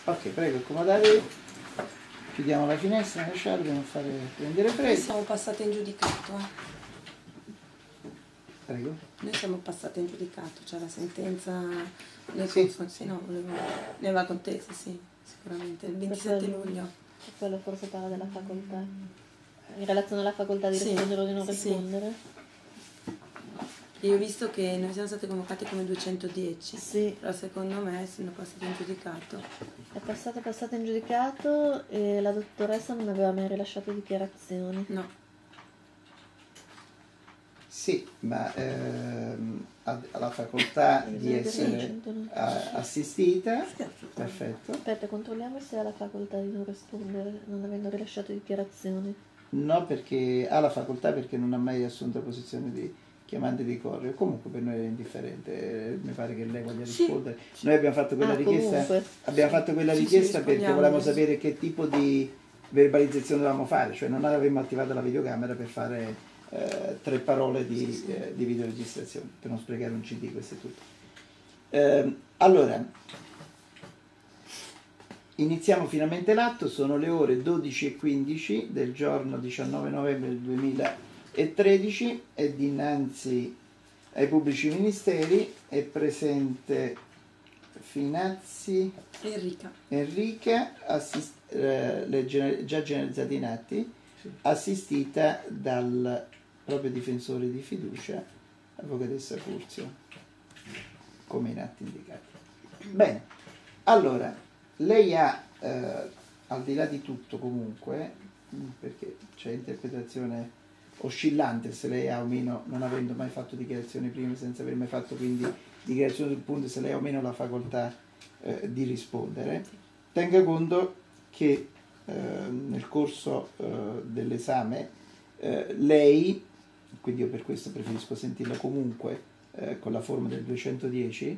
Ok, prego, accomodatevi. Chiudiamo la finestra, lasciate per non fare prendere Noi freddo. siamo passate in giudicato, Prego. Noi siamo passate in giudicato, c'è la sentenza nei Sì. confronti, sì, no, ne va contesa, sì, sicuramente, il 27 luglio. Quello forse parla della facoltà. In relazione alla facoltà di Sì, rispondere o di non sì, sì. rispondere? Io ho visto che noi siamo state convocate come 210, Sì. però secondo me essendo passate in giudicato. È passata in giudicato e la dottoressa non aveva mai rilasciato dichiarazioni. No, Sì, ma ha la facoltà di essere assistita. Perfetto. Aspetta, controlliamo se ha la facoltà di non rispondere, non avendo rilasciato dichiarazioni. No, perché ha la facoltà perché non ha mai assunto posizione di chiamante di correo. Comunque per noi è indifferente, mi pare che lei voglia rispondere. Noi abbiamo fatto quella richiesta, rispondiamo, perché volevamo sì. sapere che tipo di verbalizzazione dovevamo fare, cioè non avevamo attivato la videocamera per fare 3 parole di videoregistrazione, per non sprecare un CD, questo è tutto. Allora, iniziamo finalmente l'atto, sono le ore 12:15 del giorno 19 novembre del 2013 e dinanzi ai pubblici ministeri è presente Finazzi Enrica, già generalizzati in atti, assistita dal proprio difensore di fiducia, avvocatessa Curzio, come in atti indicati. Bene, allora, lei ha, al di là di tutto comunque, perché c'è interpretazione oscillante se lei ha o meno, non avendo mai fatto dichiarazioni prima, senza aver mai fatto quindi dichiarazioni sul punto se lei ha o meno la facoltà di rispondere, tenga conto che nel corso dell'esame lei, quindi io per questo preferisco sentirla comunque con la forma del 210,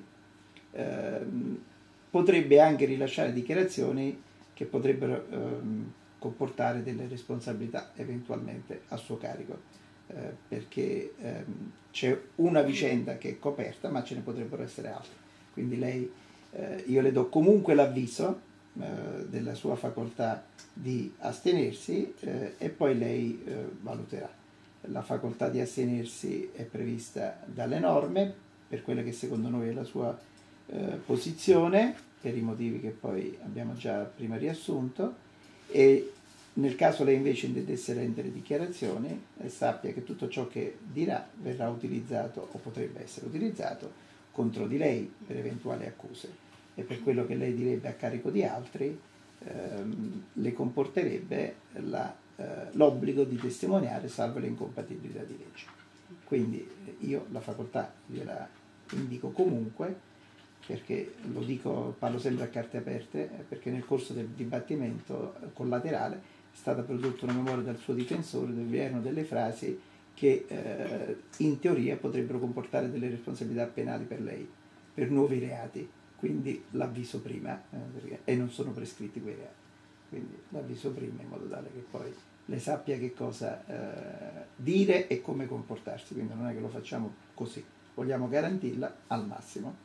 potrebbe anche rilasciare dichiarazioni che potrebbero comportare delle responsabilità eventualmente a suo carico, perché c'è una vicenda che è coperta, ma ce ne potrebbero essere altre. Quindi lei, io le do comunque l'avviso della sua facoltà di astenersi e poi lei valuterà. La facoltà di astenersi è prevista dalle norme per quella che secondo noi è la sua posizione, per i motivi che poi abbiamo già prima riassunto, e nel caso lei invece intendesse rendere dichiarazioni, sappia che tutto ciò che dirà verrà utilizzato o potrebbe essere utilizzato contro di lei per eventuali accuse, e per quello che lei direbbe a carico di altri le comporterebbe l'obbligo di testimoniare salvo le incompatibilità di legge. Quindi io la facoltà gliela indico comunque, perché lo dico, parlo sempre a carte aperte, perché nel corso del dibattimento collaterale è stata prodotta una memoria dal suo difensore dove vi erano delle frasi che in teoria potrebbero comportare delle responsabilità penali per lei, per nuovi reati, quindi l'avviso prima, e non sono prescritti quei reati, quindi l'avviso prima in modo tale che poi lei sappia che cosa dire e come comportarsi, quindi non è che lo facciamo così, vogliamo garantirla al massimo.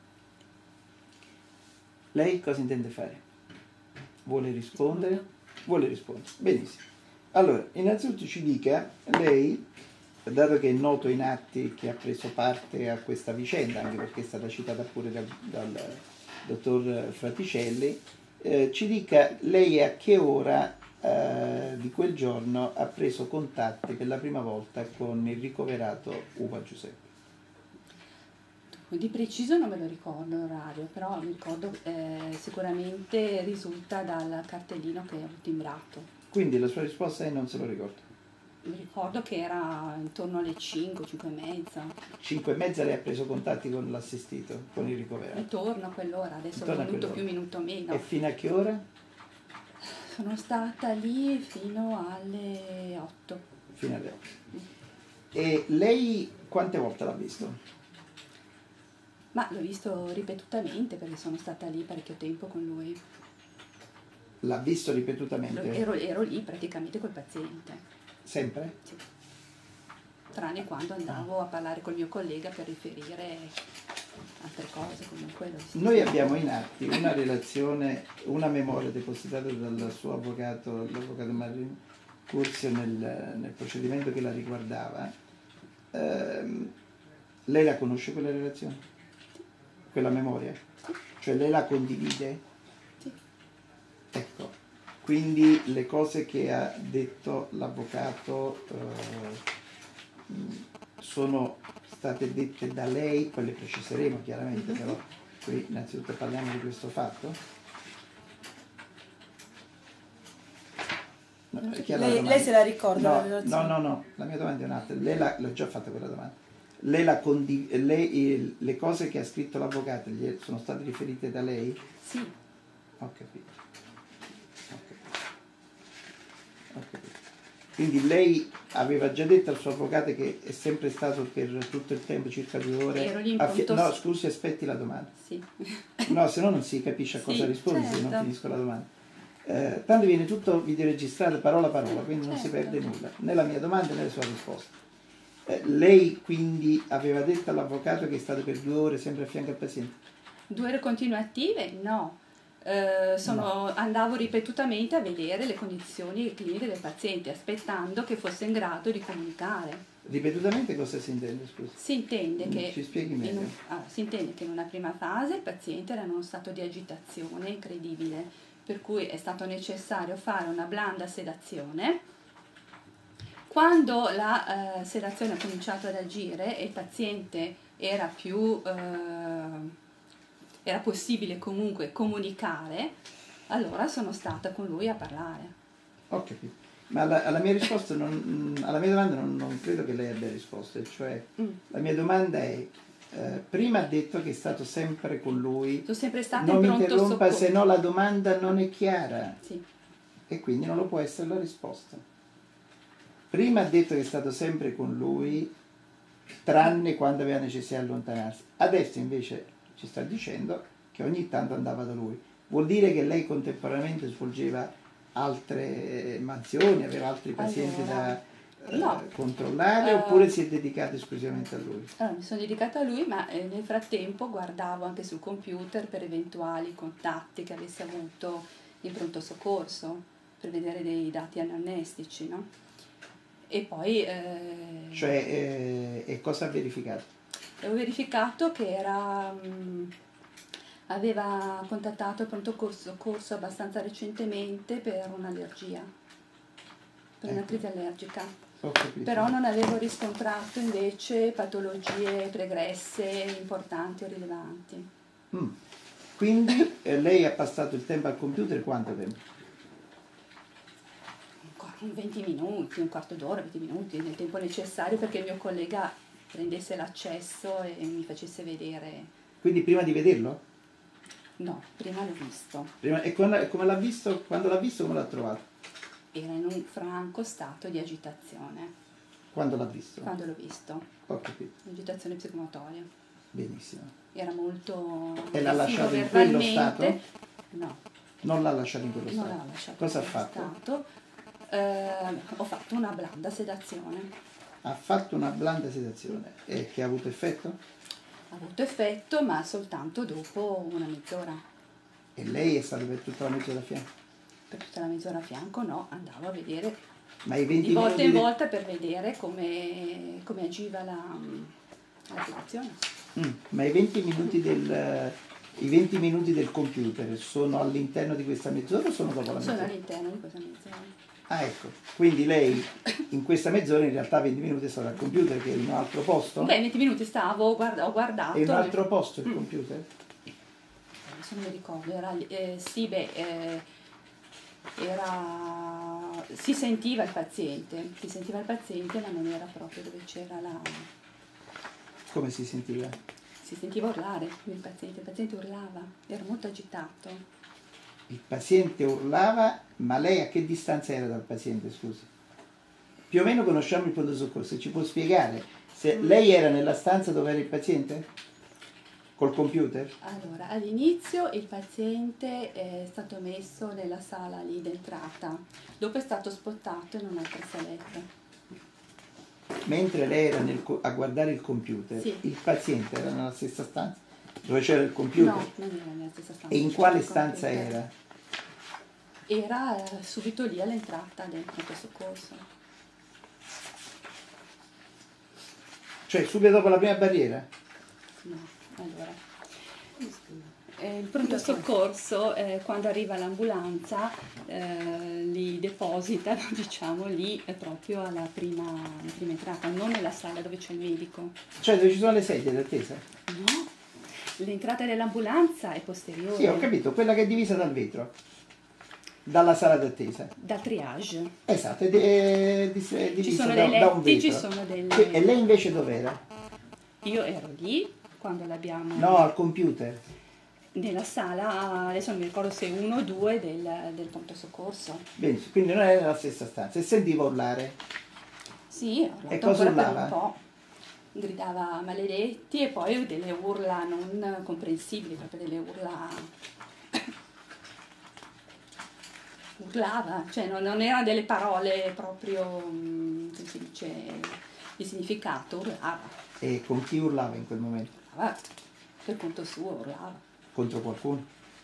Lei cosa intende fare? Vuole rispondere? Vuole rispondere. Benissimo. Allora, innanzitutto ci dica, lei, dato che è noto in atti che ha preso parte a questa vicenda, anche perché è stata citata pure dal dottor Fraticelli, ci dica lei a che ora di quel giorno ha preso contatti per la prima volta con il ricoverato Uva Giuseppe. Di preciso non me lo ricordo l'orario, però mi ricordo sicuramente risulta dal cartellino che ho timbrato. Quindi la sua risposta è non se lo ricordo. Mi ricordo che era intorno alle 5, 5 e mezza. 5 e mezza lei ha preso contatti con l'assistito, con il ricoverato? Intorno a quell'ora, adesso Intorno un minuto a più, un minuto meno. E fino a che ora? Sono stata lì fino alle 8. Fino alle 8. E lei quante volte l'ha visto? Ma l'ho visto ripetutamente perché sono stata lì parecchio tempo con lui. L'ha visto ripetutamente? Ero lì praticamente col paziente. Sempre? Sì. Tranne quando andavo a parlare col mio collega per riferire altre cose, comunque Noi abbiamo in atti una relazione, una memoria depositata dal suo avvocato, l'avvocato Mario Curzio nel procedimento che la riguardava. Lei la conosce quella relazione? Quella memoria? Cioè lei la condivide? Sì. Ecco, quindi le cose che ha detto l'avvocato sono state dette da lei, poi le preciseremo chiaramente, però qui innanzitutto parliamo di questo fatto. No, Lei se la ricorda la No, relazione? no, la mia domanda è un'altra, l'ho già fatta quella domanda. Le cose che ha scritto l'avvocato sono state riferite da lei? Sì. Ho capito. Quindi lei aveva già detto al suo avvocato che è sempre stato per tutto il tempo, circa 2 ore... Ero lì in pronto No, scusi, aspetti la domanda. Sì. No, se no non si capisce a cosa Sì, rispondi se non certo. finisco la domanda. Tanto viene tutto videoregistrato parola a parola, quindi non si Certo. perde nulla, né la mia domanda né la sua risposta. Lei quindi aveva detto all'avvocato che è stato per 2 ore sempre a fianco al paziente? 2 ore continuative? No. Andavo ripetutamente a vedere le condizioni cliniche del paziente, aspettando che fosse in grado di comunicare. Ripetutamente cosa si intende, scusi? Si intende che Ci spieghi meglio. si intende che in una prima fase il paziente era in uno stato di agitazione incredibile, per cui è stato necessario fare una blanda sedazione. Quando la sedazione ha cominciato ad agire e il paziente era possibile comunque comunicare, allora sono stata con lui a parlare. Ho capito. Ma alla mia risposta alla mia domanda non credo che lei abbia risposto, cioè la mia domanda è prima ha detto che è stato sempre con lui. Sono sempre stata non in mi pronto interrompa, soccorso. se no la domanda non è chiara. Sì. E quindi non lo può essere la risposta. Prima ha detto che è stato sempre con lui, tranne quando aveva necessità di allontanarsi. Adesso invece ci sta dicendo che ogni tanto andava da lui. Vuol dire che lei contemporaneamente svolgeva altre mansioni, aveva altri pazienti da controllare, oppure si è dedicata esclusivamente a lui? Allora, mi sono dedicata a lui, ma nel frattempo guardavo anche sul computer per eventuali contatti che avesse avuto in pronto soccorso, per vedere dei dati anamnestici, no? E poi... e cosa ha verificato? Ho verificato che aveva contattato il pronto soccorso abbastanza recentemente per un'allergia, per una crisi allergica. Però non avevo riscontrato invece patologie pregresse importanti o rilevanti. Quindi lei ha passato il tempo al computer quanto tempo? 20 minuti, un quarto d'ora, 20 minuti, nel tempo necessario perché il mio collega prendesse l'accesso e mi facesse vedere. Quindi prima di vederlo? No, prima l'ho visto. E come l'ha visto? Quando l'ha visto, come l'ha trovato? Era in un franco stato di agitazione. Quando l'ha visto? Quando l'ho visto. Ho capito. Agitazione psicomotoria. Benissimo. Era molto... E l'ha lasciato in quello stato? No. Non l'ha lasciato in quello Non stato? l'ha lasciato Cosa ha in quello fatto? stato. Ho fatto una blanda sedazione. Ha fatto una blanda sedazione e che ha avuto effetto? Ha avuto effetto, ma soltanto dopo una mezz'ora. E lei è stata per tutta la mezz'ora a fianco? Per tutta la mezz'ora a fianco no, andavo a vedere Ma i 20 di volta in minuti volta per vedere come agiva la sedazione. Ma i 20 minuti del computer sono all'interno di questa mezz'ora o sono dopo la mezz'ora? Sono all'interno di questa mezz'ora. Ah, ecco, quindi lei in questa mezz'ora in realtà 20 minuti è stata al computer, che è in un altro posto? Beh, 20 minuti ho guardato. È in un altro posto il computer? Adesso non mi ricordo, si sentiva il paziente, ma non era proprio dove c'era la... Come si sentiva? Si sentiva urlare il paziente urlava, era molto agitato. Il paziente urlava, ma lei a che distanza era dal paziente, scusi? Più o meno conosciamo il pronto soccorso, ci può spiegare? Se lei era nella stanza dove era il paziente? Col computer? Allora, all'inizio il paziente è stato messo nella sala lì d'entrata, dopo è stato spostato in un'altra saletta. mentre lei era a guardare il computer, sì. il paziente era nella stessa stanza dove c'era il computer? No, non era nella stessa stanza. E in quale stanza era? Era subito lì all'entrata del pronto soccorso. Cioè subito dopo la prima barriera? No, allora. Il pronto soccorso, quando arriva l'ambulanza, li depositano, diciamo, lì proprio alla prima entrata, non nella sala dove c'è il medico. Cioè dove ci sono le sedie d'attesa? No, l'entrata dell'ambulanza è posteriore. Sì, ho capito, quella che è divisa dal vetro, dalla sala d'attesa. Da triage. Esatto, è divisa Ci sono da dei un letti, vetro. ci sono delle... E lei invece dov'era? Io ero lì quando l'abbiamo... No, al computer. Nella sala, adesso non mi ricordo se uno o due del pronto soccorso. Benissimo, quindi non era nella stessa stanza. E sentiva urlare? Sì, ho urlato E cosa ancora per urlava? un po'. Gridava maledetti e poi delle urla non comprensibili, proprio delle urla... urlava, cioè non erano delle parole proprio, come si dice, di significato, urlava. E con chi urlava in quel momento? Urlava, per conto suo urlava. Contro qualcuno?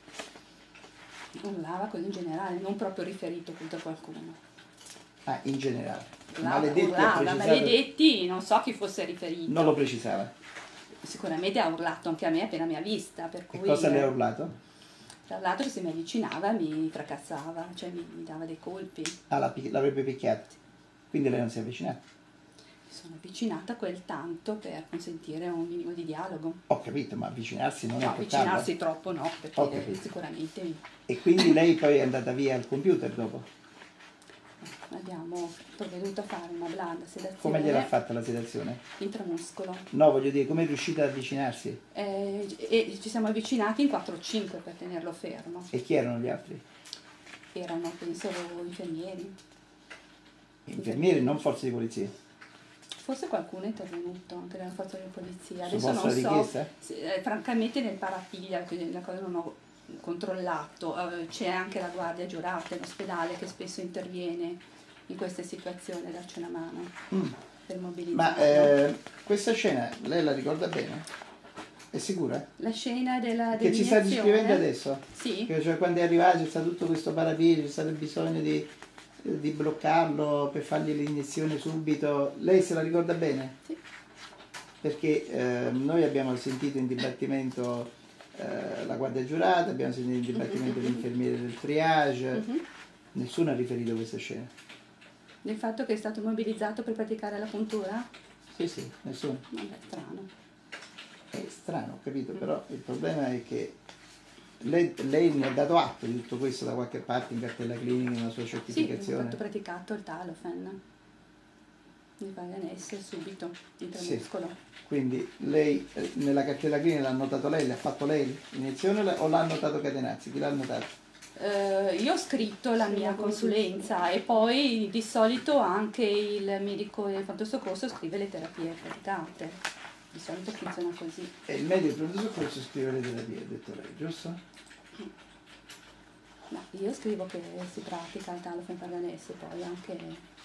Urlava così in generale, non proprio riferito contro qualcuno. Ah, in generale. Urlava, maledetti, non so chi fosse riferito. Non lo precisava. Sicuramente ha urlato anche a me appena mi ha vista, per cui... E cosa le ha urlato? Tra l'altro se mi avvicinava mi fracassava, cioè mi dava dei colpi. Ah, l'avrebbe picchiato. Quindi lei non si è avvicinata? Mi sono avvicinata quel tanto per consentire un minimo di dialogo. Ho capito, ma avvicinarsi non è No, toccarla. avvicinarsi troppo no, perché sicuramente E quindi lei poi è andata via al computer dopo? abbiamo provveduto a fare una blanda sedazione. Come gliel'ha fatta la sedazione? Intramuscolo. No, voglio dire, come è riuscita ad avvicinarsi? E ci siamo avvicinati in 4 o 5 per tenerlo fermo. E chi erano gli altri? Erano, penso, infermieri. Infermieri, non forze di polizia? Forse qualcuno è intervenuto anche dalla forza di polizia. Su Adesso vostra non so, richiesta? francamente nel parapiglia, che la cosa non ho controllato, c'è anche la guardia giurata in ospedale che spesso interviene in queste situazioni a darci una mano per mobilizzare. Ma questa scena lei la ricorda bene? È sicura? La scena della Che ci sta descrivendo adesso? Sì. Che, cioè, quando è arrivato c'è stato tutto questo parapiglio, c'è stato bisogno di bloccarlo per fargli l'iniezione subito. Lei se la ricorda bene? Sì. Perché noi abbiamo sentito in dibattimento la guardia giurata, abbiamo sentito in dibattimento l'infermiere del triage, nessuno ha riferito questa scena. Del fatto che è stato mobilizzato per praticare la puntura? Sì, sì, nessuno. Vabbè, strano. È strano, ho capito, però il problema è che lei mi ha dato atto di tutto questo da qualche parte in cartella clinica, nella sua Sì, certificazione. ho fatto praticato il Talofen. Mi Paganese subito, intramuscolo. Sì. Quindi lei nella cartella clinica l'ha notato lei, l'ha fatto lei l'iniezione o l'ha notato Catenazzi? Chi l'ha notato? Io ho scritto la mia consulenza e poi di solito anche il medico del pronto soccorso scrive le terapie praticate. Di solito funziona così. E il medico del pronto soccorso scrive le terapie, ha detto lei, giusto? No, io scrivo che si pratica il Talofen Paganese, poi anche...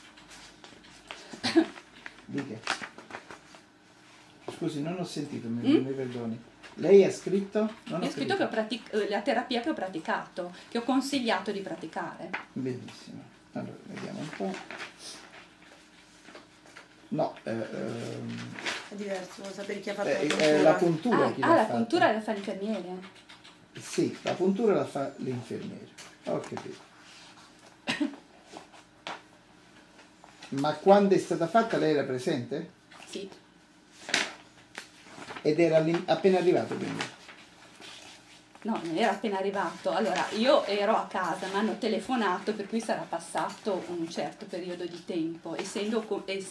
Di che? Scusi, non ho sentito, mi perdoni. Lei ha scritto? Non ho Ho scritto che la terapia che ho praticato, che ho consigliato di praticare. Benissimo. Allora, vediamo un po'. No, È diverso, sapere chi ha fatto la puntura. la puntura chi l'ha la fatta? puntura la fa l'infermiere? Sì, la puntura la fa l'infermiere. Ho capito. Ma quando è stata fatta lei era presente? Sì. Ed era appena arrivato quindi? No, non era appena arrivato. Allora, io ero a casa, mi hanno telefonato, per cui sarà passato un certo periodo di tempo. Essendo come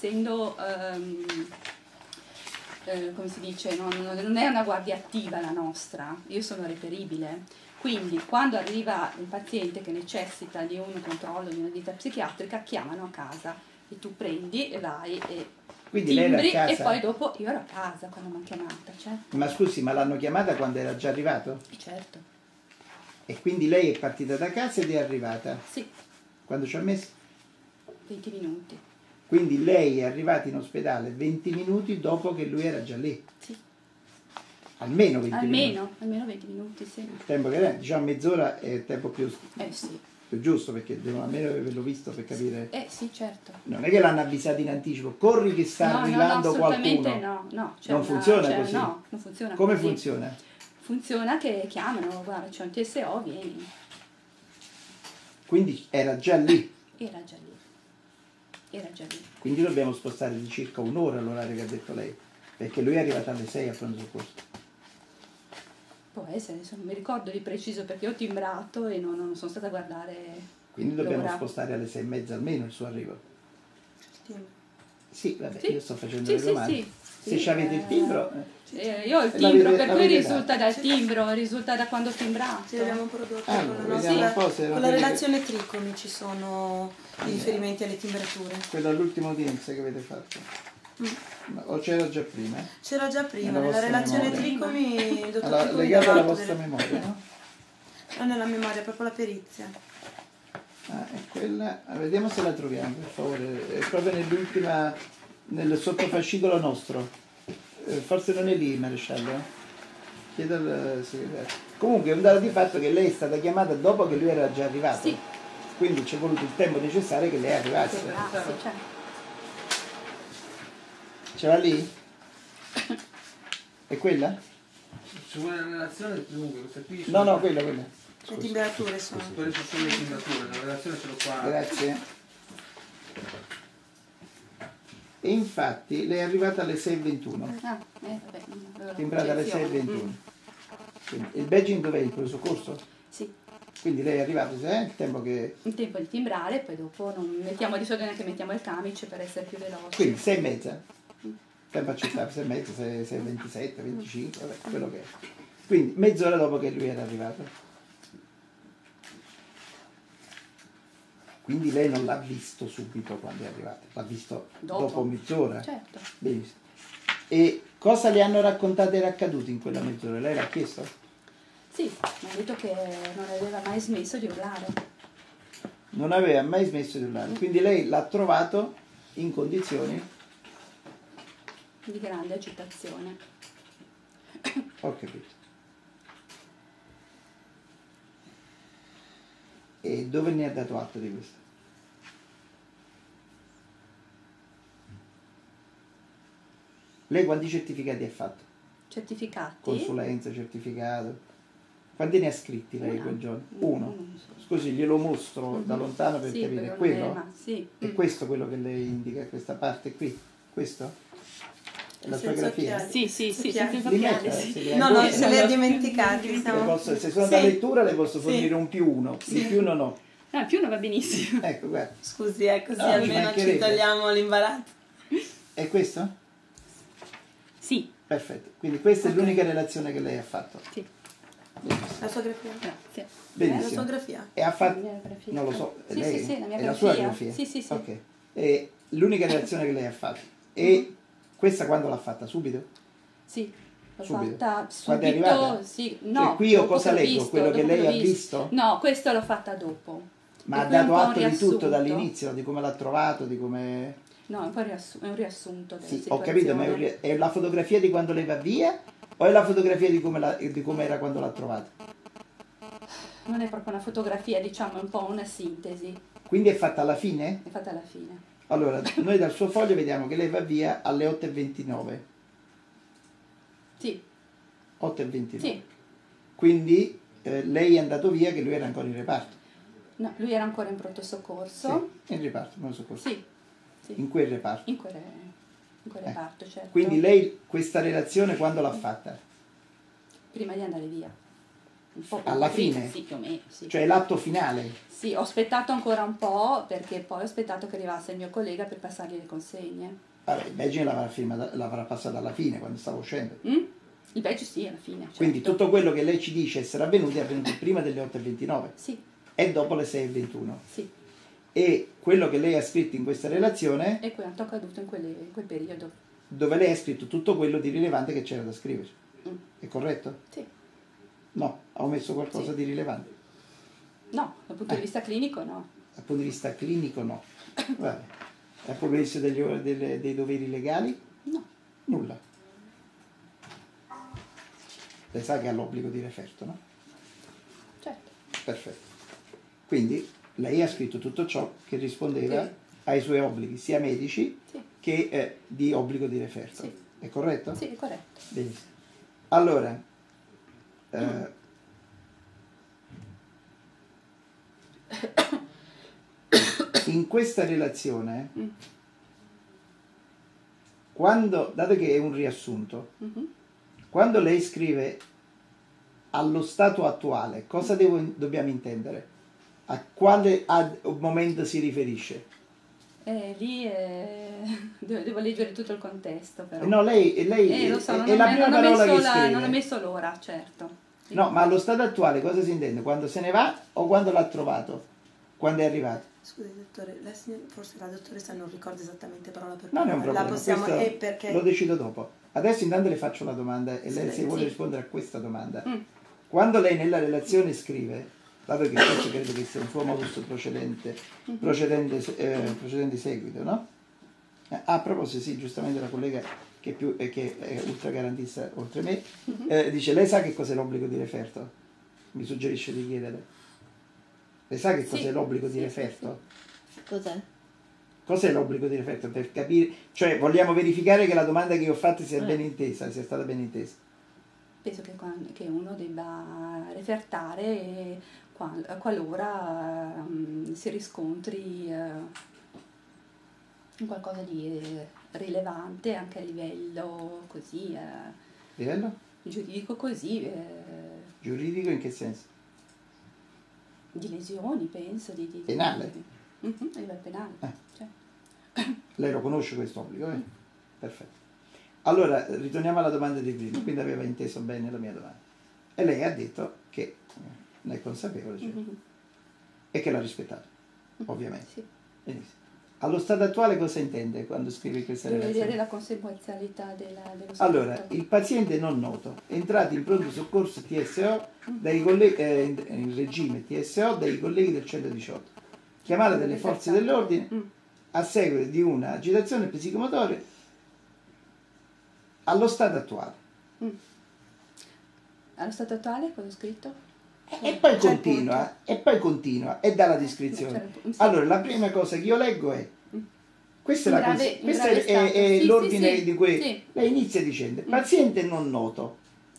si dice, non è una guardia attiva la nostra, io sono reperibile. Quindi, quando arriva un paziente che necessita di un controllo, di una visita psichiatrica, chiamano a casa e tu prendi e vai e Quindi lei era a timbri casa? e poi dopo io ero a casa quando mi hanno chiamata, certo. Ma scusi, ma l'hanno chiamata quando era già arrivato? Certo. E quindi lei è partita da casa ed è arrivata? Sì, Quando ci ha messo? 20 minuti. Quindi lei è arrivata in ospedale 20 minuti dopo che lui era già lì. Sì. Almeno 20 minuti. Almeno 20 minuti, sì. Il tempo che è, diciamo mezz'ora è il tempo più, Sì. più giusto, perché devono almeno averlo visto per capire. Sì, certo. Non è che l'hanno avvisato in anticipo, corri che sta arrivando qualcuno. No, non funziona così. No, non funziona Come così. funziona? Funziona che chiamano, guarda, c'è un TSO, vieni. Quindi era già lì. Era già lì. Quindi dobbiamo spostare di circa un'ora l'orario che ha detto lei, perché lui è arrivato alle 6 a pronto soccorso. Può essere, non mi ricordo di preciso perché ho timbrato e non sono stata a guardare. Quindi dobbiamo l'ora. spostare alle 6:30 almeno il suo arrivo. Sì, vabbè, Sì. io sto facendo le domande. Sì. Se avete il timbro. Io ho il timbro, per cui l'avete risulta dal timbro, risulta da quando ho timbrato. Sì, abbiamo prodotto vediamo un po' se con la relazione tricomi ci sono i riferimenti alle timbrature. Quello è l'ultimo Teams che avete fatto. O c'era già prima? C'era già prima, Nella nella vostra relazione memoria. tricomi il dottor Allora, Tricomi legate alla dava vostra memoria, no? Non nella memoria, proprio la perizia. È quella. Vediamo se la troviamo, per favore. È proprio nell'ultima, nel sottofascicolo nostro. Forse non è lì, maresciallo. Chiedo al segretario. Comunque è un dato di fatto che lei è stata chiamata dopo che lui era già arrivato. Sì. Quindi ci è voluto il tempo necessario che lei arrivasse. Cioè. Ce l'ha lì? È quella? C'è una relazione, comunque questa qui. No, quella. Le temperature sono. Quelle sono solo le timbrature, la relazione ce l'ho qua. Grazie. E infatti lei è arrivata alle 6:21. Vabbè. Timbrata alle 6:21. Il badging dov'è? Il pronto soccorso? Sì. Quindi lei è arrivata, il tempo che. Il tempo di timbrare, poi dopo non mettiamo di solito neanche mettiamo il camice per essere più veloci. Quindi 6:30. Tempo accettabile, 6:30, 6:27, 25, vabbè, quello che è. Quindi mezz'ora dopo che lui era arrivato. Quindi lei non l'ha visto subito quando è arrivata, l'ha visto dopo mezz'ora. Certo. Benissimo. E cosa le hanno raccontato era accaduto in quella mezz'ora? Lei l'ha chiesto? Sì, mi ha detto che non aveva mai smesso di urlare. Non aveva mai smesso di urlare. Quindi lei l'ha trovato in condizioni. Di grande agitazione. Ho capito. E dove ne ha dato atto di questo? Lei quanti certificati ha fatto? Certificati? Consulenza, certificato. Quanti ne ha scritti lei quel giorno? Uno. Scusi, glielo mostro da lontano per capire. È quello? Sì. È questo quello che lei indica, questa parte qui? Questo? È la sua grafia? Sì, senza Li metta, occhiali, sì. se li ha No, indossa. se le ha dimenticati. Se sono da lettura le posso fornire un +1, di più non ho. No, più non va benissimo. Ecco, guarda. Scusi, così No, ci almeno ci mancherebbe. togliamo l'imbarazzo. È questo? Sì. Perfetto. Quindi questa è l'unica relazione che lei ha fatto. Sì. La sua grafia? Grazie. La Benissimo. sua grafia? E ha fatto. La mia grafia. Non lo so, è Sì, lei? sì, la mia è la sua grafia. grafia? Sì. Ok. E l'unica relazione che lei ha fatto. E questa quando l'ha fatta? Subito? Sì. L'ho Subito. fatta Quando è arrivata? subito. Sì. No. Cioè, qui io dopo cosa che l'ho leggo? visto, Quello che dopo lei l'ho ha visto? No, questo l'ho fatta dopo. Ma ha Per cui è un dato po' un atto di tutto riassunto. dall'inizio, di come l'ha trovato, di come. No, è un po' è un riassunto della Sì, situazione. ho capito, ma è la fotografia di quando lei va via o è la fotografia di come era quando l'ha trovato? Non è proprio una fotografia, diciamo, è un po' una sintesi. Quindi è fatta alla fine? È fatta alla fine. Allora, noi dal suo foglio vediamo che lei va via alle 8:29. Sì. 8:29. Sì. Quindi lei è andato via che lui era ancora in reparto. No, lui era ancora in pronto soccorso. Sì, in reparto, non soccorso. Sì. In quel reparto. In quel reparto, certo. Quindi lei questa relazione quando l'ha fatta? Prima di andare via. Un po' Alla prima, fine? Sì, più o meno, sì. Cioè l'atto finale? Sì, ho aspettato ancora un po' perché poi ho aspettato che arrivasse il mio collega per passargli le consegne. Allora, immagino l'avrà passata alla fine, quando stava uscendo. Il badge sì, alla fine. Certo. Quindi tutto quello che lei ci dice essere avvenuto è avvenuto prima delle 8:29 Sì, e dopo le 6:21. sì. E quello che lei ha scritto in questa relazione, E quanto accaduto in quel periodo. dove lei ha scritto tutto quello di rilevante che c'era da scrivere. È corretto? Sì. No, ha omesso qualcosa Sì. di rilevante. No, dal punto di vista clinico no. Dal punto di vista clinico no. Vabbè. Ha previsto dei doveri legali? No. Nulla. Lei sa che ha l'obbligo di referto, no? Certo. Perfetto. Quindi lei ha scritto tutto ciò che rispondeva Sì. ai suoi obblighi, sia medici Sì. che di obbligo di referto. Sì. È corretto? Sì, è corretto. Benissimo. Allora, in questa relazione, quando, dato che è un riassunto, quando lei scrive allo stato attuale, cosa dobbiamo intendere? A quale momento si riferisce? Lì devo leggere tutto il contesto, però. No, lei lo so, è la prima parola che scrive. non ho messo l'ora, certo. No, ma allo stato attuale cosa si intende? Quando se ne va o quando l'ha trovato? Quando è arrivato? Scusi dottore, forse la dottoressa non ricorda esattamente parola per Non parola. è un problema, La possiamo, questo perché... lo decido dopo. Adesso intanto le faccio la domanda e lei se vuole Sì. rispondere a questa domanda. Quando lei nella relazione scrive, dato che questo credo che sia un suo modus procedente seguito, no? A proposito, sì, giustamente la collega che è ultragarantista oltre me, dice, lei sa che cos'è l'obbligo di referto? Mi suggerisce di chiedere. Lei sa che cos'è l'obbligo di referto? Cos'è? Cos'è l'obbligo di referto? Per capire, cioè vogliamo verificare che la domanda che io ho fatto sia ben intesa, sia stata ben intesa. Penso che uno debba refertare qualora si riscontri qualcosa di rilevante anche a livello così Livello? giuridico, così Giuridico in che senso? di lesioni, penso, di Penale? a livello penale. Cioè. Lei lo conosce questo obbligo? Perfetto. Allora, ritorniamo alla domanda di prima, quindi aveva inteso bene la mia domanda. E lei ha detto che ne è consapevole, cioè, e che l'ha rispettato, ovviamente. Sì. Benissimo. Allo stato attuale cosa intende quando scrive questa Devo relazione? vedere la conseguenzialità dello scritto. Allora, il paziente non noto è entrato in pronto soccorso TSO in regime TSO dai colleghi del 118, chiamata delle forze dell'ordine a seguito di una agitazione psicomotoria allo stato attuale. Allo stato attuale cosa ho scritto? E poi continua e dà la descrizione. Allora, la prima cosa che io leggo è questa è l'ordine di cui lei inizia dicendo paziente non noto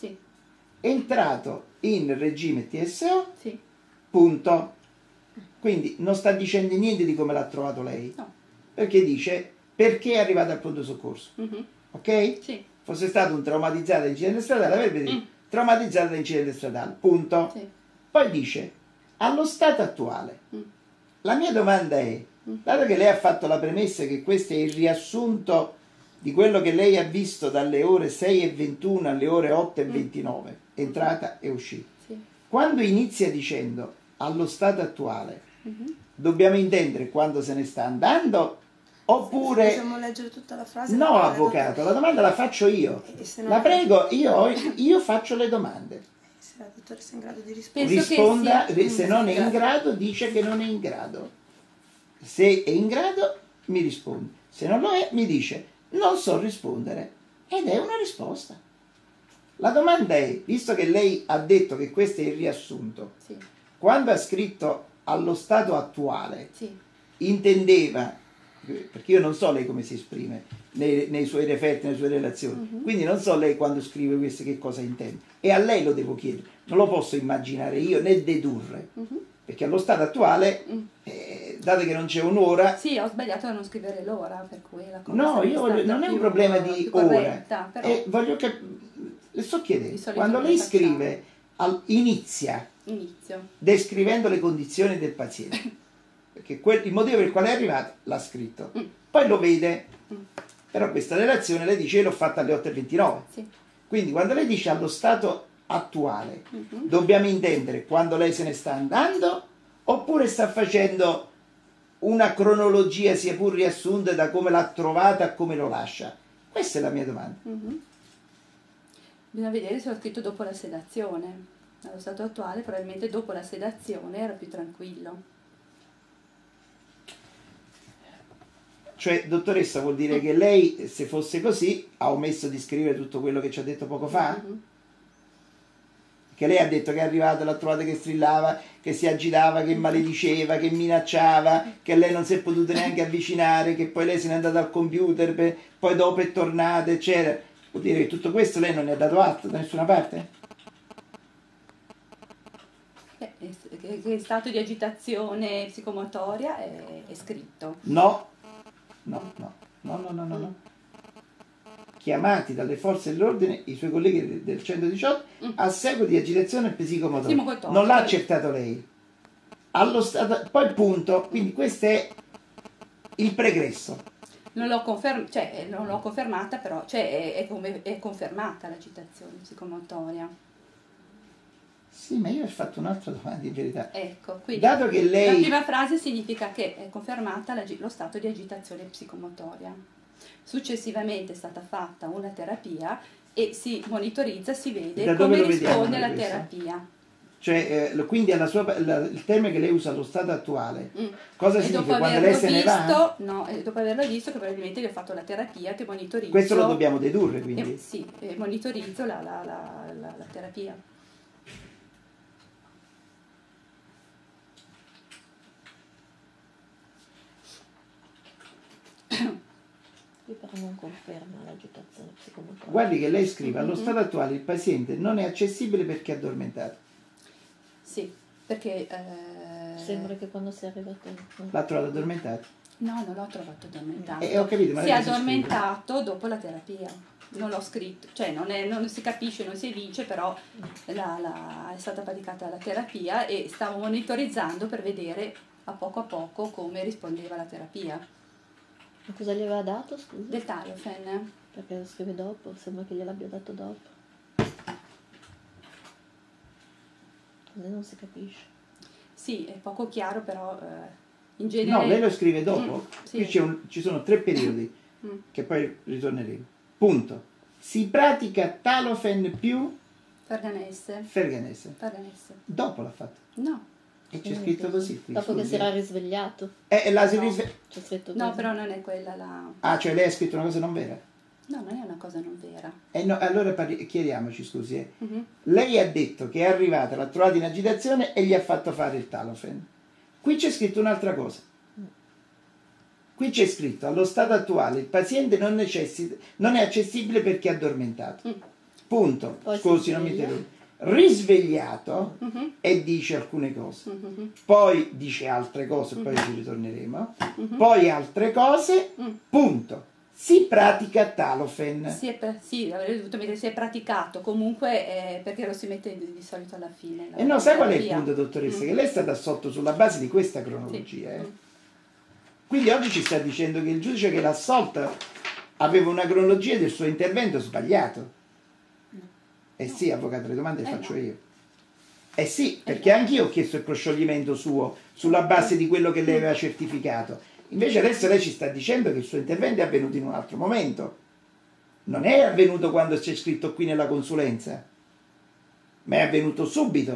entrato in regime TSO, punto. Quindi non sta dicendo niente di come l'ha trovato lei, perché dice perché è arrivato al pronto soccorso. Ok? Sì. Fosse stato un traumatizzato da incidente stradale avrebbe detto traumatizzato da incidente stradale, punto. Poi dice allo stato attuale. La mia domanda è, dato che lei ha fatto la premessa che questo è il riassunto di quello che lei ha visto dalle ore 6:21 alle ore 8:29, entrata e uscita, quando inizia dicendo allo stato attuale, dobbiamo intendere quando se ne sta andando oppure... Possiamo leggere tutta la frase? No, avvocato, la domanda la faccio io. La prego, io faccio le domande. Se la dottoressa è in grado di rispondere. Risponda, se non è in grado dice che non è in grado. Se è in grado mi risponde, se non lo è mi dice non so rispondere ed è una risposta. La domanda è, visto che lei ha detto che questo è il riassunto, quando ha scritto allo stato attuale intendeva, perché io non so lei come si esprime nei suoi referti, nelle sue relazioni, quindi non so lei quando scrive questo che cosa intende e a lei lo devo chiedere, non lo posso immaginare io né dedurre, perché allo stato attuale dato che non c'è un'ora... Sì, ho sbagliato a non scrivere l'ora, per cui la cosa no, io voglio, non è un problema di corretta, ora, però... voglio le sto chiedendo, quando lei scrive inizio descrivendo le condizioni del paziente, perché il motivo per il quale è arrivato l'ha scritto, poi lo vede, però questa relazione lei dice l'ho fatta alle 8:29, quindi quando lei dice allo stato attuale dobbiamo intendere quando lei se ne sta andando oppure sta facendo una cronologia sia pur riassunta da come l'ha trovata a come lo lascia? Questa è la mia domanda. Bisogna vedere se l'ho scritto dopo la sedazione. Allo stato attuale probabilmente dopo la sedazione era più tranquillo. Cioè, dottoressa, vuol dire che lei, se fosse così, ha omesso di scrivere tutto quello che ci ha detto poco fa? Che lei ha detto che è arrivata, l'ha trovata che strillava, che si agitava, che malediceva, che minacciava, che lei non si è potuta neanche avvicinare, che poi lei se n'è andata al computer, poi dopo è tornata, eccetera. Vuol dire che tutto questo lei non ne ha dato atto da nessuna parte? Che il stato di agitazione psicomotoria è scritto. No. Chiamati dalle forze dell'ordine i suoi colleghi del 118 a seguito di agitazione psicomotoria. Non l'ha accertato lei. Allo stato, poi punto. Quindi questo è il pregresso. Non l'ho confermata, però è confermata l'agitazione psicomotoria. Sì, ma io ho fatto un'altra domanda in verità. Ecco, quindi dato che lei... la prima frase significa che è confermata lo stato di agitazione psicomotoria. Successivamente è stata fatta una terapia e si monitorizza, si vede come risponde alla terapia. Cioè, quindi il termine che lei usa, lo stato attuale, cosa significa? Quando lei se ne va? No, dopo averlo visto, che probabilmente gli ho fatto la terapia che monitorizzo. Questo lo dobbiamo dedurre, quindi? Sì, monitorizzo la terapia. Però non conferma l'agitazione psicomotoria. Guardi che lei scrive, allo stato attuale il paziente non è accessibile perché è addormentato. Sì, perché... Sembra che quando sei arrivato... L'ha trovato addormentato? No, non l'ho trovato addormentato. Ho capito, ma si è addormentato dopo la terapia. Non l'ho scritto, cioè non si capisce, non si evince, però è stata praticata la terapia e stavo monitorizzando per vedere a poco come rispondeva la terapia. Ma cosa gli aveva dato, scusa? Del Talofen. Perché lo scrive dopo, sembra che gliel'abbia dato dopo. Così non si capisce. Sì, è poco chiaro, però in genere... No, lei lo scrive dopo. Sì. Qui ci sono 3 periodi, che poi ritorneremo. Punto. Si pratica Talofen più... Ferganesse. Dopo l'ha fatto. No. E c'è scritto così qui. Dopo che si era risvegliato. C'è scritto no, così. però non è quella la... Ah, cioè lei ha scritto una cosa non vera? No, non è una cosa non vera. No, allora chiariamoci, scusi. Lei ha detto che è arrivata, l'ha trovata in agitazione e gli ha fatto fare il Talofen. Qui c'è scritto un'altra cosa. Qui c'è scritto, allo stato attuale il paziente non è accessibile perché è addormentato. Punto. Poi scusi, non mi interrompo. Risvegliato e dice alcune cose. Poi dice altre cose, poi ci ritorneremo. Poi altre cose, punto. Si pratica Talofen. Sì, avrei dovuto mettere si è praticato, comunque perché lo si mette di solito alla fine. E no, sai qual è il punto, dottoressa? Che lei è stata sotto sulla base di questa cronologia. Quindi oggi ci sta dicendo che il giudice che l'ha assolta aveva una cronologia del suo intervento sbagliato. Sì, avvocato, le domande le faccio io. Sì, perché anch'io ho chiesto il proscioglimento suo sulla base di quello che lei aveva certificato. Invece adesso lei ci sta dicendo che il suo intervento è avvenuto in un altro momento. Non è avvenuto quando c'è scritto qui nella consulenza, ma è avvenuto subito.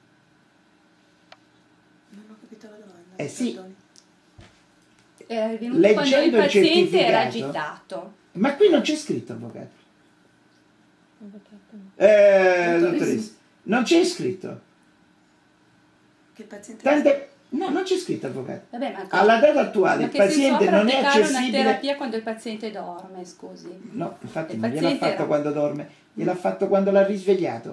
Non ho capito la domanda. Sì. Perdoni. È avvenuto quando il paziente era agitato. Ma qui non c'è scritto, avvocato. Dottoressa, non c'è scritto. Che il paziente... No, non c'è scritto, avvocato. Vabbè, ma alla data attuale il paziente non è accessibile. Una terapia quando il paziente dorme, scusi. No, infatti non gliel'ha fatto quando dorme, gliel'ha fatto quando l'ha risvegliato.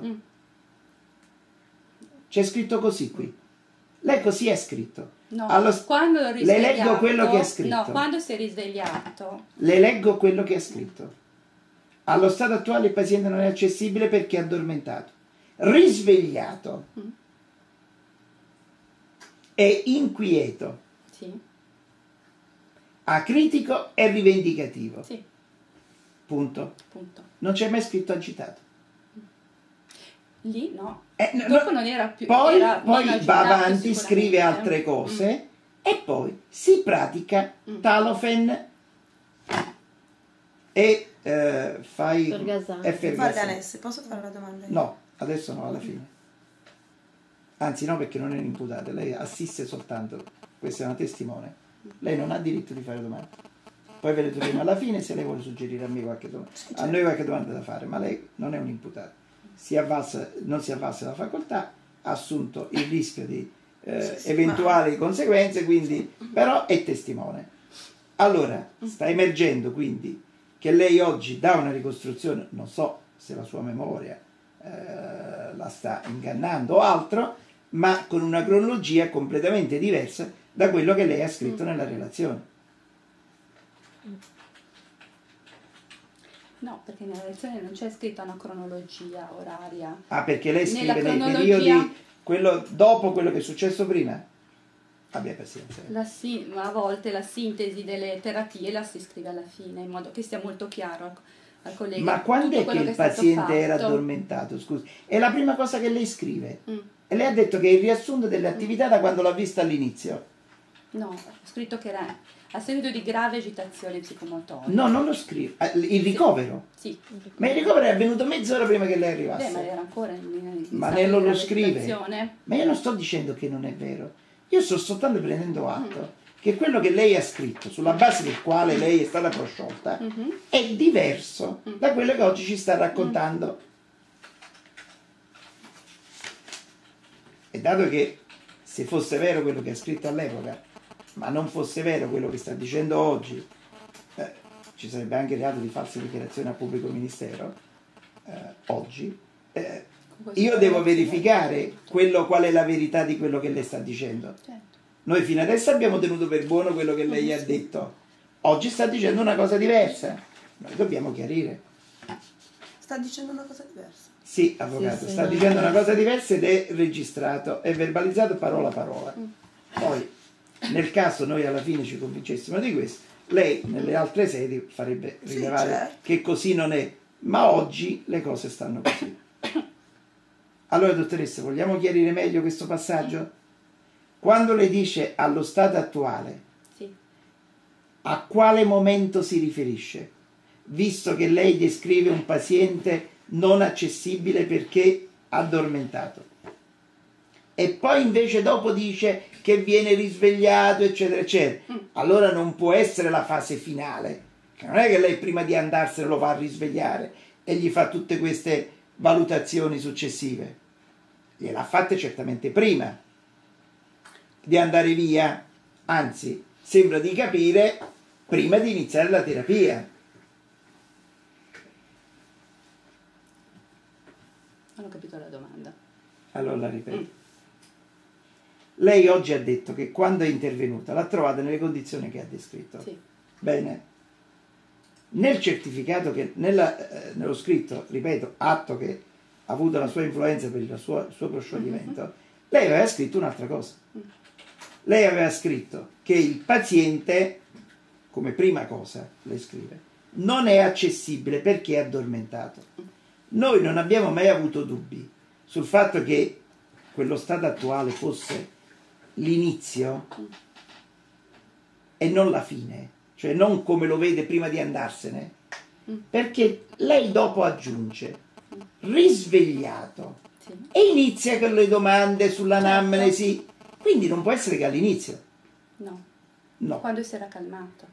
C'è scritto così qui. Lei così è scritto. No, quando l'ho risvegliato. Le leggo quello che è scritto. No, quando si è risvegliato. Le leggo quello che è scritto. Allo stato attuale il paziente non è accessibile perché è addormentato. Risvegliato. È inquieto. Sì. Acritico e rivendicativo. Sì. Punto. Non c'è mai scritto agitato. Lì no. Dopo non era più. Poi agitato, va avanti, scrive altre cose e poi si pratica Talofen e fai Ferganesse. Posso fare una domanda? No, adesso no, alla fine. Anzi no, perché non è un'imputata, lei assiste soltanto, questa è una testimone. Lei non ha diritto di fare domande. poi ve le troviamo alla fine se lei vuole suggerire a me a noi qualche domanda da fare, ma lei non è un imputato, non si avvalsa della facoltà, ha assunto il rischio di eventuali conseguenze, quindi però è testimone. Allora, sta emergendo quindi che lei oggi dà una ricostruzione, non so se la sua memoria la sta ingannando o altro, ma con una cronologia completamente diversa da quello che lei ha scritto nella relazione. No, perché nella relazione non c'è scritta una cronologia oraria. Ah, perché lei scrive nei periodi, quello dopo quello che è successo prima? Abbia pazienza. Ma a volte la sintesi delle terapie la si scrive alla fine, in modo che sia molto chiaro al collega. Ma quando è che il paziente era addormentato? Scusi, è la prima cosa che lei scrive. E lei ha detto che è il riassunto delle attività da quando l'ha vista all'inizio. No, ho scritto che era a seguito di grave agitazione psicomotoria. No, non lo scrivo. Il ricovero? Sì. Ma il ricovero è avvenuto mezz'ora prima che lei arrivasse. Ma era ancora in ma lei non lo scrive. Ma io non sto dicendo che non è vero. Io sto soltanto prendendo atto che quello che lei ha scritto, sulla base del quale lei è stata prosciolta, è diverso da quello che oggi ci sta raccontando. E dato che se fosse vero quello che ha scritto all'epoca, ma non fosse vero quello che sta dicendo oggi, ci sarebbe anche reato di falsa dichiarazione a pubblico ministero, oggi, io devo verificare qual è la verità di quello che lei sta dicendo. Certo. Noi fino adesso abbiamo tenuto per buono quello che lei ha detto. Oggi sta dicendo una cosa diversa. Noi dobbiamo chiarire. Sta dicendo una cosa diversa? Sì, avvocato, sta dicendo una cosa diversa ed è registrato, è verbalizzato parola a parola. Poi, nel caso noi alla fine ci convincessimo di questo, lei nelle altre sedi farebbe rilevare che così non è. Ma oggi le cose stanno così. Allora, dottoressa, vogliamo chiarire meglio questo passaggio? Quando le dice allo stato attuale, a quale momento si riferisce? Visto che lei descrive un paziente non accessibile perché addormentato. E poi invece dopo dice che viene risvegliato, eccetera, eccetera. Allora non può essere la fase finale. Non è che lei prima di andarsene lo fa risvegliare e gli fa tutte queste valutazioni successive. Gliel'ha fatte certamente prima di andare via, anzi sembra di capire prima di iniziare la terapia. Non ho capito la domanda. Allora la ripeto. Lei oggi ha detto che quando è intervenuta l'ha trovata nelle condizioni che ha descritto. Sì. Bene. Nel certificato nello scritto, ripeto, atto che ha avuto la sua influenza per il suo proscioglimento, lei aveva scritto un'altra cosa. Lei aveva scritto che il paziente, come prima cosa, lei scrive, non è accessibile perché è addormentato. Noi non abbiamo mai avuto dubbi sul fatto che quello stato attuale fosse l'inizio e non la fine, cioè non come lo vede prima di andarsene, perché lei dopo aggiunge risvegliato e inizia con le domande sull'anamnesi, quindi non può essere che all'inizio. No. Quando si era calmato.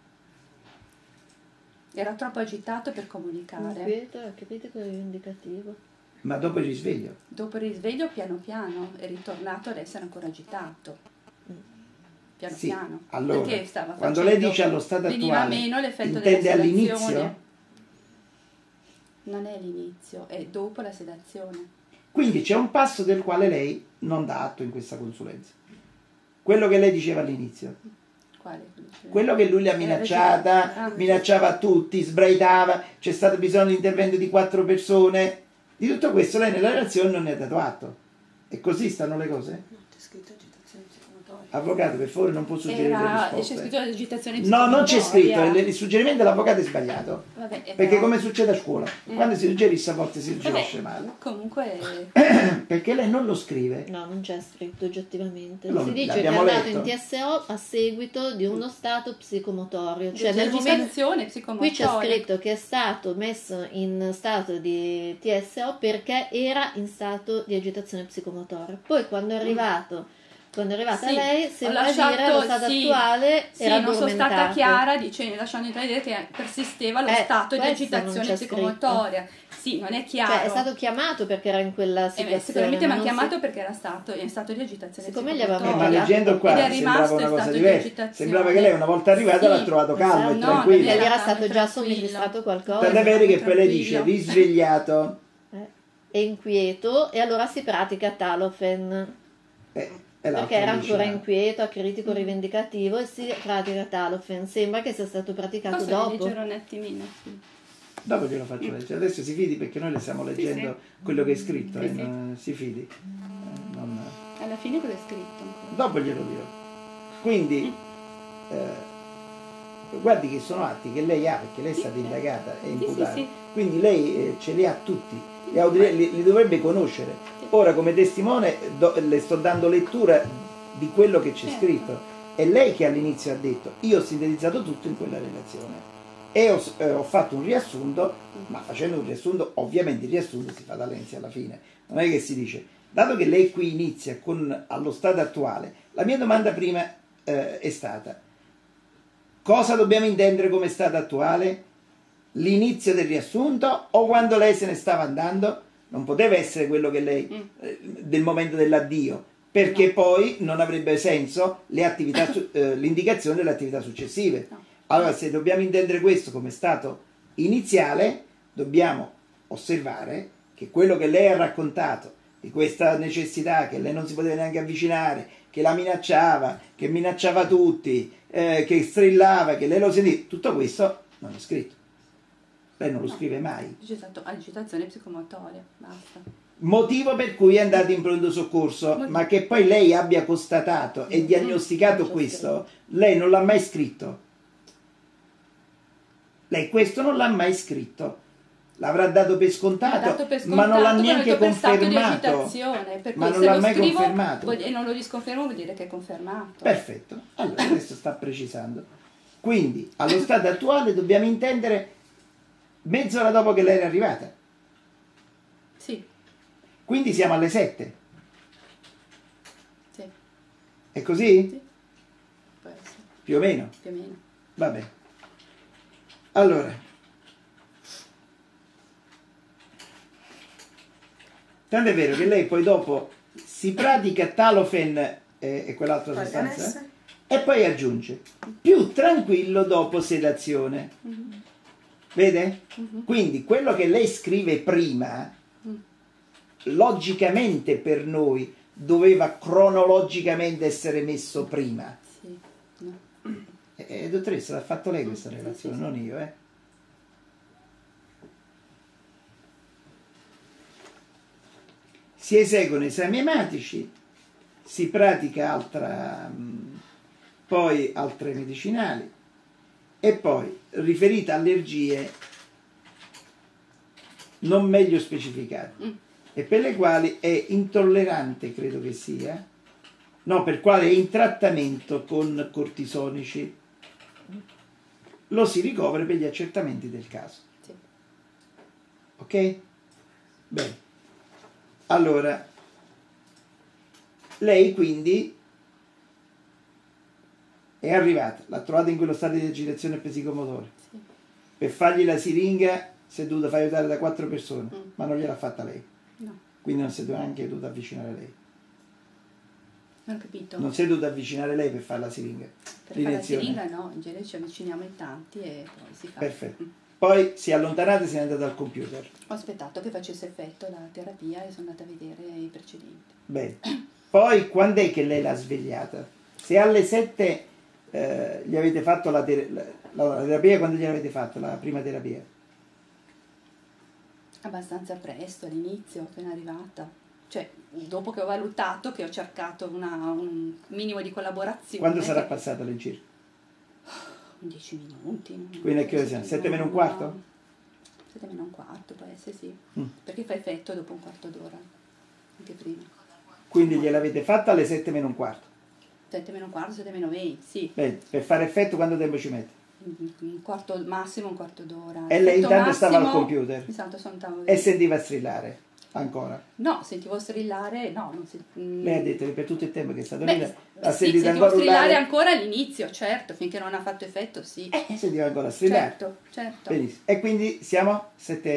Era troppo agitato per comunicare. Capite quello indicativo? Ma dopo il risveglio? Dopo il risveglio piano piano è ritornato ad essere ancora agitato. Piano piano. Allora, perché stava quando lei dice allo stato attuale, meno l'effetto intende della all'inizio? sedazione. Non è l'inizio, è dopo la sedazione. Quindi c'è un passo del quale lei non dà atto in questa consulenza. Quello che lei diceva all'inizio. Quale? Quello che lui le ha minacciata, minacciava a tutti, sbraitava, c'è stato bisogno di intervento di 4 persone. Di tutto questo lei nella relazione non ne ha dato atto. E così stanno le cose? No, c'è scritto agitazione psicomotoria. Avvocato, per favore, non può suggerire le risposte. C'è scritto agitazione psicomotoria. No, non c'è scritto, il suggerimento dell'avvocato è sbagliato. Vabbè, perché come succede a scuola, quando si suggerisce a volte si suggerisce male. Comunque... perché lei non lo scrive. No, non c'è scritto oggettivamente. No, si dice che è andato in TSO a seguito di uno stato psicomotorio. Cioè nel momento qui c'è scritto che è stato messo in stato di TSO perché era in stato di agitazione psicomotoria. Poi quando è arrivato Quando è arrivata lei, sembra dire allo stato attuale era non sono stata chiara, lasciando intendere che persisteva lo stato di agitazione psicomotoria. Sì, non è chiaro. Cioè, è stato chiamato perché era in quella situazione. Sicuramente mi ha chiamato perché era in stato di agitazione psicomotoria. Ma leggendo qua sembrava una cosa diversa. Sembrava che lei una volta arrivata l'ha trovato calmo e tranquillo. Lei era stato già somministrato qualcosa. Tant'è vero che poi lei dice risvegliato. È inquieto e allora si pratica Talofen. Perché era ancora inquieto, acritico, rivendicativo e si pratica Talofen. Sembra che sia stato praticato dopo. Posso leggere un attimino? Dopo glielo faccio leggere. Adesso si fidi perché noi le stiamo leggendo quello che è scritto. Si fidi. Alla fine cosa è scritto? Dopo glielo dirò. Quindi guardi che sono atti che lei ha perché lei è stata indagata e imputata. Quindi lei ce li ha tutti. Li dovrebbe conoscere. Ora come testimone le sto dando lettura di quello che c'è scritto. È lei che all'inizio ha detto io ho sintetizzato tutto in quella relazione e ho fatto un riassunto, ma facendo un riassunto ovviamente il riassunto si fa dall'inizio alla fine, non è che si dice dato che lei qui inizia allo stato attuale, la mia domanda prima è stata cosa dobbiamo intendere come stato attuale? L'inizio del riassunto o quando lei se ne stava andando? Non poteva essere quello che lei del momento dell'addio, perché poi non avrebbe senso l'indicazione delle attività successive. Allora, se dobbiamo intendere questo come stato iniziale, dobbiamo osservare che quello che lei ha raccontato di questa necessità, che lei non si poteva neanche avvicinare, che la minacciava, che minacciava tutti, che strillava, che lei lo sentiva, tutto questo non è scritto. Lei non lo scrive mai. Agitazione psicomotoria, basta. Motivo per cui è andata in pronto soccorso, ma che poi lei abbia constatato e diagnosticato questo, lei non l'ha mai scritto. Lei questo non l'ha mai scritto. L'avrà dato per scontato, ma non l'ha neanche confermato. Ma non l'ha mai confermato. E non lo risconfermo vuol dire che è confermato. Perfetto. Allora adesso sta precisando. Quindi, allo stato attuale dobbiamo intendere mezz'ora dopo che lei era arrivata. Sì. Quindi siamo alle 7. Sì. È così? Sì. Può essere. Più o meno? Più o meno. Va bene. Allora. Tanto è vero che lei poi dopo si pratica Talofen e quell'altra sostanza e poi aggiunge più tranquillo dopo sedazione. Vede? Quindi quello che lei scrive prima logicamente per noi doveva cronologicamente essere messo prima. Sì. No. Dottoressa, l'ha fatto lei questa relazione, non io, Si eseguono esami ematici, si pratica poi altre medicinali e poi riferite allergie non meglio specificate e per le quali è intollerante, credo che sia, no, per quale è in trattamento con cortisonici, lo si ricovera per gli accertamenti del caso. Sì. Ok? Bene. Allora, lei quindi è arrivata, l'ha trovata in quello stato di agitazione psicomotore. Sì. Per fargli la siringa si è dovuta far aiutare da 4 persone, ma non gliel'ha fatta lei. No. Quindi non si è neanche dovuta avvicinare lei. Non ho capito. Non si è dovuta avvicinare lei per fare la siringa. Per fare la siringa no, in genere ci avviciniamo in tanti e poi si fa. Perfetto. Poi si è allontanata e se n'è andata al computer. Ho aspettato che facesse effetto la terapia e sono andata a vedere i precedenti. Bene. Poi quando è che lei l'ha svegliata? Se alle 7 gli avete fatto la terapia, quando gliel'avete fatto la prima terapia? Abbastanza presto, all'inizio, appena arrivata. Cioè, dopo che ho valutato, che ho cercato un minimo di collaborazione. Quando sarà passata all'incirca? 10 minuti. Quindi è che siamo? 7 meno un quarto? 7 meno un quarto, può essere, sì. Perché fa effetto dopo un quarto d'ora, anche prima. Quindi gliel'avete fatta alle 7 meno un quarto? 7 meno un quarto, 7 meno 20, sì. Bene, per fare effetto quanto tempo ci mette? Un quarto, massimo un quarto d'ora. E lei intanto stava al computer? Esatto, e sentiva strillare? Ancora? No, sentivo strillare, no. Lei ha detto che per tutto il tempo che è stato lì ha sentito sentivo ancora strillare ancora all'inizio, certo, finché non ha fatto effetto, sì. Sentiva ancora strillare. Certo. Benissimo. E quindi siamo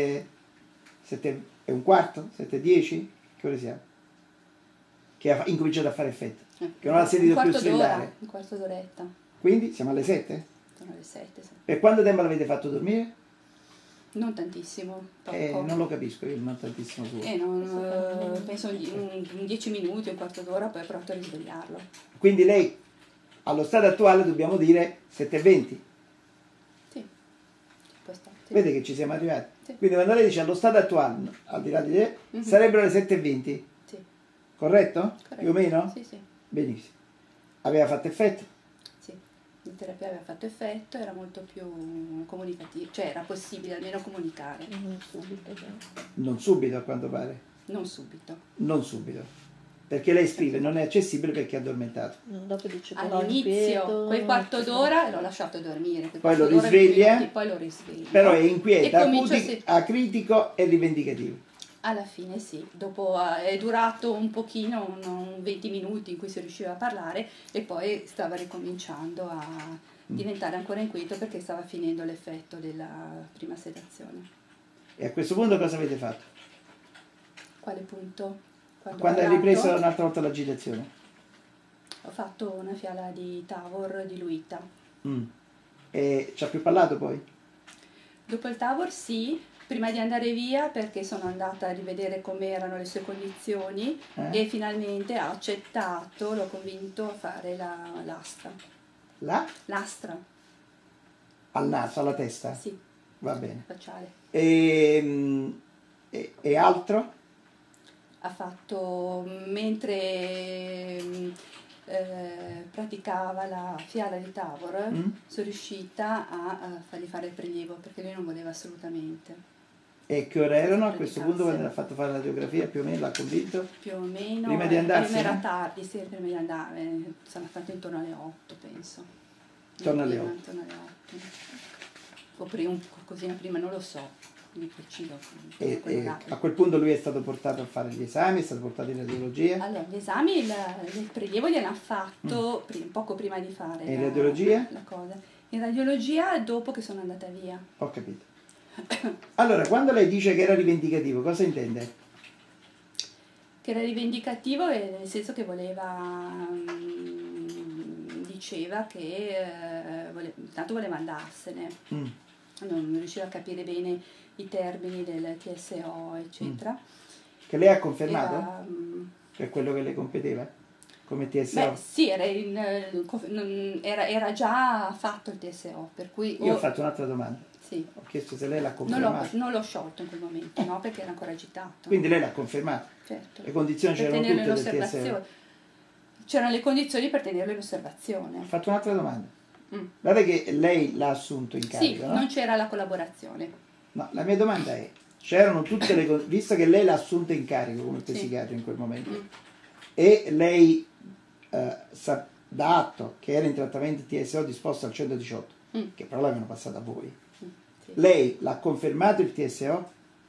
7:15? 7:10? Che ore siamo? Che ha incominciato a fare effetto. Che non ha sentito più strillare. Un quarto d'oretta. Quindi siamo alle 7? Sono alle 7. Sì. Per quanto tempo l'avete fatto dormire? Non tantissimo, poco. Non lo capisco io, non tantissimo suo. Penso 10 minuti, un quarto d'ora, poi ho provato a risvegliarlo. Quindi lei, allo stato attuale, dobbiamo dire 7:20. Sì. Vede che ci siamo arrivati? Sì. Quindi quando lei dice allo stato attuale, al di là di lei, sarebbero le 7:20. Sì. Corretto? Più o meno? Sì. Benissimo. Aveva fatto effetto? Sì. La terapia aveva fatto effetto, era molto più comunicativo, cioè era possibile almeno comunicare. Non subito, a quanto pare. Non subito. Perché lei scrive non è accessibile perché è addormentato. Dopo dice all'inizio, quel quarto d'ora l'ho lasciato dormire. Poi lo risveglia. Poi lo risveglio. Però è inquieta, acritico e rivendicativo. Alla fine sì, dopo è durato un pochino, un 20 minuti in cui si riusciva a parlare e poi stava ricominciando a diventare ancora inquieto perché stava finendo l'effetto della prima sedazione. E a questo punto cosa avete fatto? Quale punto? Quando hai ripreso un'altra volta l'agitazione? Ho fatto una fiala di Tavor diluita. E ci ha più parlato poi? Dopo il Tavor sì. Prima di andare via, perché sono andata a rivedere come erano le sue condizioni e finalmente ha accettato, l'ho convinto a fare l'astra. L'astra. Al naso, alla testa? Sì. Va bene. Facciale. E altro? Ha fatto, mentre praticava la fiala di Tavor, sono riuscita a fargli fare il prelievo perché lui non voleva assolutamente. E che ore erano a questo punto quando ha fatto fare la radiografia? Più o meno l'ha convinto? Più o meno. Prima di andarsene? Prima era tardi, sì, prima di andare. Sono state intorno alle 8, penso. Intorno alle 8. Intorno alle 8. O prima, qualcosina prima, non lo so. Di preciso. E a quel punto lui è stato portato a fare gli esami, è stato portato in radiologia? Allora, gli esami, il prelievo gliel'ha fatto poco prima di fare in radiologia? La cosa. In radiologia dopo che sono andata via. Ho capito. Allora, quando lei dice che era rivendicativo, cosa intende? Che era rivendicativo nel senso che diceva che tanto voleva andarsene. Non riusciva a capire bene i termini del TSO, eccetera. Che lei ha confermato? Che è quello che le competeva? Come TSO? Beh, sì, era già fatto il TSO, per cui... Io ho fatto un'altra domanda. Sì. Ho chiesto se lei l'ha confermato. Non l'ho sciolto in quel momento, no, perché era ancora agitato. Quindi lei l'ha confermato? Certo. Le condizioni c'erano tutte del TSO? C'erano le condizioni per tenerlo in osservazione. Ho fatto un'altra domanda. Guarda che lei l'ha assunto in carico, sì, no? non c'era la collaborazione. No, la mia domanda è, c'erano tutte le condizioni, visto che lei l'ha assunto in carico come psichiatra in quel momento, e lei dà atto che era in trattamento TSO disposto al 118, che però l'avevano passato a voi, lei l'ha confermato il TSO?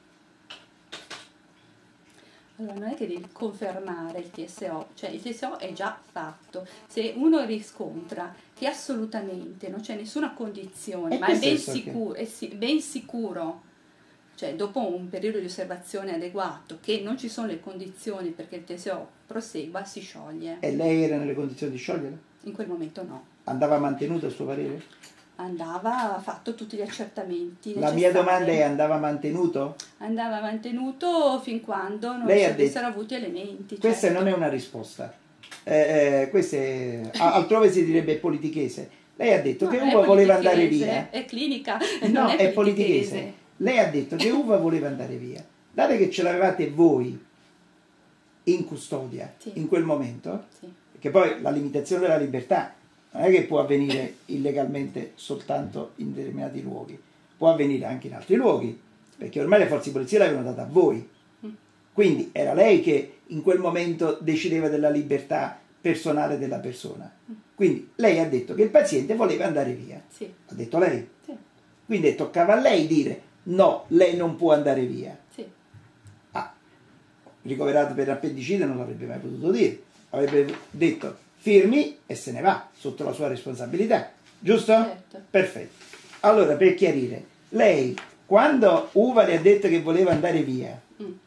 Allora, non è che devi confermare il TSO, cioè il TSO è già fatto. Se uno riscontra che assolutamente non c'è nessuna condizione, ma è ben sicuro, cioè dopo un periodo di osservazione adeguato, che non ci sono le condizioni perché il TSO prosegua, si scioglie. E lei era nelle condizioni di scioglierlo? In quel momento no. Andava mantenuto a suo parere? Ha fatto tutti gli accertamenti necessari. La mia domanda è: andava mantenuto? Andava mantenuto fin quando non si avessero avuti elementi. Questa non è una risposta. Questa è, altrove si direbbe politichese. Lei ha detto che Uva voleva andare via. È clinica, no, è politichese. Lei ha detto che Uva voleva andare via. Dato che ce l'avevate voi in custodia in quel momento, perché poi la limitazione della libertà non è che può avvenire illegalmente soltanto in determinati luoghi, può avvenire anche in altri luoghi, perché ormai le forze di polizia l'avevano data a voi. Quindi era lei che in quel momento decideva della libertà personale della persona. Quindi lei ha detto che il paziente voleva andare via. Sì. Ha detto lei. Sì. Quindi toccava a lei dire no, lei non può andare via. Sì. ricoverato per appendicite non l'avrebbe mai potuto dire, avrebbe detto firmi e se ne va, sotto la sua responsabilità, giusto? Certo. Perfetto. Allora, per chiarire, lei quando Uva le ha detto che voleva andare via,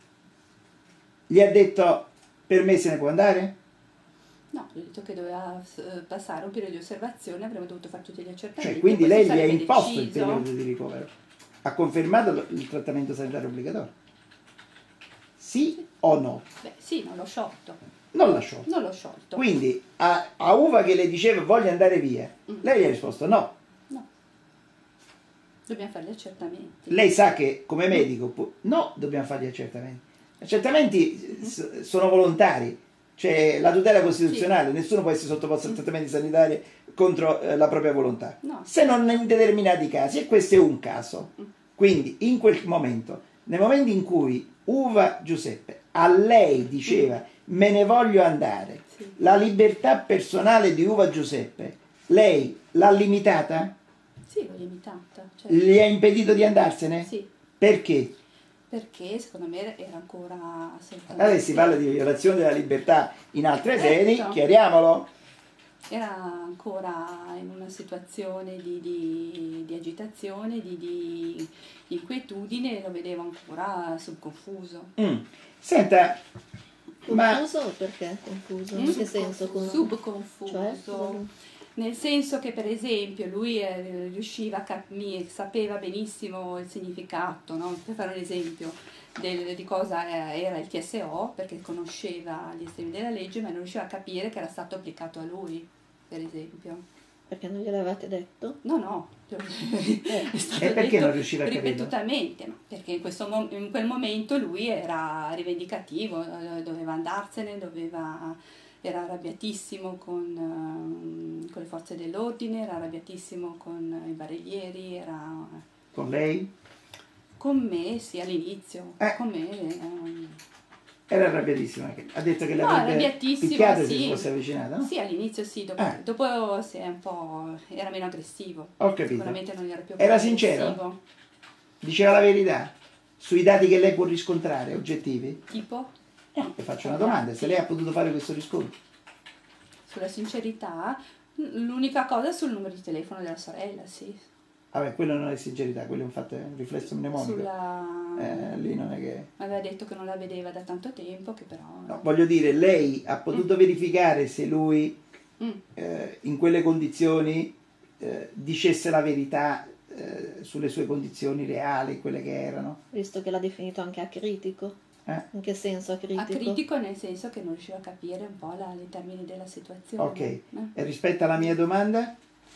gli ha detto per me se ne può andare? No, gli ho detto che doveva passare un periodo di osservazione, avremmo dovuto fare tutti gli accertamenti. Cioè, quindi lei gli ha imposto il deciso. periodo di ricovero. Ha confermato il trattamento sanitario obbligatorio? Sì o no? Beh, sì, non l'ho sciolto. Non l'ha sciolto. Non l'ho sciolto. Quindi a Uva che le diceva voglio andare via, lei gli ha risposto no. No. Dobbiamo fare gli accertamenti. Lei sa che come medico, no, dobbiamo fare gli accertamenti. Gli accertamenti sono volontari. C'è la tutela costituzionale, nessuno può essere sottoposto a trattamenti sanitari contro la propria volontà, No. se non in determinati casi, e questo è un caso. Quindi in quel momento, nel momento in cui Uva Giuseppe a lei diceva me ne voglio andare, la libertà personale di Uva Giuseppe, lei l'ha limitata? Sì, l'ho limitata. Cioè, Gli ha impedito di andarsene? Sì. Perché? Perché secondo me era ancora assolutamente... Allora si parla di violazione della libertà in altre sedi, Certo. chiariamolo. Era ancora in una situazione di agitazione, di inquietudine, lo vedevo ancora subconfuso. Senta, ma Confuso o perché confuso? In che senso? Subconfuso. Cioè? Nel senso che per esempio lui riusciva sapeva benissimo il significato, no? Per fare un esempio di cosa era il TSO, perché conosceva gli estremi della legge, ma non riusciva a capire che era stato applicato a lui, per esempio. Perché non gliel'avete detto? No. È stato e perché detto non riusciva a capire? ripetutamente, no? Perché in quel momento lui era rivendicativo, doveva andarsene, era arrabbiatissimo con le forze dell'ordine, era arrabbiatissimo con i barellieri, Con lei? con me sì all'inizio, con me Era arrabbiatissima, ha detto che no, l'avrebbe arrabbiatissimo, picchiato se sì. si fosse avvicinata, no? Sì, all'inizio sì, dopo si è un po', era meno aggressivo. Ho capito. Sicuramente non era più Era aggressivo. sincero? Diceva la verità? Sui dati che lei può riscontrare, oggettivi? Tipo? Le faccio una domanda, se lei ha potuto fare questo riscontro. Sulla sincerità, l'unica cosa è sul numero di telefono della sorella, sì. Vabbè, quello non è sincerità, quello è un riflesso mnemonico. Lì non è che... Aveva detto che non la vedeva da tanto tempo, che però... No, voglio dire, lei ha potuto verificare se lui in quelle condizioni dicesse la verità sulle sue condizioni reali, quelle che erano? Visto che l'ha definito anche acritico. In che senso acritico? Acritico nel senso che non riusciva a capire un po' i termini della situazione. Ok, e rispetto alla mia domanda?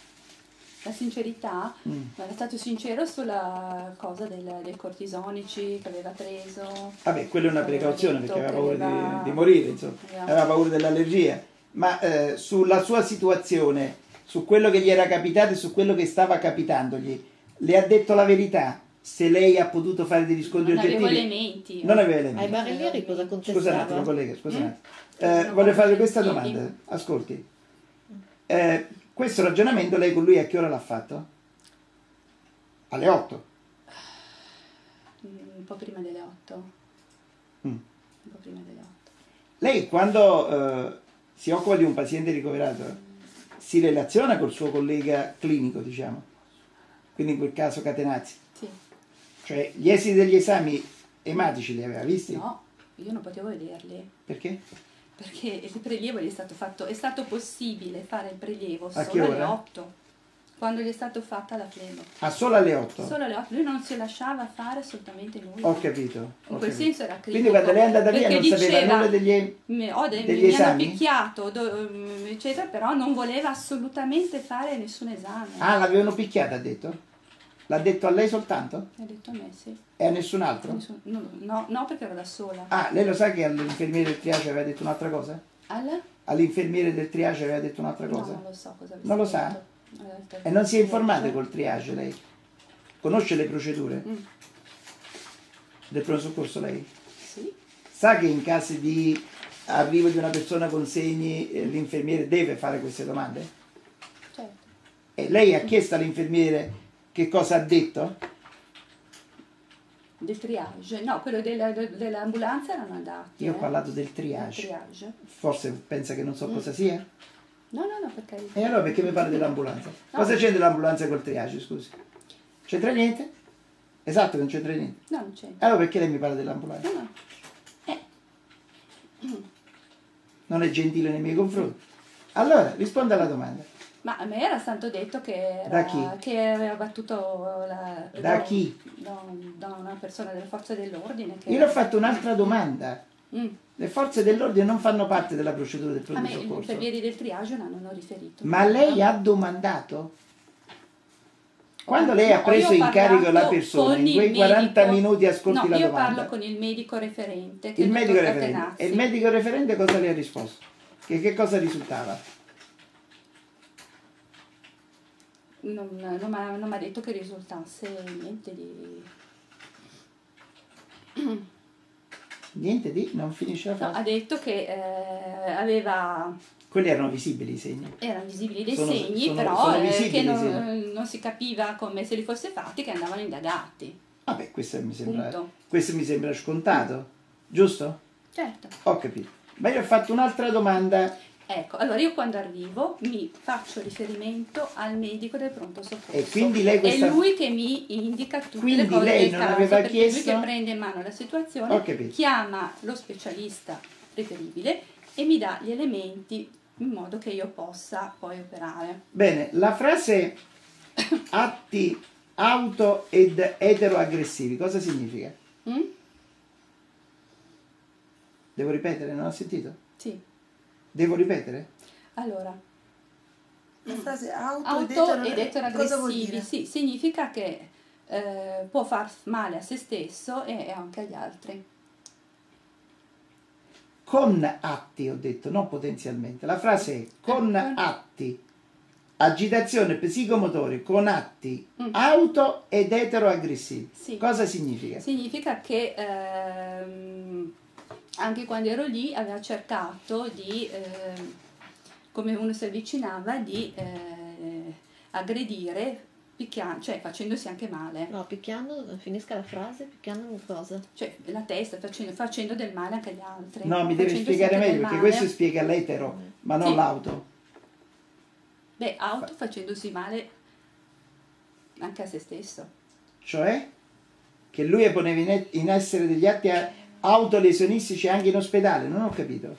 La sincerità, era stato sincero sulla cosa dei cortisonici che aveva preso. Vabbè, quella è una precauzione perché aveva paura di morire, insomma, aveva paura dell'allergia. Ma sulla sua situazione, su quello che gli era capitato e su quello che stava capitandogli, le ha detto la verità? Se lei ha potuto fare dei riscontri oggettivi? Non avevo elementi. Non aveva elementi. Ai barellieri cosa contestava? Scusa un attimo, collega, scusa un attimo. Voglio fare questa domanda. Ascolti. Questo ragionamento lei con lui a che ora l'ha fatto? Alle 8? Un po' prima delle 8. Un po' prima delle 8. Lei quando si occupa di un paziente ricoverato si relaziona col suo collega clinico, diciamo? Quindi in quel caso Catenazzi? Sì. Cioè gli esiti degli esami ematici li aveva visti? No, io non potevo vederli. Perché? Perché il prelievo gli è stato fatto, è stato possibile fare il prelievo A che solo alle ora? 8, quando gli è stato fatta la flebo. Ah, solo alle 8? Solo alle 8, lui non si lasciava fare assolutamente nulla. Ho capito. In quel senso era critico. Quindi quando lei è andata via perché non sapeva diceva, nulla degli mi hanno esami? picchiato, eccetera, però non voleva assolutamente fare nessun esame. Ah, l'avevano picchiata, ha detto? L'ha detto a lei soltanto? Ha detto a me, sì. E a nessun altro? No, perché ero da sola. Ah, lei lo sa che all'infermiere del triage aveva detto un'altra cosa? All'infermiere del triage aveva detto un'altra cosa? No, non lo so cosa avesse Non lo detto. sa? E non si è informata col triage lei? Conosce le procedure? Del pronto soccorso lei? Sì. Sa che in caso di arrivo di una persona con segni l'infermiere deve fare queste domande? Certo. E lei ha chiesto all'infermiere che cosa ha detto? Del triage? No, quello dell'ambulanza erano andati. Io ho parlato del triage. Forse pensa che non so cosa sia? No, perché... E allora perché mi parli dell'ambulanza? No. Cosa c'è dell'ambulanza col triage, scusi? C'entra niente? Esatto, non c'entra niente. No, non c'entra. Allora perché lei mi parla dell'ambulanza? No. Non è gentile nei miei confronti. Allora, risponda alla domanda. Ma a me era stato detto che, da chi? Che aveva battuto da chi? Da una persona delle forze dell'ordine. Io le ho fatto un'altra domanda. Le forze dell'ordine non fanno parte della procedura del pronto soccorso. I infermieri del triage non hanno riferito. Ma lei ha domandato? Quando lei ha preso in carico la persona, in quei 40 minuti ascolti la domanda. Io parlo con il medico referente. Il medico referente. E il medico referente cosa le ha risposto? Che cosa risultava? Non mi ha detto che risultasse niente di... Niente di? Non finisce la frase? No, ha detto che aveva... Quelli erano visibili i segni? Erano visibili dei segni, però che non si capiva come se li fosse fatti, che andavano indagati. Vabbè, questo mi sembra scontato, giusto? Certo. Ho capito. Ma io ho fatto un'altra domanda. Ecco, allora io quando arrivo mi faccio riferimento al medico del pronto soccorso. E quindi lei è lui che mi indica tutte le cose lei del non caso, aveva perché chiesto... lui che prende in mano la situazione, chiama lo specialista reperibile e mi dà gli elementi in modo che io possa poi operare. Bene, la frase atti auto ed eteroaggressivi, cosa significa? Devo ripetere, non ho sentito? Sì. Devo ripetere? Allora, la frase auto ed eteroaggressivi, sì, significa che può far male a se stesso e anche agli altri. Con atti, ho detto, non potenzialmente. La frase è con atti, agitazione psicomotori con atti auto ed eteroaggressivi. Sì. Cosa significa? Significa che anche quando ero lì aveva cercato di, come uno si avvicinava, di aggredire, cioè facendosi anche male. No, picchiando, finisca la frase, picchiando cosa? Cioè la testa, facendo del male anche agli altri. No, mi devi spiegare meglio, perché questo spiega l'etero, ma non l'auto. Beh, auto facendosi male anche a se stesso. Cioè? Che lui poneva in essere degli atti autolesionistici anche in ospedale, non ho capito.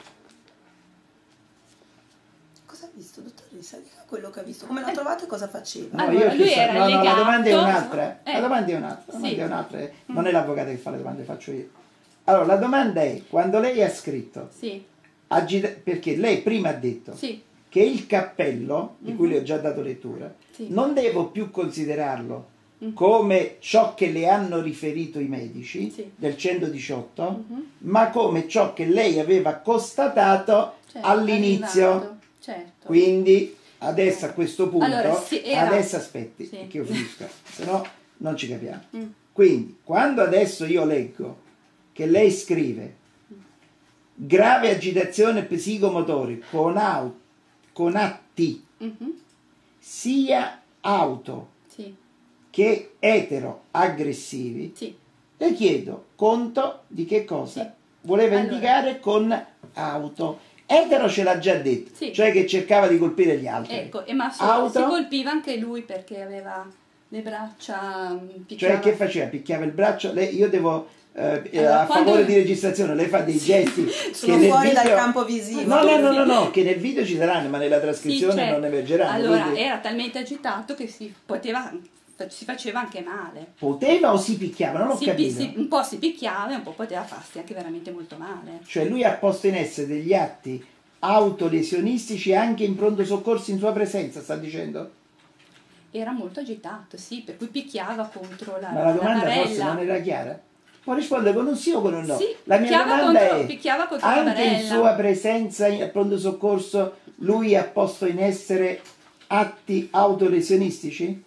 Cosa ha visto, dottoressa? Dica quello che ha visto, come l'ha trovato e cosa faceva. No, allora, lui era legato... la domanda è un'altra. La domanda è un'altra. Non è l'avvocato che fa le domande, faccio io. Allora, la domanda è, quando lei ha scritto, perché lei prima ha detto che il cappello, di cui le ho già dato lettura, non devo più considerarlo come ciò che le hanno riferito i medici del 118, ma come ciò che lei aveva constatato all'inizio. Certo. Quindi adesso a questo punto, adesso aspetti che io finisca, se no non ci capiamo. Quindi quando adesso io leggo che lei scrive grave agitazione psicomotori con atti sia auto che etero-aggressivi, le chiedo conto di che cosa voleva indicare con auto. Etero ce l'ha già detto, cioè che cercava di colpire gli altri. Ecco, ma si colpiva anche lui perché aveva le braccia picchiava. Cioè che faceva? Picchiava il braccio? Io devo... a favore di registrazione lei fa dei gesti sono che fuori dal campo visivo. No, che nel video ci saranno, ma nella trascrizione non emergeranno. Allora era talmente agitato che si faceva anche male. Poteva o si picchiava? Non ho capito. Un po' si picchiava e un po' poteva farsi anche veramente molto male. Cioè lui ha posto in essere degli atti autolesionistici anche in pronto soccorso in sua presenza, sta dicendo? Era molto agitato, per cui picchiava contro la Ma la domanda forse non era chiara? Può rispondere con un sì o con un no? La mia domanda è, anche in sua presenza al pronto soccorso lui ha posto in essere atti autolesionistici?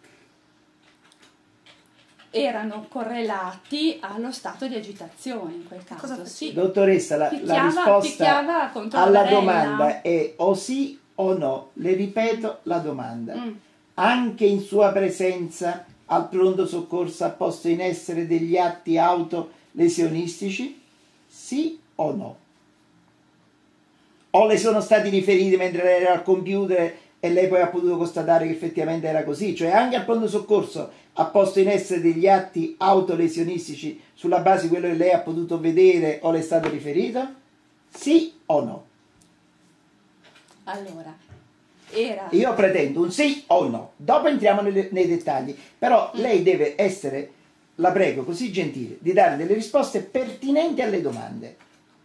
Erano correlati allo stato di agitazione in quel caso. Dottoressa, la risposta alla domanda è o sì o no. Le ripeto la domanda. Anche in sua presenza al pronto soccorso ha posto in essere degli atti autolesionistici? Sì o no? O le sono stati riferiti mentre lei era al computer e lei poi ha potuto constatare che effettivamente era così? Cioè anche al pronto soccorso ha posto in essere degli atti autolesionistici sulla base di quello che lei ha potuto vedere o le è stato riferito? Sì o no? Allora, io pretendo un sì o no, dopo entriamo nei dettagli, però lei deve essere, la prego, così gentile di dare delle risposte pertinenti alle domande.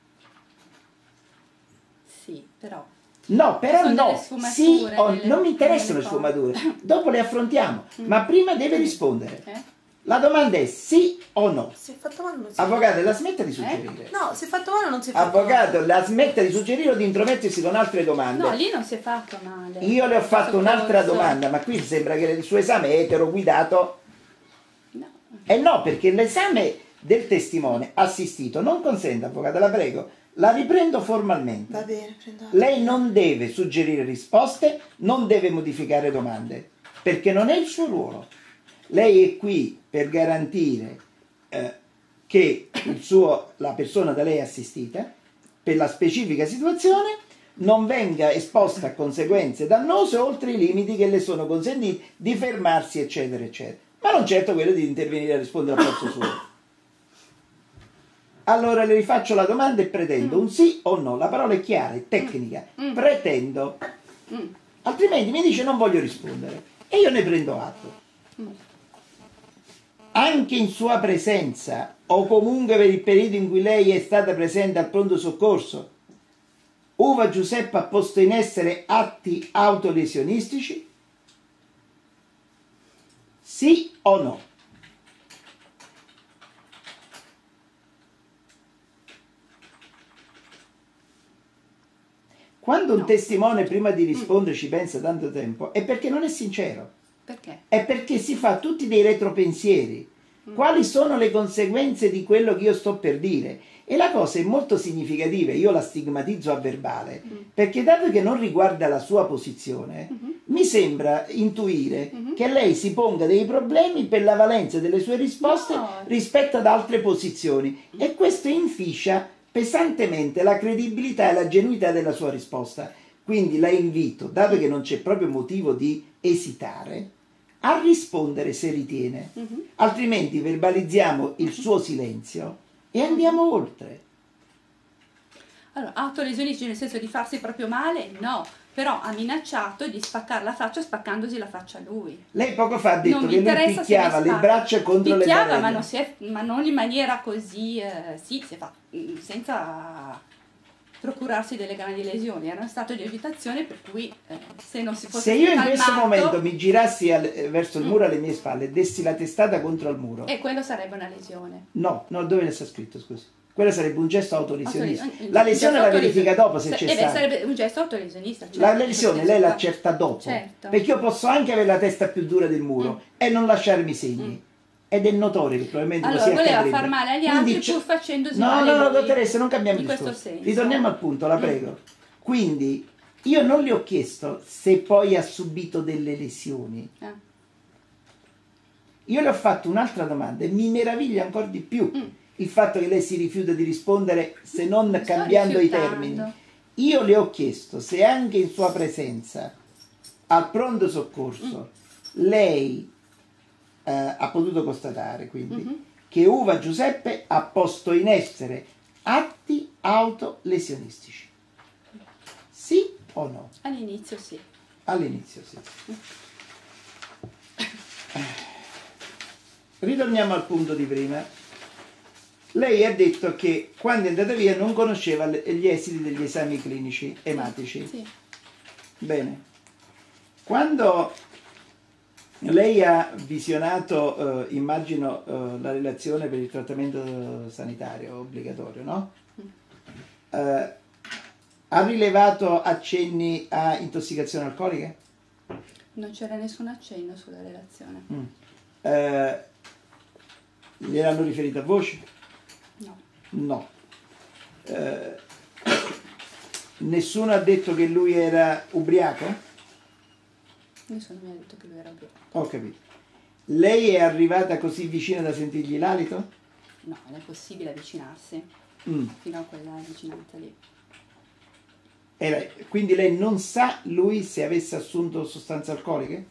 Sì, però no, però no, sì o nelle, non mi interessano le sfumature, dopo le affrontiamo, ma prima deve rispondere. La domanda è sì o no. Se è fatto male non si Avvocato, la smetta di suggerire. No, se è fatto male non si è fatto Avvocato, male. la smetta di suggerire o di intromettersi con altre domande. No, lì non si è fatto male. Io le ho fatto un'altra domanda, ma qui sembra che il suo esame è etero guidato. No. No, perché l'esame del testimone assistito non consente, avvocato, la prego, la riprendo formalmente. Va bene, prendo. Lei non deve suggerire risposte, non deve modificare domande, perché non è il suo ruolo. Lei è qui per garantire che la persona da lei assistita, per la specifica situazione, non venga esposta a conseguenze dannose oltre i limiti che le sono consentiti di fermarsi, eccetera, eccetera. Ma non certo quello di intervenire a rispondere al posto suo. Allora le rifaccio la domanda e pretendo un sì o no. La parola è chiara, è tecnica. Pretendo. Altrimenti mi dice non voglio rispondere. E io ne prendo atto. Anche in sua presenza o comunque per il periodo in cui lei è stata presente al pronto soccorso, Uva Giuseppa ha posto in essere atti autolesionistici? Sì o no? Quando un testimone prima di rispondere ci pensa tanto tempo è perché non è sincero. Perché? È perché si fa tutti dei retropensieri. Quali sono le conseguenze di quello che io sto per dire? E la cosa è molto significativa, io la stigmatizzo a verbale, perché dato che non riguarda la sua posizione, mi sembra intuire che lei si ponga dei problemi per la valenza delle sue risposte rispetto ad altre posizioni, e questo inficia pesantemente la credibilità e la genuinità della sua risposta. Quindi la invito, dato che non c'è proprio motivo di esitare, a rispondere se ritiene, altrimenti verbalizziamo il suo silenzio e andiamo oltre. Allora, autolesionistici nel senso di farsi proprio male? No, però ha minacciato di spaccare la faccia spaccandosi la faccia a lui. Lei poco fa ha detto che lui picchiava le braccia contro le barelle. Ma non in maniera così, sì, si fa, senza procurarsi delle grandi lesioni. Era uno stato di agitazione per cui se non si fosse calmato... Se io in questo calmato, momento mi girassi verso il muro alle mie spalle e dessi la testata contro il muro... E quello sarebbe una lesione. No, dove le sta scritto, scusi? Quello sarebbe un gesto autolesionista. La lesione la verifica dopo se c'è stato. Sarebbe un gesto autolesionista. Certo, la lesione lei l'accerta dopo. Certo. Perché io posso anche avere la testa più dura del muro e non lasciarmi segni. Ed è notorio che probabilmente allora, così voleva accadrebbe. far male agli altri pur facendosi male. No, dottoressa, non cambiamo in discorso. questo senso. Ritorniamo al punto, la prego. Quindi io non le ho chiesto se poi ha subito delle lesioni. Io le ho fatto un'altra domanda e mi meraviglia ancora di più il fatto che lei si rifiuta di rispondere se non cambiando i termini. Io le ho chiesto se anche in sua presenza al pronto soccorso lei ha potuto constatare quindi che Uva Giuseppe ha posto in essere atti autolesionistici. Sì o no? All'inizio sì. All'inizio sì. Ritorniamo al punto di prima. Lei ha detto che quando è andata via non conosceva gli esiti degli esami clinici ematici. Sì. Bene. Quando lei ha visionato, immagino, la relazione per il trattamento sanitario obbligatorio, no? Ha rilevato accenni a intossicazione alcolica? Non c'era nessun accenno sulla relazione. Gliel'hanno riferito a voce? No. No. Nessuno ha detto che lui era ubriaco? Nessuno mi ha detto che lui era ubriaco. Ho capito. Lei è arrivata così vicina da sentirgli l'alito? No, non è possibile avvicinarsi fino a quella vicinanza lì. Quindi lei non sa lui se avesse assunto sostanze alcoliche?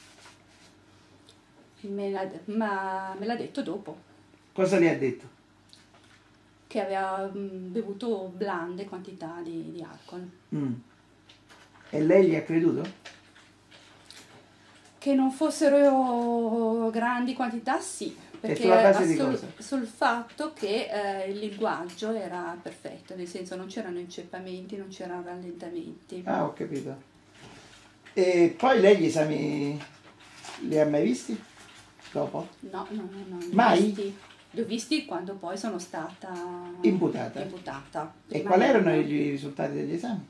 Me l'ha detto dopo. Cosa le ha detto? Che aveva bevuto blande quantità di alcol. E lei gli ha creduto? Che non fossero grandi quantità, sì, perché sulla base di cosa? Sul fatto che il linguaggio era perfetto, nel senso non c'erano inceppamenti, non c'erano rallentamenti. Ah, ho capito. E poi lei gli esami li ha mai visti? Dopo? No. Mai? Li ho visti quando poi sono stata imputata. E Prima quali erano i risultati degli esami?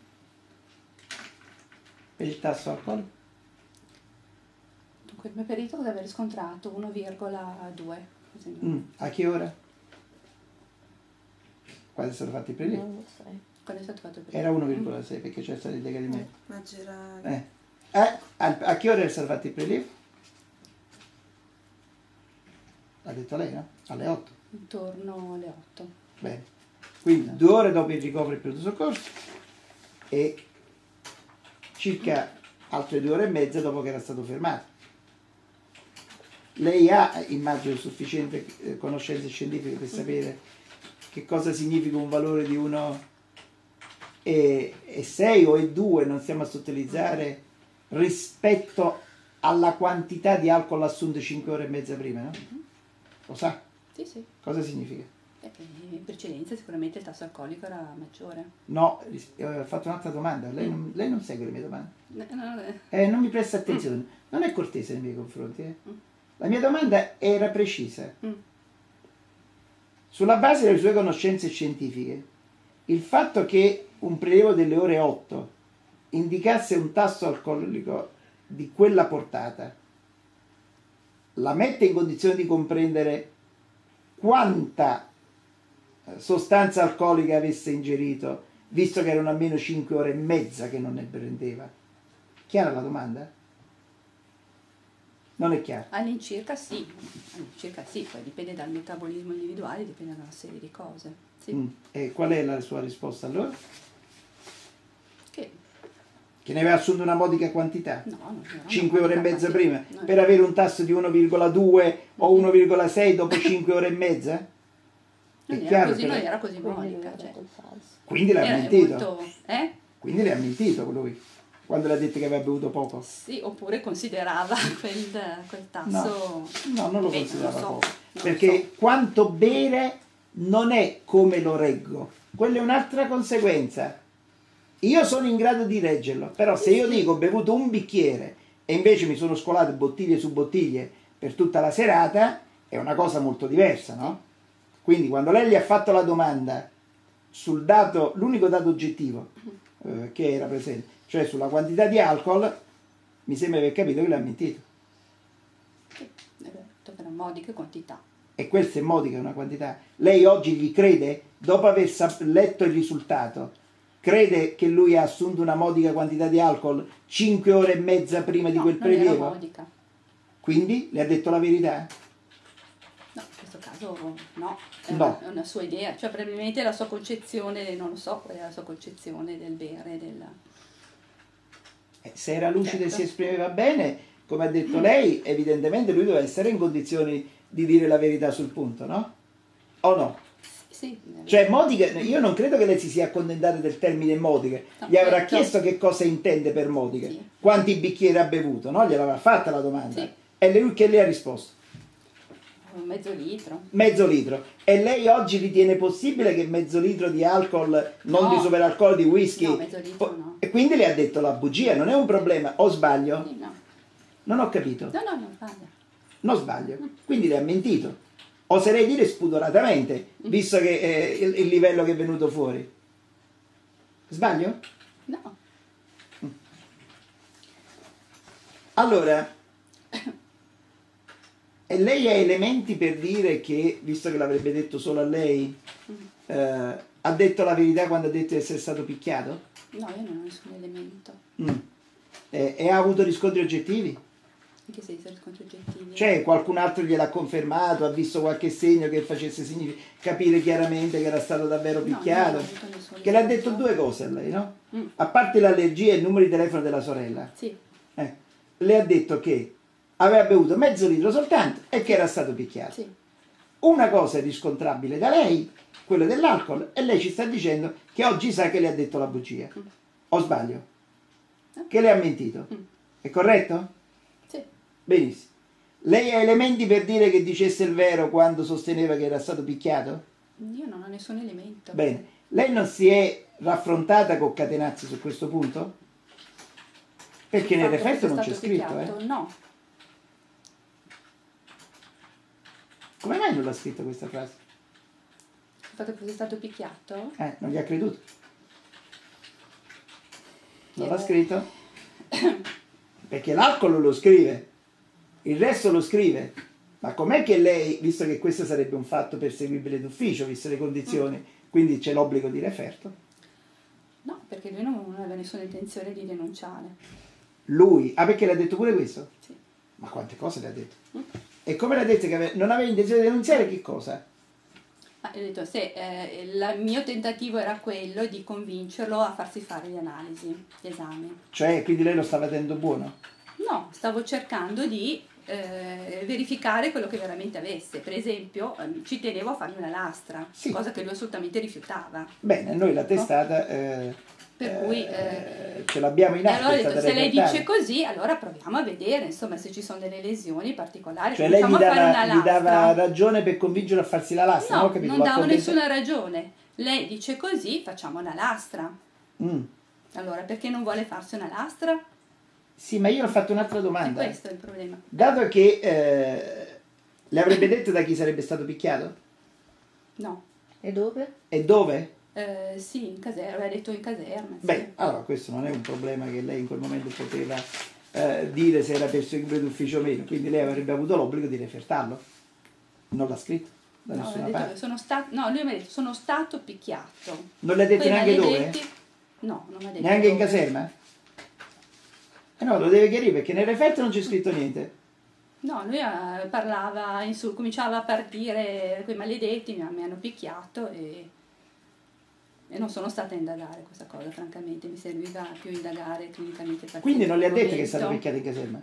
Per il tasso alcolico? Dunque, il mio perito deve aver riscontrato 1,2. A che ora? Quando è stato fatto il prelievo? Non lo sai. Quando è stato fatto il prelievo? Era 1,6 perché c'è stato il decadimento. Ma c'era... A che ora è stato fatto il prelievo? Ha detto lei, no? Alle 8. Intorno alle 8. Bene. Quindi 2 ore dopo il ricovero del pronto soccorso e circa altre 2 ore e mezza dopo che era stato fermato. Lei ha, immagino, sufficiente conoscenze scientifiche per sapere che cosa significa un valore di 1,6 o 2, non stiamo a sottolineare, rispetto alla quantità di alcol assunto 5 ore e mezza prima, no? Lo sa? Sì. Cosa significa? In precedenza sicuramente il tasso alcolico era maggiore. No, ho fatto un'altra domanda. Lei non segue le mie domande. Non mi presta attenzione. Non è cortese nei miei confronti. La mia domanda era precisa. Sulla base delle sue conoscenze scientifiche, il fatto che un prelievo delle ore 8 indicasse un tasso alcolico di quella portata la mette in condizione di comprendere quanta sostanza alcolica avesse ingerito, visto che erano almeno 5 ore e mezza che non ne prendeva. Chiara la domanda? Non è chiaro? All'incirca sì, poi dipende dal metabolismo individuale, dipende da una serie di cose. Sì. E qual è la sua risposta allora? Che ne aveva assunto una modica quantità? No, 5 ore e mezza prima? Per avere un tasso di 1,2 o 1,6 dopo 5 ore e mezza? Non era così modica. Quindi le ha mentito? Molto, Quindi le ha mentito lui? Quando le ha detto che aveva bevuto poco? Sì, oppure considerava quel tasso... No, non lo considerava poco. Perché quanto bere non è come lo reggo. Quella è un'altra conseguenza. Io sono in grado di reggerlo, però se io dico ho bevuto un bicchiere e invece mi sono scolato bottiglie su bottiglie per tutta la serata, è una cosa molto diversa, no? Quindi quando lei gli ha fatto la domanda sul dato, l'unico dato oggettivo che era presente, cioè sulla quantità di alcol, mi sembra aver capito che l'ha mentito. Sì, è detto che era modica quantità. E questa è modica una quantità. Lei oggi gli crede, dopo aver letto il risultato, crede che lui ha assunto una modica quantità di alcol 5 ore e mezza prima di quel prelievo? Non era modica. Quindi le ha detto la verità? No, in questo caso no, No. È una sua idea, cioè probabilmente la sua concezione, non lo so qual è la sua concezione del bere, se era lucido e si esprimeva bene, come ha detto lei, evidentemente lui doveva essere in condizioni di dire la verità sul punto, no? O no? Sì. Cioè modica, io non credo che lei si sia accontentata del termine modica, gli avrà chiesto che cosa intende per modica, quanti bicchieri ha bevuto, no? Gliel'avrà fatta la domanda. Sì. E lui che le ha risposto? Mezzo litro. Mezzo litro. E lei oggi ritiene possibile che mezzo litro di alcol, non di superalcol, di whisky... No, mezzo litro no. E quindi le ha detto la bugia, non è un problema, o sbaglio? Sì, no. Non ho capito. No, sbaglia. Non sbaglio. Quindi le ha mentito. Oserei dire spudoratamente, visto che è il livello che è venuto fuori. Sbaglio? No. Allora, e lei ha elementi per dire che, visto che l'avrebbe detto solo a lei, ha detto la verità quando ha detto di essere stato picchiato? No, io non ho nessun elemento. E ha avuto riscontri oggettivi? In che senso riscontri oggettivi? Cioè qualcun altro gliel'ha confermato, ha visto qualche segno che facesse capire chiaramente che era stato davvero picchiato? No, che le ha detto due cose a lei, no? A parte l'allergia e il numero di telefono della sorella. Sì. Le ha detto che aveva bevuto mezzo litro soltanto e che era stato picchiato. Sì. Una cosa è riscontrabile da lei, quello dell'alcol, e lei ci sta dicendo che oggi sa che le ha detto la bugia. O sbaglio? Che le ha mentito. È corretto? Sì. Benissimo. Lei ha elementi per dire che dicesse il vero quando sosteneva che era stato picchiato? Io non ho nessun elemento. Bene. Lei non si è raffrontata con Catenazzi su questo punto? Perché nel referto non c'è scritto, No. Come mai non l'ha scritto questa frase? Il fatto che fosse stato picchiato? Non gli ha creduto. Non l'ha scritto? Perché l'alcol lo scrive, il resto lo scrive. Ma com'è che lei, visto che questo sarebbe un fatto perseguibile d'ufficio, viste le condizioni, quindi c'è l'obbligo di referto? No, perché lui non aveva nessuna intenzione di denunciare. Lui? Ah, perché le ha detto pure questo? Sì. Ma quante cose le ha detto? E come le ha detto che non aveva intenzione di denunciare, che cosa? Ma ho detto, se il mio tentativo era quello di convincerlo a farsi fare le analisi, gli esami. Cioè, quindi lei lo stava tenendo buono? No, stavo cercando di verificare quello che veramente avesse. Per esempio, ci tenevo a fargli una lastra, sì, cosa che lui assolutamente rifiutava. Bene, noi la testata per cui ce l'abbiamo in atto. Allora ho detto, se lei dice così, allora proviamo a vedere, insomma, se ci sono delle lesioni particolari. Cioè lei gli dava ragione per convincerlo a farsi la lastra? No, non davo nessuna ragione. Lei dice così, facciamo una lastra. Allora, perché non vuole farsi una lastra? Sì, ma io ho fatto un'altra domanda. E questo è il problema. Dato che le avrebbe detto da chi sarebbe stato picchiato? No. E dove? E dove? Sì, in caserma, aveva detto in caserma. Sì. Beh, allora questo non è un problema che lei in quel momento poteva dire se era perseguibile d'ufficio o meno, quindi lei avrebbe avuto l'obbligo di refertarlo. Non l'ha scritto da nessuna parte. No, lui mi ha detto sono stato picchiato. Non le ha detto neanche dove? No, non mi ha detto neanche dove. In caserma? No, lo deve chiarire perché nel referto non c'è scritto niente. No, lui parlava, cominciava a partire quei maledetti, mi hanno picchiato e non sono stata a indagare questa cosa, francamente, mi serviva più indagare clinicamente. Quindi non le ha detto che è stato picchiato in caserma?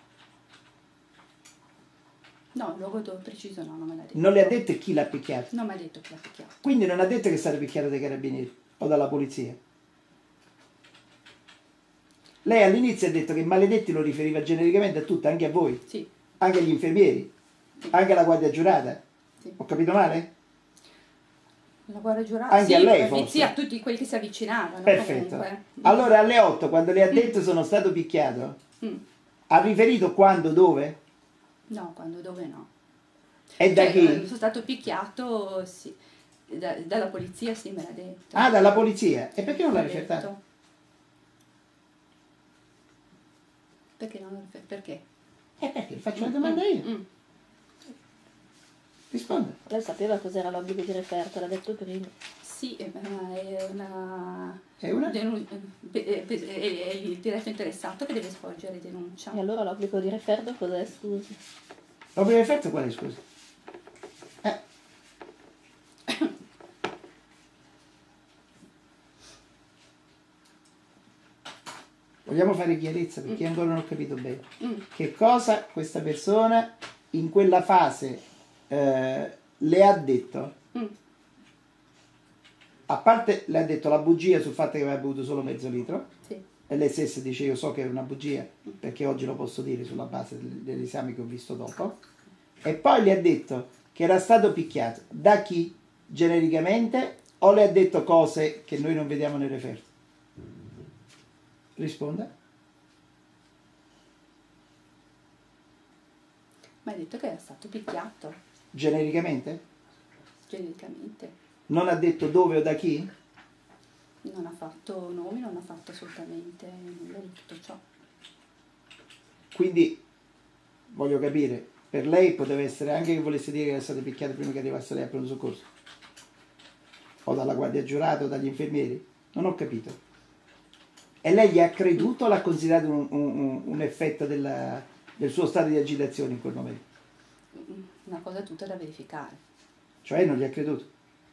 No, il luogo preciso no, non me l'ha detto. Non le ha detto chi l'ha picchiato? Non mi ha detto chi l'ha picchiato. Quindi non ha detto che è stato picchiato dai carabinieri o dalla polizia? Lei all'inizio ha detto che maledetti lo riferiva genericamente a tutti, anche a voi? Sì. Anche agli infermieri? Sì. Anche alla guardia giurata? Sì. Ho capito male? La guardia giurata? Anche sì, a lei forse? Sì, a tutti quelli che si avvicinavano. Perfetto. Comunque. Allora alle 8, quando le ha detto sono stato picchiato, ha riferito quando, dove? No, quando, dove no. E da chi? Sono stato picchiato, sì. Dalla polizia, sì, me l'ha detto. Ah, dalla polizia? E perché non l'ha rifertato? Perché non l'ha rifertato? Perché? Perché faccio una domanda io. Risponda. Lei sapeva cos'era l'obbligo di referto, l'ha detto prima. Sì, è una... È una? È il diretto interessato che deve svolgere denuncia. E allora l'obbligo di referto cos'è, scusi? L'obbligo di referto qual è, scusi? Vogliamo fare chiarezza perché ancora non ho capito bene. Che cosa questa persona in quella fase le ha detto? A parte le ha detto la bugia sul fatto che aveva bevuto solo mezzo litro. Sì. E lei stessa dice io so che è una bugia perché oggi lo posso dire sulla base degli esami che ho visto dopo. E poi le ha detto che era stato picchiato. Da chi? Genericamente? O le ha detto cose che noi non vediamo nel referto? Risponda. Ma ha detto che era stato picchiato. Genericamente? Genericamente. Non ha detto dove o da chi? Non ha fatto nomi, non ha fatto assolutamente nulla di tutto ciò. Quindi, voglio capire, per lei poteva essere anche che volesse dire che era stato picchiato prima che arrivasse lei al pronto soccorso? O dalla guardia giurata o dagli infermieri? Non ho capito. E lei gli ha creduto o l'ha considerato un effetto del suo stato di agitazione in quel momento? Una cosa tutta da verificare. Cioè non gli ha creduto?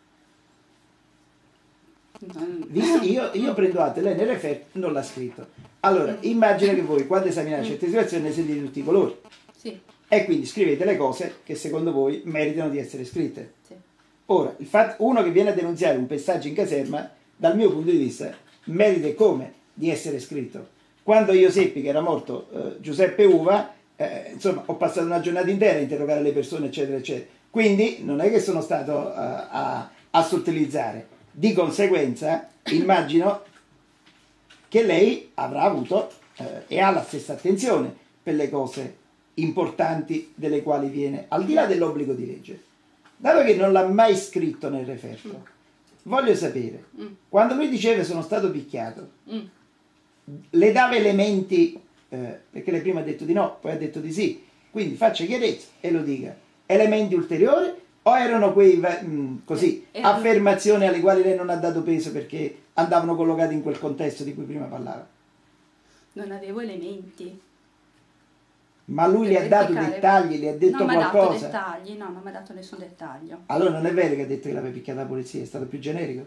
Io prendo atto, lei nel referto non l'ha scritto. Allora, immagina che voi quando esaminate certe situazioni ne sentite tutti i colori. Sì. E quindi scrivete le cose che secondo voi meritano di essere scritte. Sì. Ora, uno che viene a denunziare un pestaggio in caserma, dal mio punto di vista, merita come di essere scritto. Quando io seppi che era morto Giuseppe Uva, insomma, ho passato una giornata intera a interrogare le persone, eccetera, eccetera. Quindi non è che sono stato a sottilizzare. Di conseguenza, immagino che lei avrà avuto e ha la stessa attenzione per le cose importanti delle quali viene, al di là dell'obbligo di legge. Dato che non l'ha mai scritto nel referto, voglio sapere, quando lui diceva sono stato picchiato, le dava elementi, perché lei prima ha detto di no, poi ha detto di sì, quindi faccia chiarezza e lo dica, elementi ulteriori o erano quei affermazioni alle quali lei non ha dato peso perché andavano collocate in quel contesto di cui prima parlava? Non avevo elementi. Ma lui le ha dato dettagli, le ha detto qualcosa? Non mi ha dato dettagli, no, non mi ha dato nessun dettaglio. Allora non è vero che ha detto che l'aveva picchiata la polizia, è stato più generico?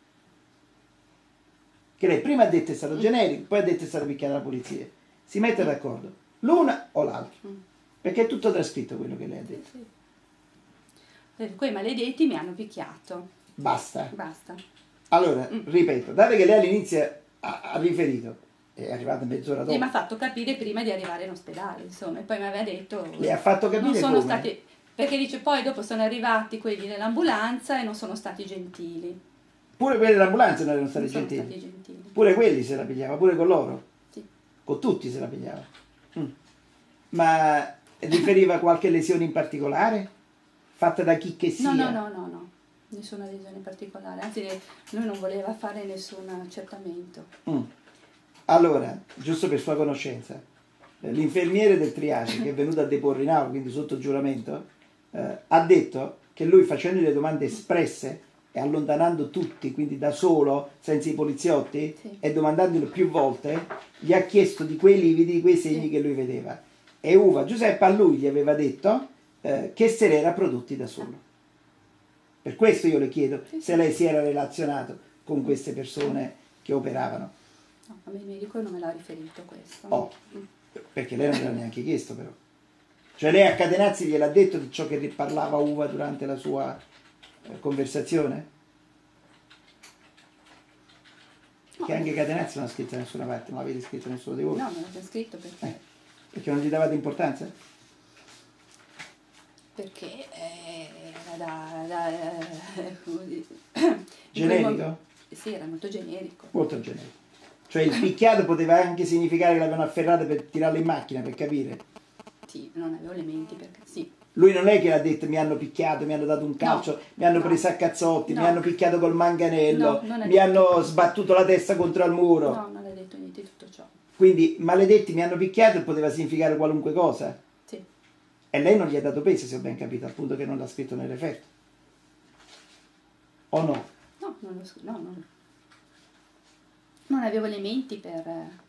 Che lei prima ha detto è stato generico, poi ha detto è stato picchiata la polizia. Si mette d'accordo, l'una o l'altra? Perché è tutto trascritto quello che lei ha detto. Sì. Quei maledetti mi hanno picchiato. Basta. Basta. Allora, ripeto, dato che lei all'inizio ha riferito, è arrivata mezz'ora dopo. E mi ha fatto capire prima di arrivare in ospedale, insomma, e poi mi aveva detto... Le ha fatto capire non sono come? stati, perché dice, poi dopo sono arrivati quelli dell'ambulanza e non sono stati gentili. Pure quelli dell'ambulanza non erano stati gentili? Sono stati gentili. Pure quelli se la pigliava, pure con loro? Sì. Con tutti se la pigliava? Ma riferiva qualche lesione in particolare? Fatta da chi che sia? No, nessuna lesione particolare, anzi lui non voleva fare nessun accertamento. Allora, giusto per sua conoscenza, l'infermiere del triage che è venuto a deporre in aula, quindi sotto giuramento, ha detto che lui facendo le domande espresse e allontanando tutti, quindi da solo, senza i poliziotti, sì, e domandandolo più volte, gli ha chiesto di quei lividi, di quei segni, sì, che lui vedeva. E Uva Giuseppe a lui gli aveva detto che se l'era prodotti da solo. Per questo io le chiedo se lei si era relazionato con queste persone che operavano. No, a me il medico non me l'ha riferito questo. Oh, perché lei non l'ha neanche chiesto però. Cioè lei a Catenazzi gliel'ha detto di ciò che parlava Uva durante la sua conversazione? No. Che anche Catenazzi non ha scritto da nessuna parte, non l'avete scritto nessuno di voi? No, non l'ho scritto perché... Perché non gli davate importanza? Perché era generico? Sì, era molto generico. Molto generico. Cioè il picchiato poteva anche significare che l'avevano afferrata per tirarla in macchina, per capire? Sì, non avevo elementi perché sì. Lui non è che l'ha detto mi hanno picchiato, mi hanno dato un calcio, no, mi hanno preso a cazzotti, mi hanno picchiato col manganello, mi hanno sbattuto la testa contro il muro. No, non ha detto niente di tutto ciò. Quindi maledetti mi hanno picchiato e poteva significare qualunque cosa. Sì. E lei non gli ha dato peso, se ho ben capito, al punto che non l'ha scritto nel referto. O no? No, non l'ho scritto, no. Non avevo elementi per...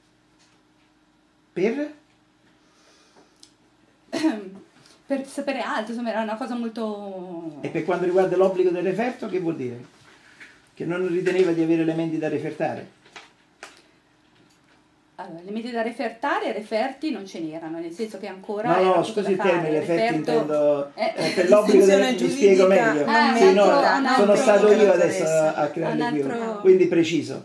per sapere altro, insomma era una cosa molto... E per quanto riguarda l'obbligo del referto, che vuol dire? Che non riteneva di avere elementi da refertare? Allora, elementi da refertare, referti non ce n'erano, nel senso che ancora... No, scusi il termine, referti intendo... per l'obbligo del... Mi spiego meglio. Sì, no, sono stato io adesso a creare qui. Quindi preciso.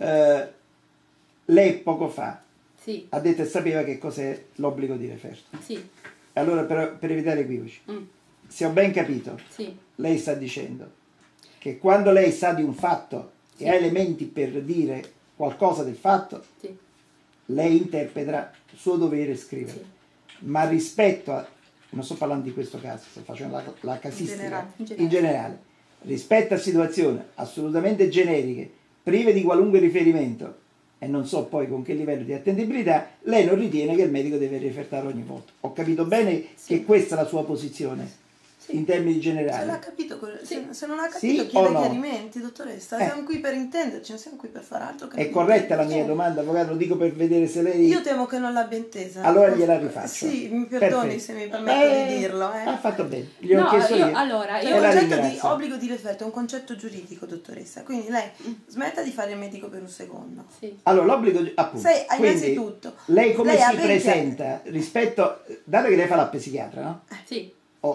Lei poco fa ha detto e sapeva che cos'è l'obbligo di referto. Sì. Allora, per evitare equivoci, se ho ben capito, sì, lei sta dicendo che quando lei sa di un fatto e ha elementi per dire qualcosa del fatto, sì, lei interpreta il suo dovere scrivere. Sì. Ma rispetto a... non sto parlando di questo caso, sto facendo la casistica in generale. Rispetto a situazioni assolutamente generiche, prive di qualunque riferimento, e non so poi con che livello di attendibilità, lei non ritiene che il medico deve refertare ogni volta. Ho capito bene che questa è la sua posizione. in termini generali. Se, l'ha capito, se non ha capito, chiede chiarimenti, dottoressa. Siamo qui per intenderci, non siamo qui per fare altro. È corretta la mia domanda, avvocato? Lo dico per vedere se lei... Io temo che non l'abbia intesa. Allora gliela rifaccio. Sì, mi perdoni se mi permette di dirlo. Ha fatto bene. Gli ho chiesto io. Allora, il concetto di obbligo di referto è un concetto giuridico, dottoressa. Quindi lei smetta di fare il medico per un secondo. Sì. Allora, l'obbligo... appunto. Innanzitutto... Lei come si presenta rispetto... Dato che lei fa la psichiatra, no? Sì.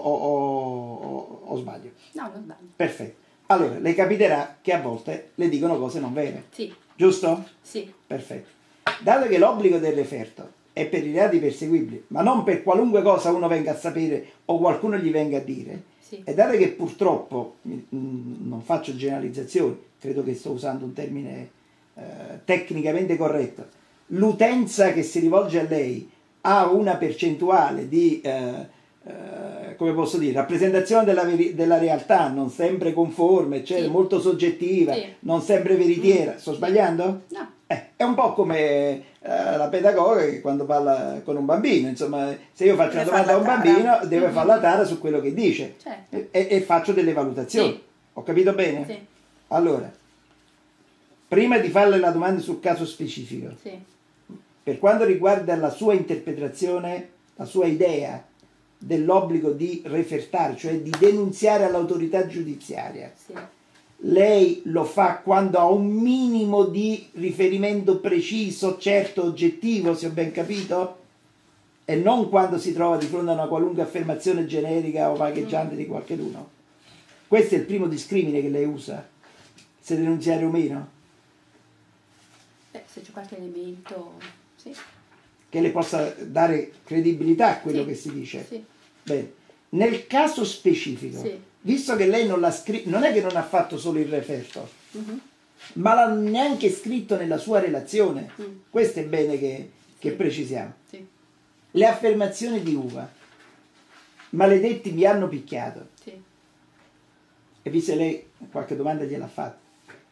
O sbaglio? No, non sbaglio. Perfetto. Allora, le capiterà che a volte le dicono cose non vere. Sì. Giusto? Sì. Perfetto. Dato che l'obbligo del referto è per i reati perseguibili, ma non per qualunque cosa uno venga a sapere o qualcuno gli venga a dire, sì. E dato che purtroppo, non faccio generalizzazioni, credo che sto usando un termine tecnicamente corretto, l'utenza che si rivolge a lei ha una percentuale di... come posso dire, rappresentazione della realtà non sempre conforme, cioè molto soggettiva, non sempre veritiera. Sto sbagliando? No. È un po' come la pedagoga che quando parla con un bambino, insomma, se io faccio una domanda a un bambino deve fare la tara su quello che dice, certo. e faccio delle valutazioni. Sì. Ho capito bene? Sì. Allora, prima di farle la domanda sul caso specifico, per quanto riguarda la sua interpretazione, la sua idea dell'obbligo di refertare, cioè di denunziare all'autorità giudiziaria, lei lo fa quando ha un minimo di riferimento preciso, certo, oggettivo, se ho ben capito, e non quando si trova di fronte a una qualunque affermazione generica o vagheggiante di qualcheduno. Questo è il primo discrimine che lei usa, se denunziare o meno. Se c'è qualche elemento, sì. Che le possa dare credibilità a quello che si dice. Sì. Bene. Nel caso specifico, visto che lei non l'ha scritto, non è che non ha fatto solo il referto, ma l'ha neanche scritto nella sua relazione. Questo è bene che precisiamo. Sì. Le affermazioni di Uva, maledetti mi hanno picchiato. Sì. E visto che lei qualche domanda gliel'ha fatta,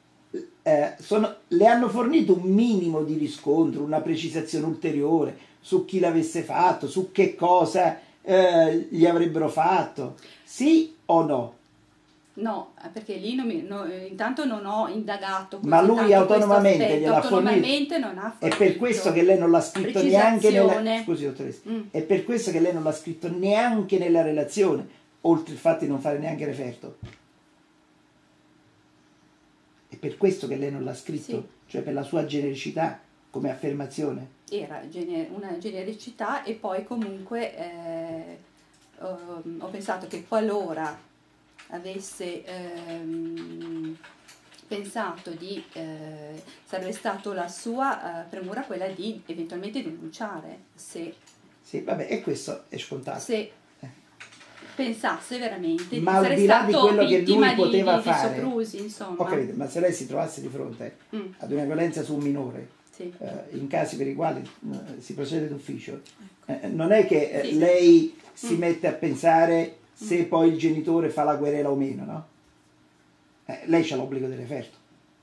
le hanno fornito un minimo di riscontro, una precisazione ulteriore su chi l'avesse fatto, su che cosa gli avrebbero fatto, sì o no? No, perché lì intanto non ho indagato. Ma lui autonomamente gliel'ha fornito. Non ha fornito. È per questo che lei non l'ha scritto neanche nella... Scusi, dottoressa. È per questo che lei non l'ha scritto neanche nella relazione, oltre il fatto di non fare neanche referto. È per questo che lei non l'ha scritto, cioè per la sua genericità come affermazione. Era una genericità, e poi comunque ho pensato che qualora avesse pensato di sarebbe stato la sua premura quella di eventualmente denunciare, se sì, vabbè, e questo è scontato. Se pensasse veramente ma di essere al di là di quello che lui poteva di fare, soprusi, insomma. Ho capito, ma se lei si trovasse di fronte ad una violenza su un minore, in casi per i quali si procede d'ufficio, non è che lei si mette a pensare se poi il genitore fa la querela o meno, no? Lei c'ha l'obbligo di referto.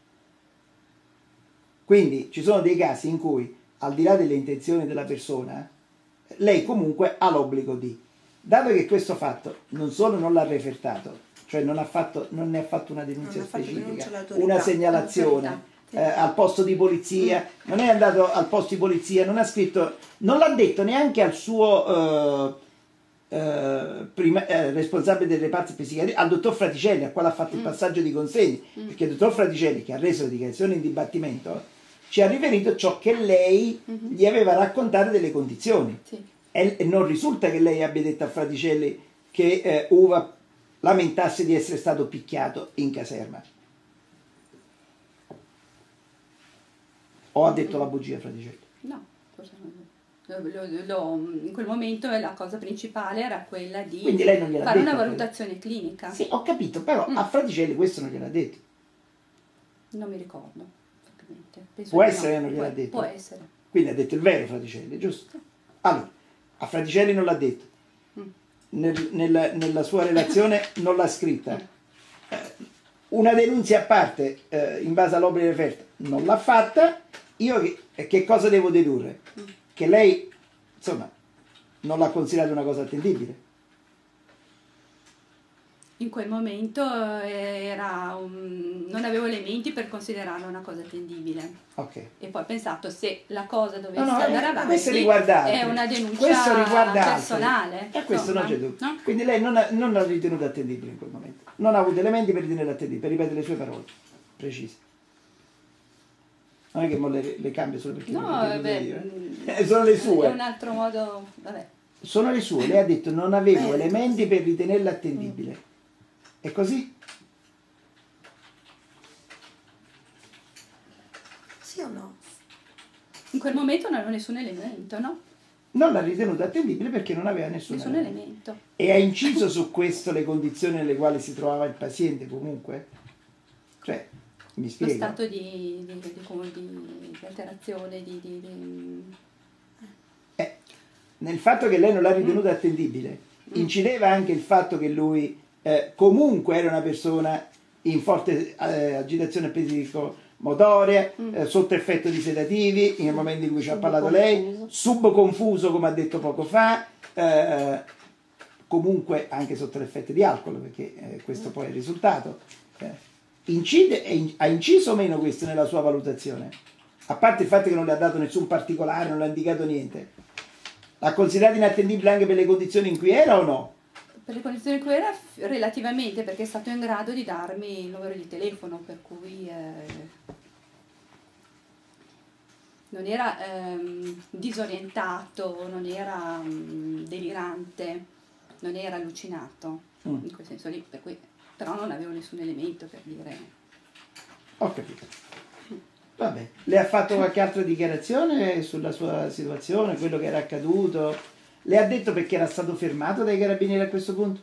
Quindi ci sono dei casi in cui, al di là delle intenzioni della persona, lei comunque ha l'obbligo di... Dato che questo fatto non solo non l'ha refertato, cioè non ne ha fatto una denuncia specifica, una segnalazione al posto di polizia, non è andato al posto di polizia, non ha scritto, non l'ha detto neanche al suo responsabile del reparto psichiatrico, al dottor Fraticelli, al quale ha fatto il passaggio di consegne, perché il dottor Fraticelli, che ha reso la dichiarazione in dibattimento, ci ha riferito ciò che lei gli aveva raccontato delle condizioni. E non risulta che lei abbia detto a Fraticelli che Uva lamentasse di essere stato picchiato in caserma. O ha detto la bugia Fraticelli? No, forse non. In quel momento la cosa principale era quella di fare una valutazione clinica. Sì, ho capito, però a Fraticelli questo non gliel'ha detto. Non mi ricordo. Può essere che non gliel'ha detto? Può essere. Quindi ha detto il vero Fraticelli, giusto? Allora, a Fraticelli non l'ha detto, nella sua relazione non l'ha scritta, una denunzia a parte in base all'obbligo di referto non l'ha fatta. Io che cosa devo dedurre? Che lei, insomma, non l'ha considerato una cosa attendibile. In quel momento non avevo elementi per considerarlo una cosa attendibile. Ok. E poi ho pensato, se la cosa dovesse andare avanti, è una denuncia personale. E questo non c'è dubbio. No? Quindi lei non l'ha ritenuto attendibile in quel momento. Non ha avuto elementi per ritenerlo attendibile, per ripetere le sue parole precise. Non è che le cambio solo perché sono le sue. È un altro modo, vabbè. Sono le sue. Lei ha detto non avevo elementi per ritenerla attendibile. È così? Sì o no? In quel momento non avevo nessun elemento, no? Non l'ha ritenuto attendibile perché non aveva nessun elemento. E ha inciso su questo le condizioni nelle quali si trovava il paziente comunque? Cioè, mi spiega? Lo stato di alterazione, nel fatto che lei non l'ha ritenuto attendibile, incideva anche il fatto che lui comunque era una persona in forte agitazione psicomotoria, sotto effetto di sedativi, nel momento in cui ci ha parlato lei, subconfuso come ha detto poco fa, comunque anche sotto l'effetto di alcol, perché questo poi è il risultato. Ha inciso o meno questo nella sua valutazione? A parte il fatto che non le ha dato nessun particolare, non le ha indicato niente. L'ha considerato inattendibile anche per le condizioni in cui era o no? Per le condizioni in cui era relativamente, perché è stato in grado di darmi il numero di telefono, per cui non era disorientato, non era delirante, non era allucinato, in quel senso lì, per cui, però non avevo nessun elemento per dire. Ho capito. Vabbè, le ha fatto qualche altra dichiarazione sulla sua situazione, quello che era accaduto? Le ha detto perché era stato fermato dai carabinieri a questo punto?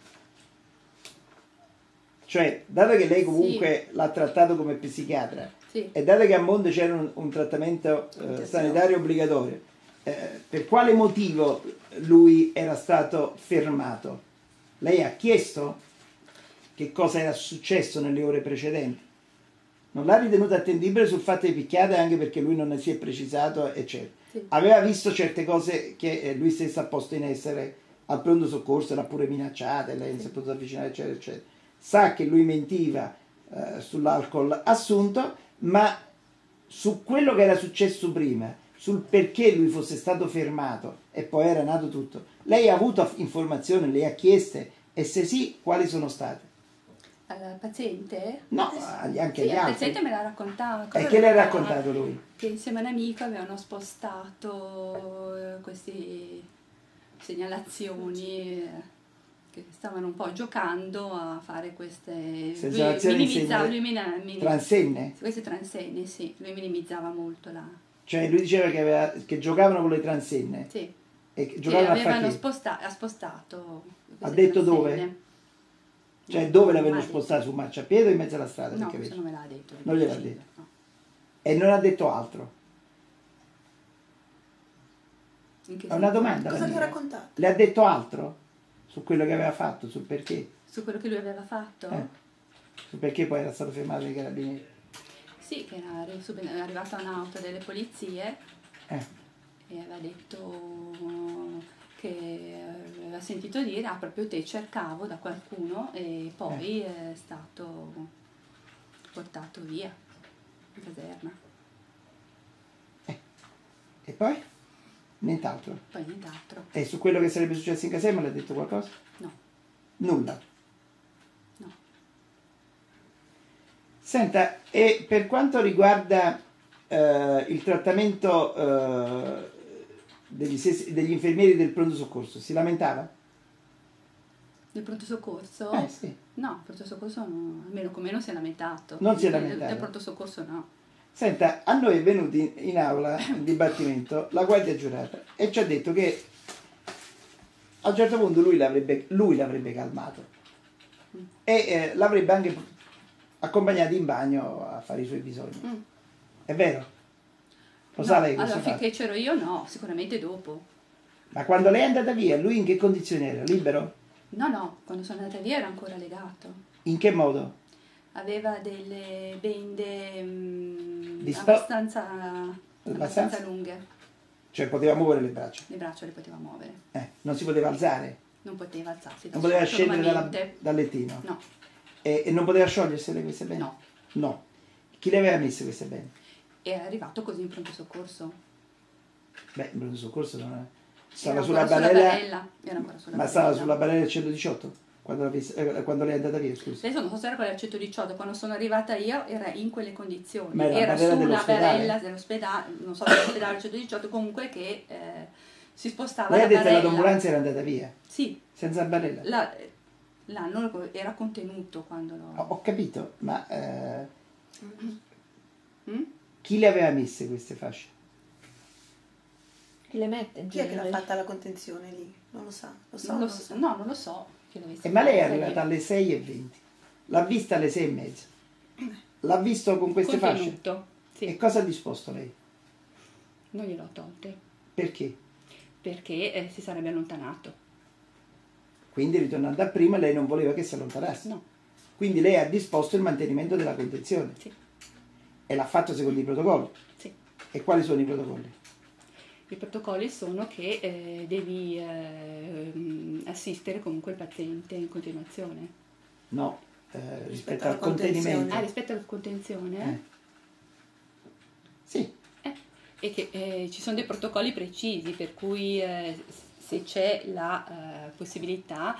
Cioè, dato che lei comunque l'ha trattato come psichiatra e dato che a Monte c'era un trattamento sanitario obbligatorio, per quale motivo lui era stato fermato? Lei ha chiesto che cosa era successo nelle ore precedenti? Non l'ha ritenuto attendibile sul fatto di picchiate anche perché lui non ne si è precisato, eccetera. Sì. Aveva visto certe cose che lui stesso ha posto in essere al pronto soccorso, l'ha pure minacciata, lei non si è potuta avvicinare, eccetera, eccetera. Sa che lui mentiva sull'alcol assunto, ma su quello che era successo prima, sul perché lui fosse stato fermato e poi era nato tutto, lei ha avuto informazioni, le ha chieste e se sì, quali sono state? Al paziente? No, anche agli altri. Il paziente me l'ha raccontato. E che le ha raccontato lui? Che insieme a un amico avevano spostato queste segnalazioni, che stavano un po' giocando a fare queste segnalazioni transenne? Queste transenne, sì, lui minimizzava molto la... Cioè lui diceva che giocavano con le transenne? Sì. E giocavano che avevano spostato. Ha detto transenne. Dove? Cioè dove l'avevano spostato, su marciapiede o in mezzo alla strada? No, questo non me l'ha detto. Non gliel'ha detto. No. E non ha detto altro? È una domanda. Cosa ti ha raccontato? Le ha detto altro? Su quello che aveva fatto, sul perché? Su quello che lui aveva fatto? Sul perché poi era stato fermato dai carabinieri? Sì, che era arrivata un'auto delle polizie e aveva detto... che aveva sentito dire, proprio te cercavo da qualcuno e poi è stato portato via in caserma. E poi? Nient'altro? Poi nient'altro. E su quello che sarebbe successo in caserma le ha detto qualcosa? No. Nulla? No. Senta, e per quanto riguarda il trattamento degli infermieri del pronto soccorso, si lamentava? Del pronto soccorso? Sì. No, il pronto soccorso no, almeno con me non si è lamentato. Non si è lamentato? Del pronto soccorso no. Senta, a noi è venuto in aula in dibattimento la guardia giurata e ci ha detto che a un certo punto lui l'avrebbe calmato e l'avrebbe anche accompagnato in bagno a fare i suoi bisogni. È vero? Lo sa lei questo allora, finché c'ero io no, sicuramente dopo. Ma quando lei è andata via, lui in che condizioni era? Libero? No, quando sono andata via era ancora legato. In che modo? Aveva delle bende abbastanza lunghe. Cioè poteva muovere le braccia? Le braccia le poteva muovere. Non si poteva alzare? Non poteva alzarsi non poteva scendere dal lettino? No. E non poteva sciogliersele queste bende? No. No. Chi le aveva messe queste bende? Era arrivato così in pronto soccorso. Beh, in pronto soccorso non è... Stava Era sulla ancora barella, Era ancora sulla ma barella. stava sulla barella del 118 quando lei è andata via, scusa. Adesso non so se era quella del 118, quando sono arrivata io era in quelle condizioni. Ma era su una barella dell'ospedale, non so se dell'ospedale del 118, comunque che si spostava lei la ha detto barella. che l'ambulanza era andata via? Sì. Senza barella? L'anno era contenuto quando lo... Ho capito, ma chi le aveva messe queste fasce? Chi le mette? Chi è che l'ha fatta la contenzione lì? Non lo sa. Non lo so. Ma lei è arrivata alle 6:20. L'ha vista alle 6:30. L'ha visto con queste contenuto, fasce? Sì. E cosa ha disposto lei? Non gliel'ho tolte. Perché? Perché si sarebbe allontanato. Quindi ritornando a prima lei non voleva che si allontanasse? No. Quindi lei ha disposto il mantenimento della contenzione? Sì. E l'ha fatto secondo i protocolli? Sì. E quali sono i protocolli? I protocolli sono che devi assistere comunque il paziente in continuazione. No, rispetto al contenimento. Rispetto alla contenzione? Sì. E che ci sono dei protocolli precisi, per cui se c'è la possibilità,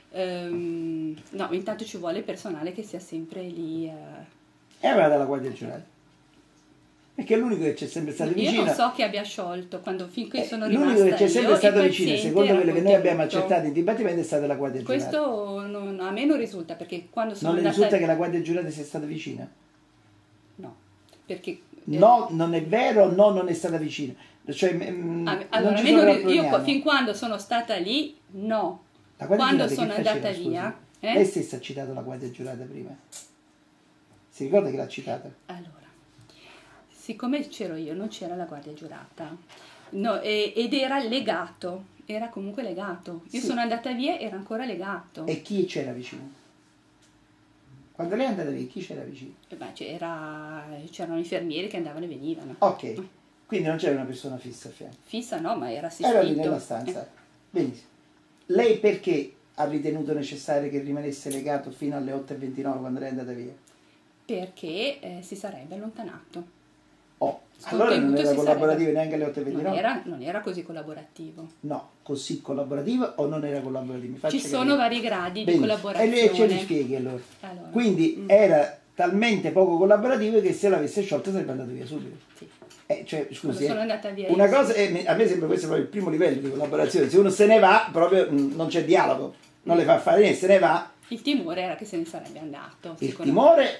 no, intanto ci vuole personale che sia sempre lì. E aveva dalla guardia giurata? Perché è l'unico che c'è sempre stato vicino. Io non so chi abbia sciolto, finché sono rimasta l'unico che c'è sempre io, stato vicino, secondo quello che noi abbiamo accertato in dibattimento, è stata la guardia giurata. Questo a me non risulta, perché quando sono non le andata... risulta che la guardia giurata sia stata vicina? No, perché... No, non è vero, no, non è stata vicina. Cioè, allora, io fin quando sono stata lì, no. Quando sono andata via... Lei stessa ha citato la guardia giurata prima. Si ricorda che l'ha citata? Allora, siccome c'ero io, non c'era la guardia giurata, no, ed era legato, era comunque legato. Io sono andata via, era ancora legato. E chi c'era vicino? Quando lei è andata via, chi c'era vicino? C'erano infermieri che andavano e venivano. Ok, quindi non c'era una persona fissa a fianco? Fissa no, ma era assistito. Era lì nella stanza. Benissimo. Lei perché ha ritenuto necessario che rimanesse legato fino alle 8:29 quando lei è andata via? Perché si sarebbe allontanato. Allora non era collaborativo neanche alle 8:29? Non era così collaborativo. No, così collaborativo o non era collaborativo? Ci sono vari gradi di collaborazione. E lei ce li spieghi allora. Quindi era talmente poco collaborativo che se l'avesse sciolto sarebbe andato via subito. Sì. Cioè, scusi, sono andata via una cosa, a me sembra questo proprio il primo livello di collaborazione. Se uno se ne va, proprio non c'è dialogo, non le fa fare niente, se ne va. Il timore era che se ne sarebbe andato. Il timore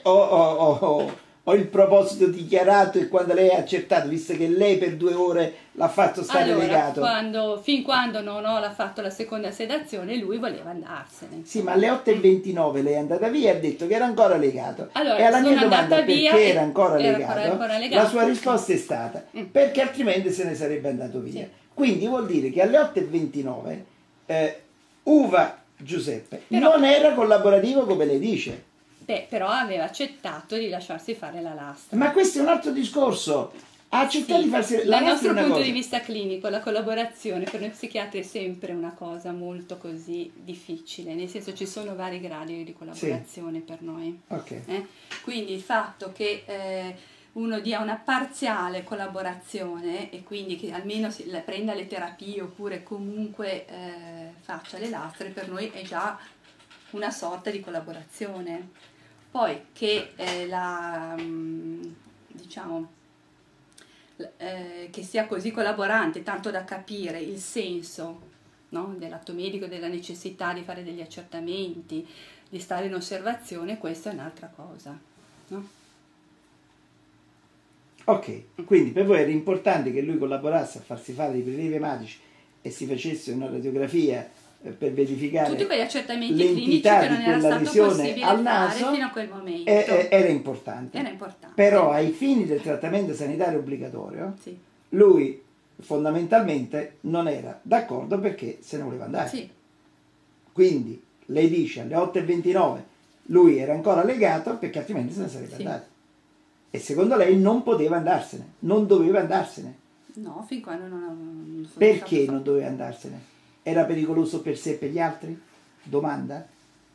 o il proposito dichiarato e quando lei ha accettato, visto che lei per 2 ore l'ha fatto stare legato? Fin quando non ho fatto la seconda sedazione, lui voleva andarsene. Sì, ma alle 8:29 lei è andata via e ha detto che era ancora legato. Allora, e alla mia domanda perché era ancora legato, la sua risposta è stata perché altrimenti se ne sarebbe andato via. Sì. Quindi vuol dire che alle 8:29 Uva Giuseppe non era collaborativo come lei dice. Però aveva accettato di lasciarsi fare la lastra. Ma questo è un altro discorso. Ha accettato di farsi la lastra. Dal nostro punto di vista clinico, la collaborazione per noi psichiatri è sempre una cosa molto così difficile, nel senso ci sono vari gradi di collaborazione per noi. Okay. Quindi il fatto che uno dia una parziale collaborazione e quindi che almeno prenda le terapie oppure comunque faccia le lastre, per noi è già una sorta di collaborazione. Poi che che sia così collaborante, tanto da capire il senso, no, dell'atto medico, della necessità di fare degli accertamenti, di stare in osservazione, questa è un'altra cosa, no? Ok, quindi per voi era importante che lui collaborasse a farsi fare dei prelievi ematici e si facesse una radiografia per verificare tutti quegli accertamenti l'entità clinici che non di era quella stato lesione possibile al fare naso fino a quel momento. Era importante. Era importante. Però ai fini del trattamento sanitario obbligatorio, sì, lui fondamentalmente non era d'accordo perché se ne voleva andare. Sì. Quindi lei dice alle 8:29 lui era ancora legato perché altrimenti se ne sarebbe andato. E secondo lei non poteva andarsene, non doveva andarsene. No, fin quando non perché non doveva andarsene? era pericoloso per sé e per gli altri? Domanda.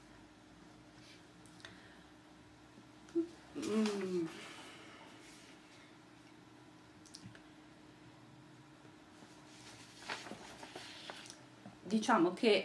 Diciamo che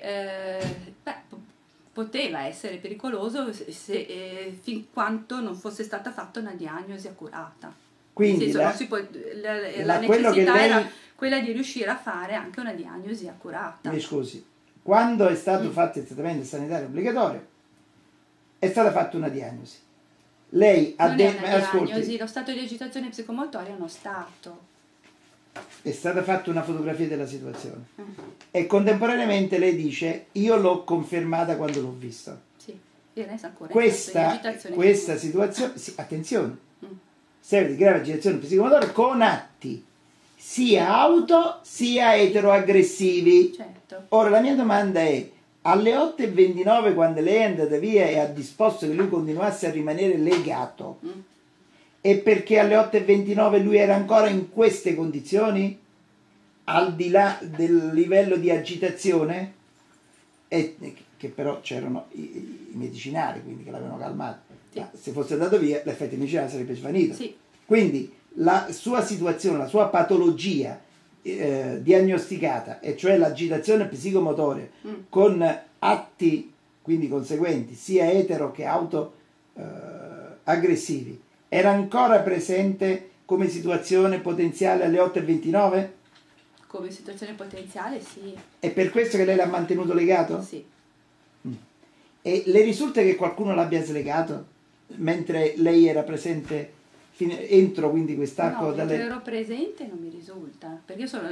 poteva essere pericoloso fin quanto non fosse stata fatta una diagnosi accurata. Quindi la necessità era quella di riuscire a fare anche una diagnosi accurata. Mi scusi, quando è stato fatto il trattamento sanitario obbligatorio è stata fatta una diagnosi. Lei ha detto, lo stato di agitazione psicomotoria è uno stato. È stata fatta una fotografia della situazione e contemporaneamente lei dice io l'ho confermata quando l'ho vista. Sì, e lei sa ancora questa situazione, sì, attenzione, serie di grave agitazione psicomotoria con atti sia auto sia eteroaggressivi. Certo. Ora la mia domanda è: alle 8:29, quando lei è andata via e ha disposto che lui continuasse a rimanere legato, e perché alle 8:29 lui era ancora in queste condizioni, al di là del livello di agitazione, e che però c'erano i medicinali, quindi che l'avevano calmato. Sì. Ma se fosse andato via, l'effetto medicinale sarebbe svanito. Sì. Quindi la sua situazione, la sua patologia diagnosticata, e cioè l'agitazione psicomotoria con atti quindi conseguenti sia etero che auto aggressivi, era ancora presente come situazione potenziale alle 8:29? Come situazione potenziale, sì. È per questo che lei l'ha mantenuto legato? Sì. E le risulta che qualcuno l'abbia slegato mentre lei era presente entro quindi quest'arco? No, mentre ero presente non mi risulta, perché io sono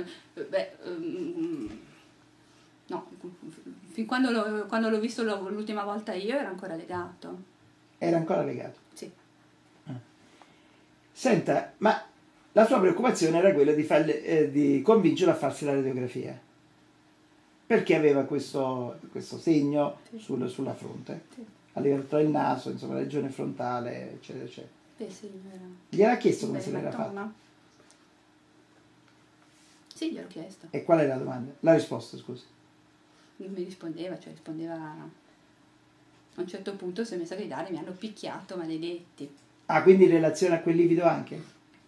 no, fin quando l'ho visto l'ultima volta io era ancora legato. Era ancora legato? Sì. Senta, ma la sua preoccupazione era quella di convincerlo a farsi la radiografia, perché aveva questo segno sulla fronte, a livello tra il naso, insomma la regione frontale, eccetera, eccetera. Sì, Gliel'ha chiesto come se l'era fatto? Sì, gliel'ho chiesto. E qual è la domanda? La risposta, scusi. Non mi rispondeva, a un certo punto si è messa a gridare, mi hanno picchiato, maledetti. Ah, quindi in relazione a quel livido anche?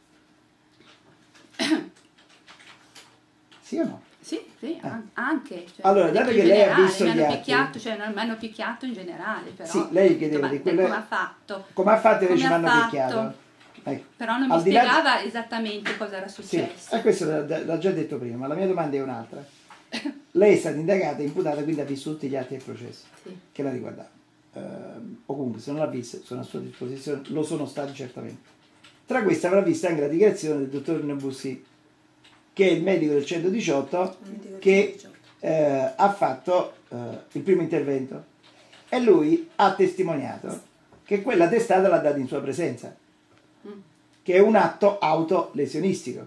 Sì o no? Sì, anche. Cioè, allora, dato che lei ha visto gli atti... mi hanno picchiato in generale, però... Sì, lei chiedeva di quello... Come ha fatto? Come ha fatto invece mi hanno picchiato? Ecco. Però non mi spiegava esattamente cosa era successo. Sì, questo l'ha già detto prima, ma la mia domanda è un'altra. Lei è stata indagata e imputata, quindi ha visto tutti gli atti del processo che la riguardavano. O comunque, se non l'ha visto, sono a sua disposizione, lo sono stati certamente. Tra queste avrà visto anche la dichiarazione del dottor Nebussi, che è il medico del 118 che ha fatto il primo intervento, e lui ha testimoniato che quella testata l'ha data in sua presenza, che è un atto autolesionistico.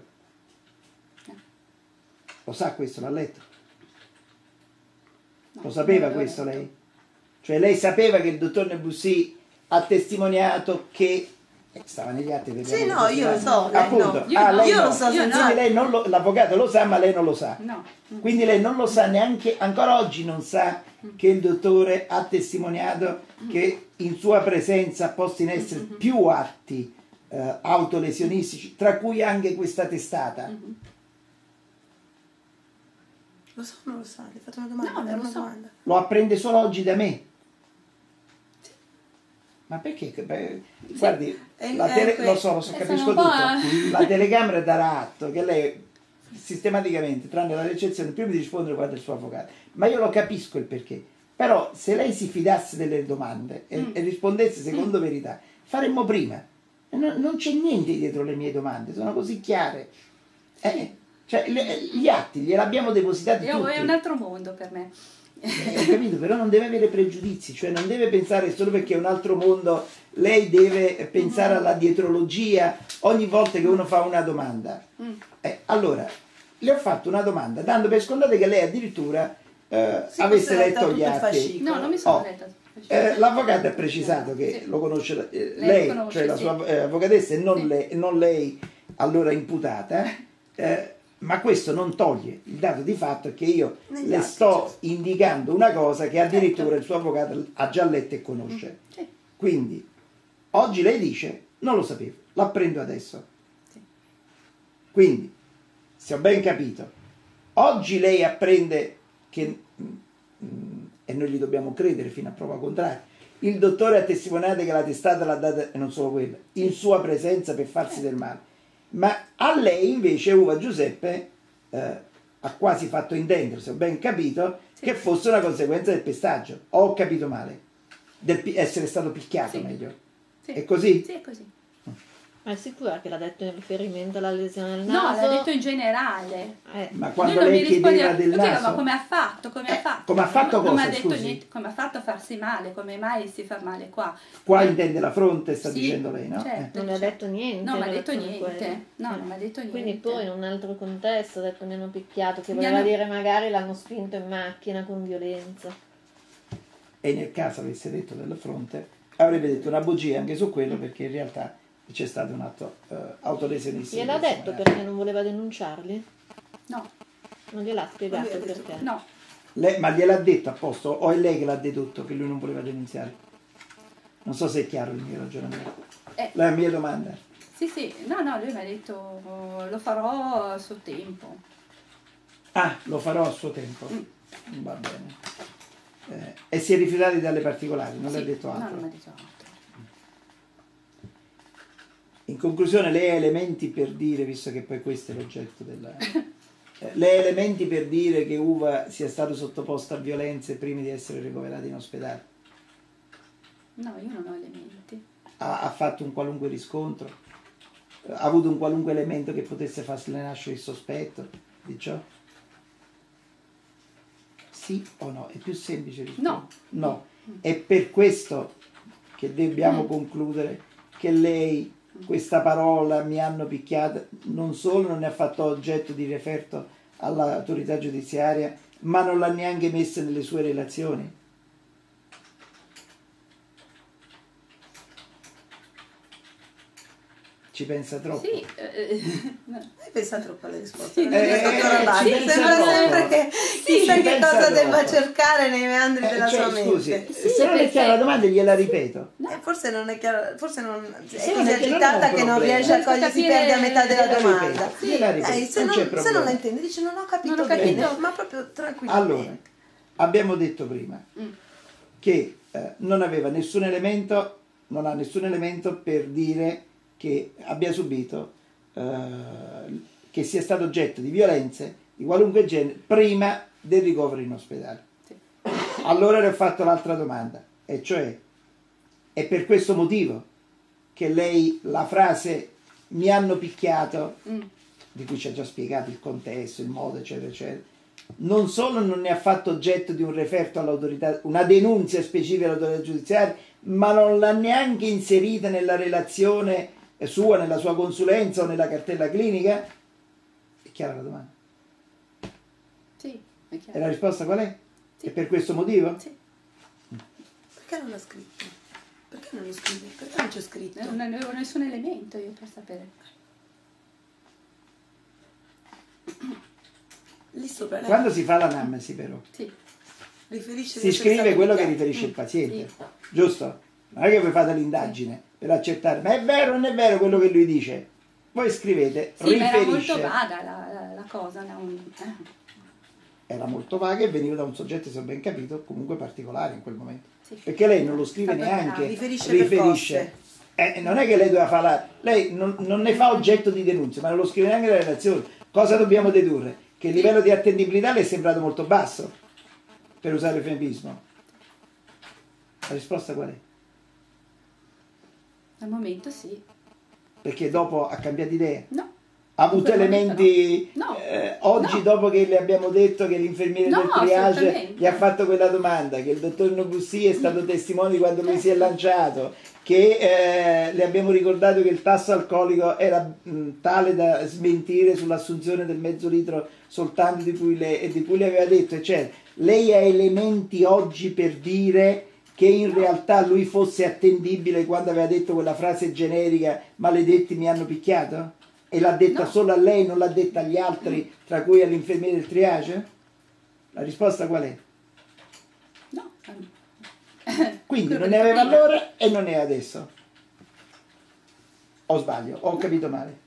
Lo sa questo? L'ha letto? Lo sapeva questo lei? Cioè lei sapeva che il dottor Nebussi ha testimoniato che stava negli atti? Sì, no, io lo so. Appunto. Io lo so. Quindi lei l'avvocato lo sa, ma lei non lo sa. No. Quindi lei non lo sa neanche, ancora oggi non sa che il dottore ha testimoniato che in sua presenza ha posto in essere più atti autolesionistici, tra cui anche questa testata. Lo so o non lo sa? Le ho fatto una domanda. No, non lo so. Domanda. Lo apprende solo oggi da me. Ma perché? Guardi, lo so, capisco tutto. La telecamera darà atto che lei sistematicamente, tranne la ricezione, prima di rispondere guarda il suo avvocato. Ma io lo capisco il perché. Però se lei si fidasse delle domande e rispondesse secondo verità, faremmo prima. Non c'è niente dietro le mie domande, sono così chiare. Cioè, gli atti gliel'abbiamo depositati tutti. È un altro mondo per me. Ho capito, però non deve avere pregiudizi, cioè non deve pensare solo perché è un altro mondo, lei deve pensare alla dietrologia ogni volta che uno fa una domanda. Allora, le ho fatto una domanda dando per scontato che lei addirittura avesse letto gli atti. No, non mi sono letta. L'avvocato ha precisato che lo conosce lei conosce, cioè la sua avvocatessa e non lei allora imputata. ma questo non toglie il dato di fatto che io le sto indicando una cosa che addirittura il suo avvocato ha già letto e conosce. Quindi oggi lei dice non lo sapevo, l'apprendo adesso. Quindi, se ho ben capito, oggi lei apprende che, e noi gli dobbiamo credere fino a prova contraria, il dottore ha testimoniato che la testata l'ha data, e non solo quella, in sua presenza per farsi del male. Ma a lei invece Uva Giuseppe ha quasi fatto intendere, se ho ben capito, che fosse una conseguenza del pestaggio. Ho capito male? Essere stato picchiato, meglio. È così? Sì, è così. Ma è sicura che l'ha detto in riferimento alla lesione del naso? No, l'ha detto in generale. Ma quando lei chiedeva del naso? Ma come ha fatto? Come ha fatto? Come ha fatto cosa, non mi ha detto scusi? niente. Come ha fatto a farsi male? Come mai si fa male qua? Qua intende la fronte, sta dicendo lei, no? Certo, non mi ha detto niente. No, mi ha detto niente. No, non mi ha detto niente. Quindi poi in un altro contesto ha detto mi hanno picchiato, che voleva dire magari l'hanno spinto in macchina con violenza. E nel caso avesse detto della fronte, avrebbe detto una bugia anche su quello, perché in realtà c'è stato un atto autolesionista. Gliel'ha detto perché non voleva denunciarli? No. Non gliel'ha spiegato perché? No. Ma gliel'ha detto apposto o è lei che l'ha dedotto che lui non voleva denunziare? Non so se è chiaro il mio ragionamento. La mia domanda. Sì, no, lui mi ha detto lo farò a suo tempo. Ah, lo farò a suo tempo. Va bene. E si è rifiutato di darle particolari, non le ha detto altro? No, non mi ha detto altro. In conclusione, lei ha elementi per dire, visto che poi questo è l'oggetto della... lei ha elementi per dire che Uva sia stato sottoposto a violenze prima di essere ricoverato in ospedale? No, io non ho elementi. Ha fatto un qualunque riscontro? Ha avuto un qualunque elemento che potesse farle nascere il sospetto di ciò? Sì o no? È più semplice rispondere. No. È per questo che dobbiamo concludere che lei... questa parola mi hanno picchiato, non solo non ne ha fatto oggetto di referto all'autorità giudiziaria, ma non l'ha neanche messa nelle sue relazioni. Ci pensa troppo? Sì, pensa troppo alle risposte. Sembra sempre che chissà che cosa debba cercare nei meandri della sua mente. Scusi, se non è chiara la domanda gliela ripeto. Forse non è chiaro, forse non è così agitata che non riesce a cogliere, si perde a metà della domanda. Se non la intende, dice non ho capito bene, ma proprio tranquillamente. Allora, abbiamo detto prima che non aveva nessun elemento, non ha nessun elemento per dire che abbia subito, che sia stato oggetto di violenze di qualunque genere prima del ricovero in ospedale. Allora le ho fatto l'altra domanda, e cioè è per questo motivo che lei la frase mi hanno picchiato, di cui ci ha già spiegato il contesto, il modo, eccetera, eccetera, non solo non ne ha fatto oggetto di un referto all'autorità, una denunzia specifica all'autorità giudiziaria, ma non l'ha neanche inserita nella relazione sua, nella sua consulenza o nella cartella clinica? È chiara la domanda? Sì, è chiaro. E la risposta qual è? Sì. È per questo motivo? Sì. Perché non l'ha scritto? Perché non lo scrive? Perché non c'è scritto? Non avevo nessun elemento io per sapere. Lì sopra Quando si fa l'anamnesi però si scrive quello che riferisce il paziente, giusto? Non è che voi fate l'indagine per accertare, ma è vero o non è vero quello che lui dice? Voi scrivete, riferisce. Ma era molto vaga la cosa. Era molto vaga e veniva da un soggetto, se ho ben capito, comunque particolare in quel momento. Perché lei non lo scrive neanche, riferisce. Non è che lei doveva fare, lei non ne fa oggetto di denunzia, ma non lo scrive neanche nella relazione. Cosa dobbiamo dedurre? Che il livello di attendibilità le è sembrato molto basso, per usare l'eufemismo. La risposta qual è? Al momento sì. Perché dopo ha cambiato idea? No. Ha avuto elementi oggi, no. Dopo che le abbiamo detto che l'infermiere del triage gli ha fatto quella domanda, che il dottor Nobussi è stato testimone di quando lui si è lanciato, che le abbiamo ricordato che il tasso alcolico era tale da smentire sull'assunzione del mezzo litro soltanto di cui le aveva detto, eccetera. Lei ha elementi oggi per dire che in realtà lui fosse attendibile quando aveva detto quella frase generica, maledetti mi hanno picchiato? E l'ha detta solo a lei, non l'ha detta agli altri, tra cui all'infermiere del triage? La risposta qual è? No. Quindi non ne aveva allora e non ne ha adesso. O sbaglio? Ho capito male?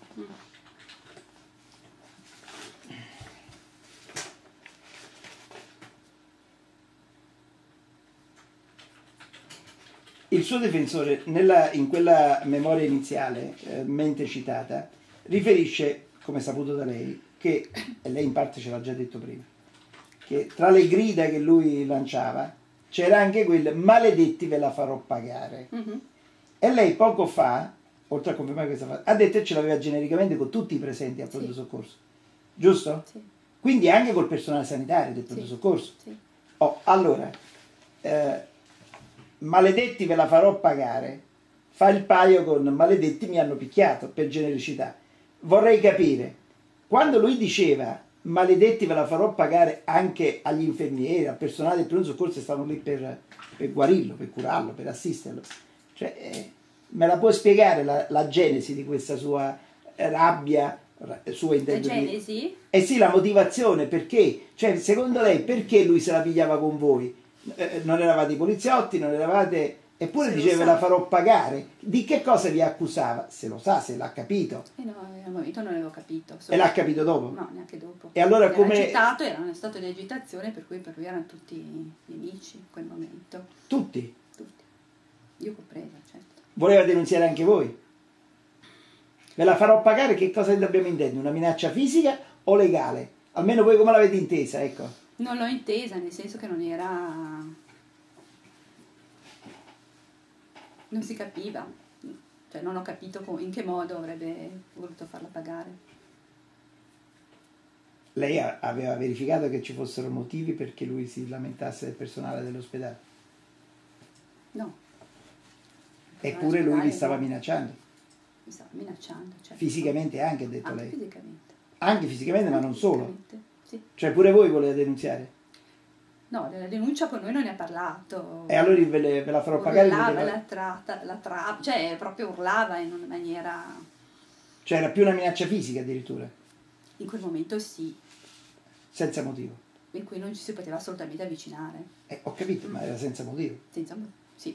Il suo difensore, in quella memoria iniziale, mente citata, riferisce, come saputo da lei, che, e lei in parte ce l'ha già detto prima, che tra le grida che lui lanciava c'era anche quel maledetti ve la farò pagare. E lei poco fa, oltre a confermare questa frase, ha detto che ce l'aveva genericamente con tutti i presenti al pronto soccorso. Giusto? Sì. Quindi anche col personale sanitario del pronto soccorso. Sì. Allora, maledetti ve la farò pagare, fa il paio con maledetti mi hanno picchiato, per genericità. Vorrei capire, quando lui diceva maledetti ve la farò pagare anche agli infermieri, al personale del pronto soccorso che stavano lì per guarirlo, per curarlo, per assisterlo, cioè, me la può spiegare la genesi di questa sua rabbia, sua intento? La genesi? Sì, la motivazione, perché? Cioè, secondo lei, perché lui se la pigliava con voi? Non eravate i poliziotti, non eravate... Eppure se diceva la farò pagare. Di che cosa vi accusava? Se lo sa, se l'ha capito. No, al momento non l'avevo capito. E l'ha capito dopo? No, neanche dopo. E allora come... Era agitato, era in stato di agitazione, per cui per lui erano tutti nemici in quel momento. Tutti? Tutti. Io compresa, certo. Voleva denunziare anche voi? Ve la farò pagare, che cosa dobbiamo intendere? Una minaccia fisica o legale? Almeno voi come l'avete intesa, ecco. Non l'ho intesa, nel senso che non era... non si capiva, cioè non ho capito in che modo avrebbe voluto farla pagare. Lei aveva verificato che ci fossero motivi perché lui si lamentasse del personale dell'ospedale? No. Eppure lui vi stava minacciando? Mi stava minacciando, certo. Fisicamente anche, ha detto anche lei? Fisicamente. Anche fisicamente, ma non solo? Sì. Cioè pure voi volete denunziare? No, della denuncia con noi non ne ha parlato. E allora ve la farò pagare? Urlava, cioè proprio urlava in una maniera... Cioè era più una minaccia fisica addirittura? In quel momento sì. Senza motivo? In cui non ci si poteva assolutamente avvicinare. Ho capito, ma era senza motivo? Senza motivo, sì.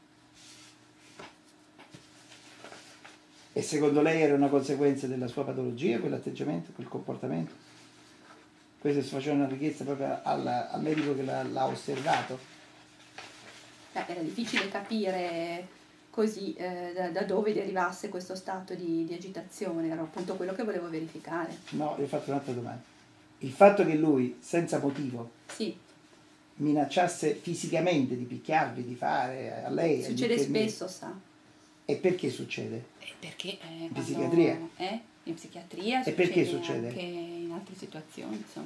E secondo lei era una conseguenza della sua patologia, quell'atteggiamento, quel comportamento? Questo si faceva una richiesta proprio al medico che l'ha osservato? Era difficile capire così da dove derivasse questo stato di agitazione, era appunto quello che volevo verificare. No, io ho fatto un'altra domanda. Il fatto che lui, senza motivo, minacciasse fisicamente di picchiarvi, di fare a lei... Succede spesso, sa. E perché succede? Perché in psichiatria? In psichiatria e perché succede? Anche in altre situazioni, insomma.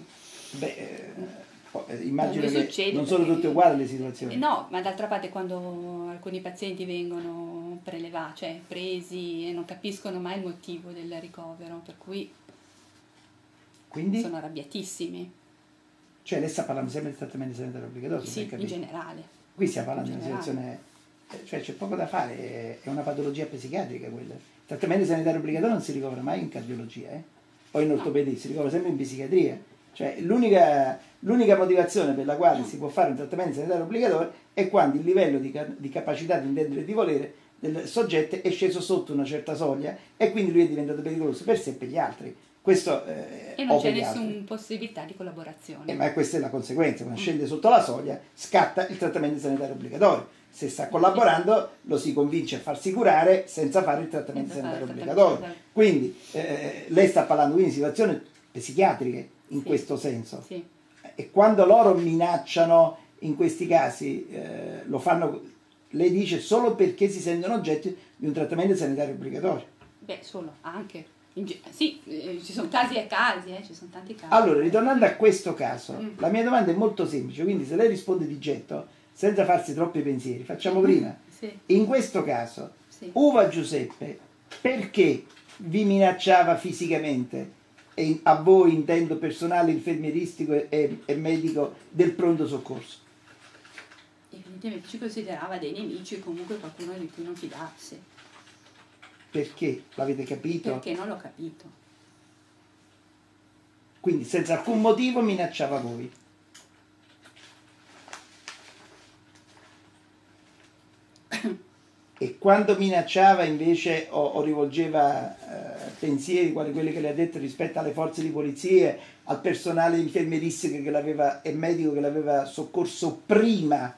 Immagino che non sono tutte uguali le situazioni. No, ma d'altra parte quando alcuni pazienti vengono prelevati, cioè presi e non capiscono mai il motivo del ricovero, per cui quindi? Sono arrabbiatissimi. Cioè lei sta parlando sempre del trattamento sanitario obbligatorio? Sì, in generale. Qui stiamo parlando di una situazione... Cioè c'è poco da fare, è una patologia psichiatrica quella. Il trattamento sanitario obbligatorio non si ricovera mai in cardiologia, o in ortopedia, si ricovera sempre in psichiatria. Cioè l'unica motivazione per la quale si può fare un trattamento sanitario obbligatorio è quando il livello di capacità di intendere e di volere del soggetto è sceso sotto una certa soglia e quindi lui è diventato pericoloso per sé e per gli altri. Questo, e non c'è nessuna possibilità di collaborazione. Ma questa è la conseguenza, quando scende sotto la soglia scatta il trattamento sanitario obbligatorio. Se sta collaborando lo si convince a farsi curare senza fare il trattamento sanitario obbligatorio. Quindi lei sta parlando quindi di situazioni psichiatriche in questo senso. Sì. E quando loro minacciano in questi casi lo fanno, lei dice, solo perché si sentono oggetti di un trattamento sanitario obbligatorio. Beh, solo, anche. Sì, ci sono casi e casi, ci sono tanti casi. Allora, ritornando a questo caso, la mia domanda è molto semplice, quindi se lei risponde di getto, senza farsi troppi pensieri, facciamo prima. Sì. In questo caso, Uva Giuseppe, perché vi minacciava fisicamente, e a voi intendo personale infermieristico e medico del pronto soccorso? Evidentemente ci considerava dei nemici e comunque qualcuno di cui non fidarsi. Perché? L'avete capito? Perché non l'ho capito. Quindi senza alcun motivo minacciava voi. E quando minacciava invece o rivolgeva pensieri quali quelli che le ha detto rispetto alle forze di polizia, al personale infermieristico che l'aveva, e medico che l'aveva soccorso prima,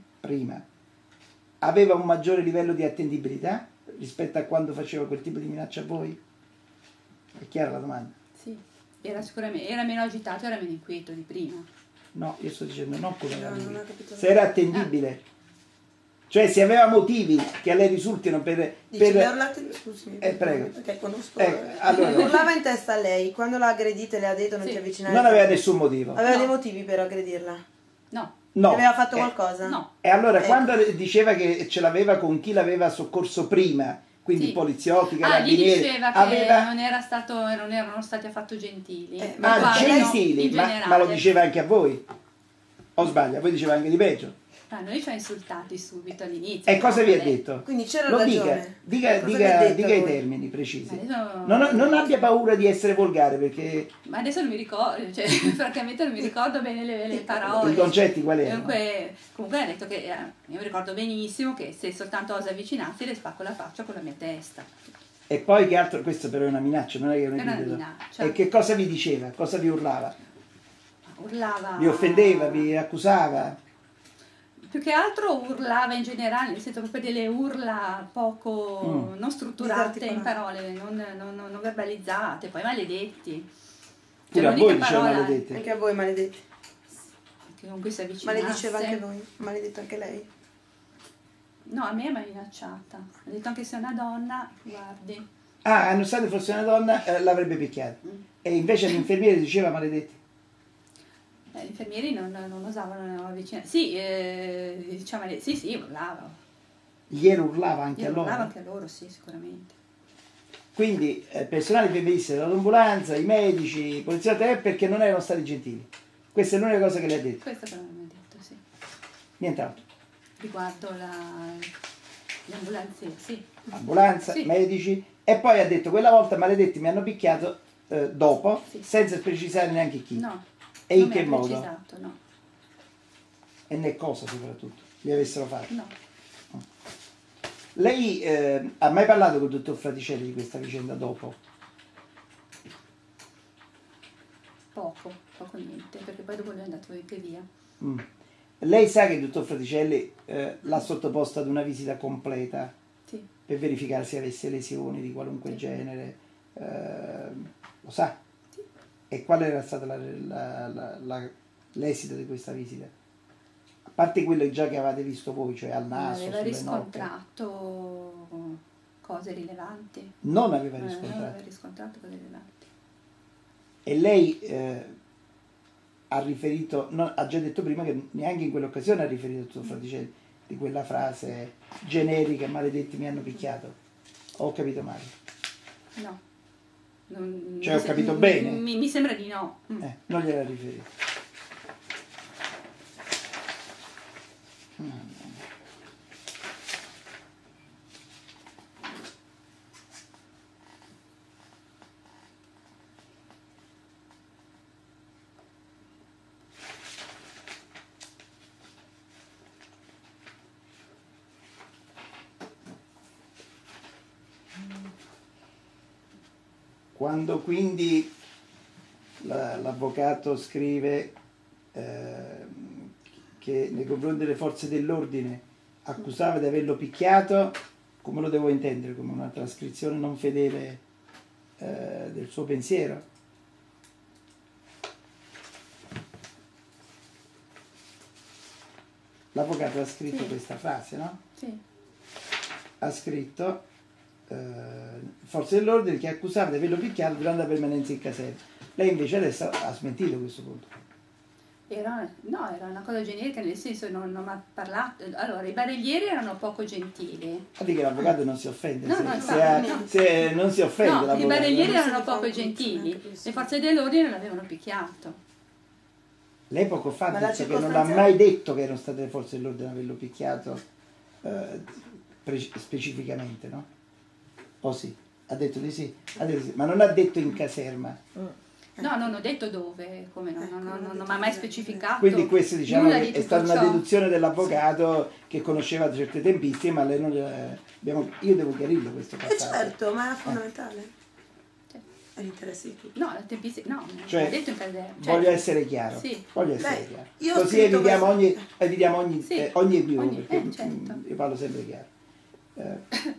aveva un maggiore livello di attendibilità rispetto a quando faceva quel tipo di minaccia a voi? È chiara la domanda? Sì, era sicuramente, era meno agitato, era meno inquieto di prima. No, io sto dicendo non come era lui. Se era attendibile. Cioè se aveva motivi che a lei risultino per... Scusami. Prego. Perché conosco... allora, urlava in testa a lei, quando l'ha aggredita le ha detto non ti avvicinare. Non aveva nessun motivo. Aveva dei motivi per aggredirla? No. Aveva fatto qualcosa? No. E allora quando diceva che ce l'aveva con chi l'aveva soccorso prima, quindi poliziotti, carabinieri, gli diceva che non erano stati affatto gentili. Gentili, ma lo diceva anche a voi? O sbaglio? Voi diceva anche di peggio? Noi ci ha insultati subito all'inizio. E cosa vi ha detto? Quindi c'era ragione. Dica i termini precisi. Non abbia paura di essere volgare, perché... Ma adesso non mi ricordo, cioè francamente non mi ricordo bene le parole. I concetti quali erano? Comunque ha detto che io mi ricordo benissimo che se soltanto osa avvicinarsi le spacco la faccia con la mia testa. E poi che altro? Questo però è una minaccia, non è che è una minaccia. E che cosa vi diceva? Cosa vi urlava? Urlava. Vi offendeva? Vi accusava? Più che altro urlava in generale, nel senso proprio delle urla poco non strutturate in parole, non verbalizzate, poi maledetti. Pure a voi diceva maledetti. Anche a voi maledetti. Che con cui si avvicinasse. Malediceva anche voi, maledetto anche lei. No, a me mi ha minacciata. Ha detto anche se è una donna, guardi. Nonostante fosse una donna, l'avrebbe picchiata. E invece l'infermiere diceva maledetti. Gli infermieri non osavano avvicinarsi. Sì, urlava. Glielo urlava anche a loro? Urlava anche a loro, sì, sicuramente. Quindi personale infermieristico dell'ambulanza, i medici, i poliziotti, perché non erano stati gentili. Questa è l'unica cosa che le ha detto. Questa che non mi ha detto, sì. Nient'altro. Riguardo l'ambulanza, sì. Ambulanza, sì. Medici. E poi ha detto, quella volta maledetti mi hanno picchiato dopo, sì. Senza precisare neanche chi. No. E in che modo? Precisato, no. E né cosa soprattutto li avessero fatto? No. Lei ha mai parlato con il dottor Fraticelli di questa vicenda dopo? Poco niente, perché poi dopo lui è andato anche via. Lei sa che il dottor Fraticelli l'ha sottoposta ad una visita completa, sì, per verificare se avesse lesioni di qualunque, sì, genere, lo sa? Sì. E qual era stato l'esito di questa visita? A parte quello già che avete visto voi, cioè al naso, aveva riscontrato cose rilevanti. Non aveva riscontrato? Non aveva riscontrato cose rilevanti. E lei ha riferito, ha già detto prima che neanche in quell'occasione ha riferito al suo Fraticelli di quella frase generica, maledetti mi hanno picchiato. Ho capito male? No. Cioè ho capito bene? Mi sembra di no. Non gliela riferito. Quando quindi l'avvocato scrive che nei confronti delle forze dell'ordine accusava di averlo picchiato, come lo devo intendere? Come una trascrizione non fedele del suo pensiero? L'avvocato ha scritto, sì, questa frase, no? Sì. Ha scritto forze dell'ordine che accusava di averlo picchiato durante la permanenza in caserma. Lei invece adesso ha smentito questo punto. Era una cosa generica, nel senso non ha parlato. Allora, i barellieri erano poco gentili. Che l'avvocato non si offende, no, se non si offende. No, i barellieri erano poco gentili, le forze dell'ordine l'avevano picchiato. Lei poco fa ha detto che non ha mai detto che erano state le forze dell'ordine a averlo picchiato specificamente, no? O sì? Ha detto di sì? Ha detto di sì. Ma non ha detto in caserma. No, non ho detto dove, come non mi ha mai specificato. Quindi questo diciamo che è stata una deduzione dell'avvocato che conosceva certe tempistiche, ma lei non io devo chiarirlo questo passaggio. Certo, ma è fondamentale. È l'interesse di tutti. No, la tempistica, no, cioè, ho detto in caserma. Voglio essere chiaro. Sì. Voglio essere chiaro. Così evitiamo ogni equivoco, perché certo. Io parlo sempre chiaro.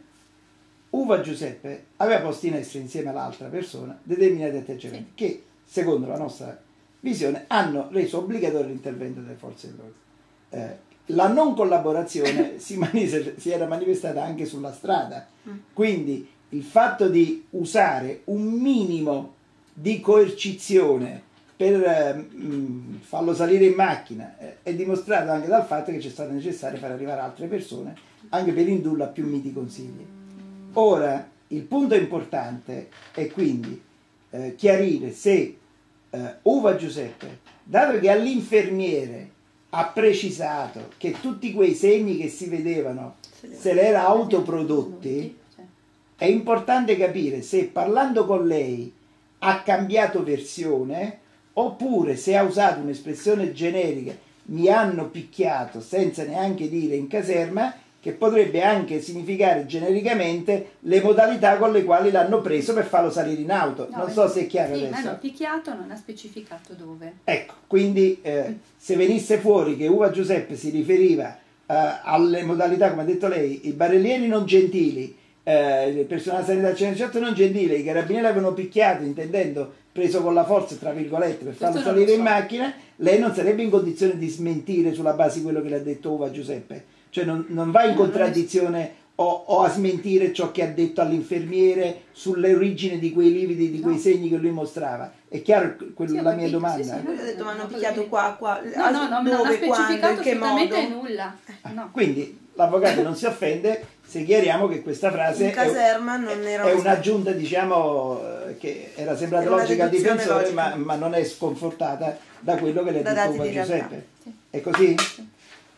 Uva Giuseppe aveva posto in essere insieme all'altra persona determinati atteggiamenti che, secondo la nostra visione, hanno reso obbligatorio l'intervento delle forze dell'ordine. La non collaborazione si era manifestata anche sulla strada, quindi il fatto di usare un minimo di coercizione per farlo salire in macchina è dimostrato anche dal fatto che c'è stato necessario far arrivare altre persone anche per indurlo a più miti consigli. Ora, il punto importante è quindi chiarire se Uva Giuseppe, dato che all'infermiere ha precisato che tutti quei segni che si vedevano se li era autoprodotti, è importante capire se parlando con lei ha cambiato versione oppure se ha usato un'espressione generica, mi hanno picchiato senza neanche dire in caserma, che potrebbe anche significare genericamente le modalità con le quali l'hanno preso per farlo salire in auto. Non so se è chiaro adesso. Ma no, picchiato non ha specificato dove. Ecco, quindi se venisse fuori che Uva Giuseppe si riferiva alle modalità, come ha detto lei, i barellieri non gentili, il personale sanitario 118 non gentile, i carabinieri avevano picchiato intendendo preso con la forza tra virgolette per farlo salire in macchina, lei non sarebbe in condizione di smentire sulla base di quello che le ha detto Uva Giuseppe. Cioè non va in contraddizione o a smentire ciò che ha detto all'infermiere sulle origini di quei lividi, di quei segni che lui mostrava. È chiaro la mia domanda? Sì, lui ha detto mi hanno picchiato qua, no, non ha specificato assolutamente nulla. No. Quindi l'avvocato non si offende se chiariamo che questa frase è un'aggiunta, diciamo, che era sembrata logica al difensore, ma non è sconfortata da quello che le ha detto Uva Giuseppe. Sì. È così? Sì.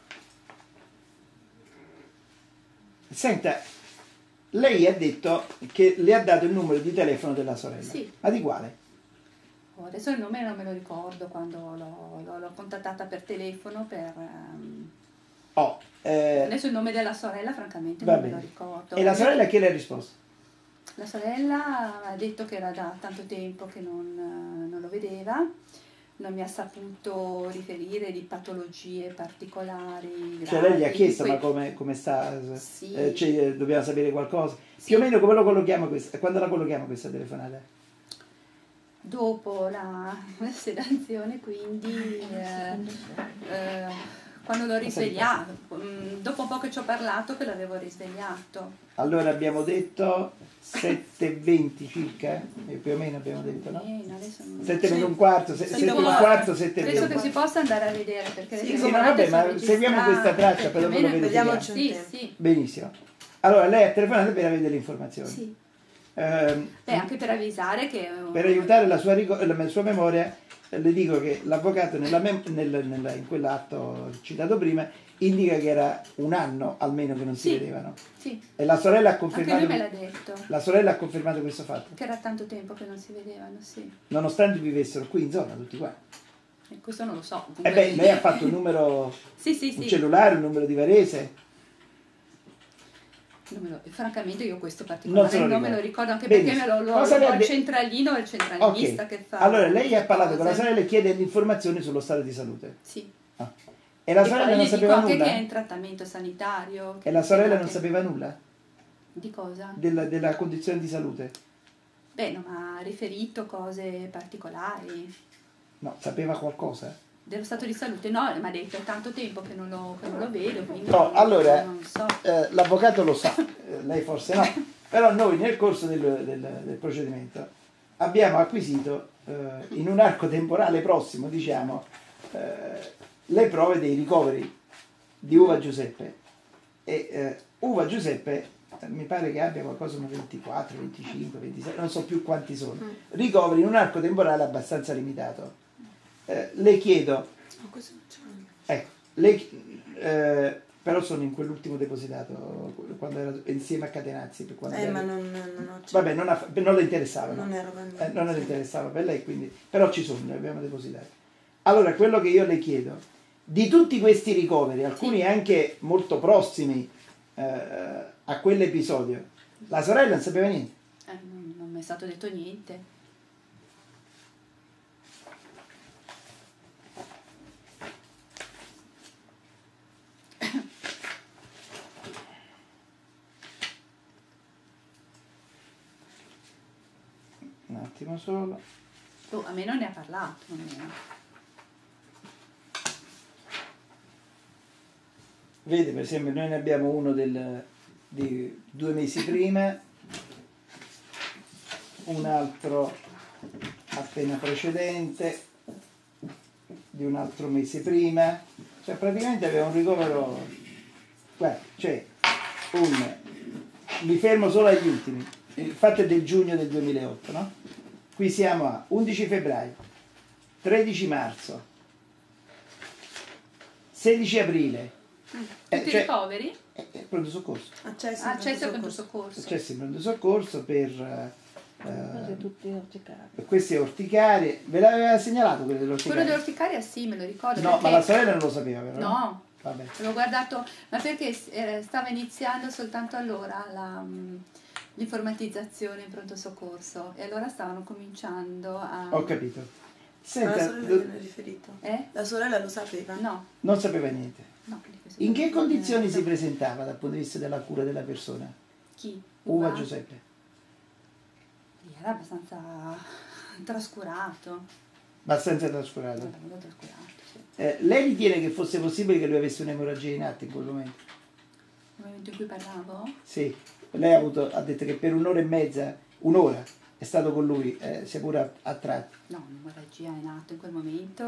Senta, lei ha detto che le ha dato il numero di telefono della sorella. Sì. Ma di quale? Adesso il nome non me lo ricordo quando l'ho contattata per telefono per... Adesso il nome della sorella francamente non me lo ricordo. E la sorella che le ha risposto? La sorella ha detto che era da tanto tempo che non lo vedeva, non mi ha saputo riferire di patologie particolari. Cioè lei gli ha chiesto ma come sta? Sì. Dobbiamo sapere qualcosa? Sì. Più o meno come lo collochiamo quando la collochiamo questa telefonata? Dopo la sedazione, quindi quando l'ho risvegliato, dopo un po' che ci ho parlato che l'avevo risvegliato. Allora abbiamo detto 7:20 circa, più o meno abbiamo detto, no? 7 meno un quarto, 7 e un quarto, 7:20. Penso che si possa andare a vedere perché ma seguiamo questa traccia per dopo lo vediamo. Sì. Benissimo. Allora lei ha telefonato per avere delle informazioni. Sì. Anche per avvisare che... Per aiutare la sua memoria, le dico che l'avvocato in quell'atto citato prima indica che era un anno almeno che non si vedevano. Sì. E la sorella ha confermato. Anche lui me l'ha detto. La sorella ha confermato questo fatto. Che era tanto tempo che non si vedevano, sì. Nonostante vivessero qui in zona tutti qua. Questo non lo so. Lei ha fatto un numero un cellulare, un numero di Varese. Francamente io questo particolare non me lo ricordo, anche perché me lo il centralino e il centralinista che fa. Allora lei ha parlato con la sorella e chiede informazioni sullo stato di salute. Sì. E la sorella non sapeva nulla? Anche che è in trattamento sanitario. E la sorella non sapeva nulla? Di cosa? Della condizione di salute? Non ha riferito cose particolari. No, sapeva qualcosa? Dello stato di salute no, mi ha detto è tanto tempo che non lo vedo, quindi allora non so. L'avvocato lo sa, lei forse no, però noi nel corso del procedimento abbiamo acquisito in un arco temporale prossimo, diciamo, le prove dei ricoveri di Uva Giuseppe e Uva Giuseppe mi pare che abbia qualcosa come 24, 25, 26, non so più quanti sono, ricoveri in un arco temporale abbastanza limitato. Le chiedo, per Però sono in quell'ultimo depositato, quando era insieme a Catenazzi. Ma non vabbè, non le interessava. Non no? ero per non le interessava per lei, quindi, però ci sono, li abbiamo depositati. Allora, quello che io le chiedo, di tutti questi ricoveri, alcuni anche molto prossimi a quell'episodio, la sorella non sapeva niente? Non mi è stato detto niente. Un attimo solo. A me non ne ha parlato. Vede, per esempio, noi ne abbiamo uno di 2 mesi prima, un altro appena precedente, di un altro mese prima, cioè praticamente aveva un ricovero, guarda, cioè mi fermo solo agli ultimi, il fatto è del giugno del 2008, no? Qui siamo a 11 febbraio, 13 marzo, 16 aprile. Tutti i ricoveri? Pronto soccorso. Accesso al pronto soccorso. Accesso al pronto soccorso per tutti orticari. queste orticarie. Ve l'aveva segnalato quello dell'orticaria? Quello dell'orticaria sì, me lo ricordo. No, ma la sorella non lo sapeva, però. No. Vabbè. L'ho guardato, ma perché stava iniziando soltanto allora l'informatizzazione in pronto soccorso e allora stavano cominciando a... Ho capito. Senta, la sorella non è riferito? La sorella lo sapeva? No. Non sapeva niente. No, in che condizioni si presentava dal punto di vista della cura della persona? Chi? Uva Giuseppe. Era abbastanza trascurato. Abbastanza trascurato? Abbastanza trascurato, sì. Lei ritiene che fosse possibile che lui avesse un'emorragia in atto in quel momento? Nel momento in cui parlavo? Sì. Lei ha detto che per un'ora e mezza, un'ora, è stato con lui, sia pure a tratti. No, un'emorragia in atto in quel momento...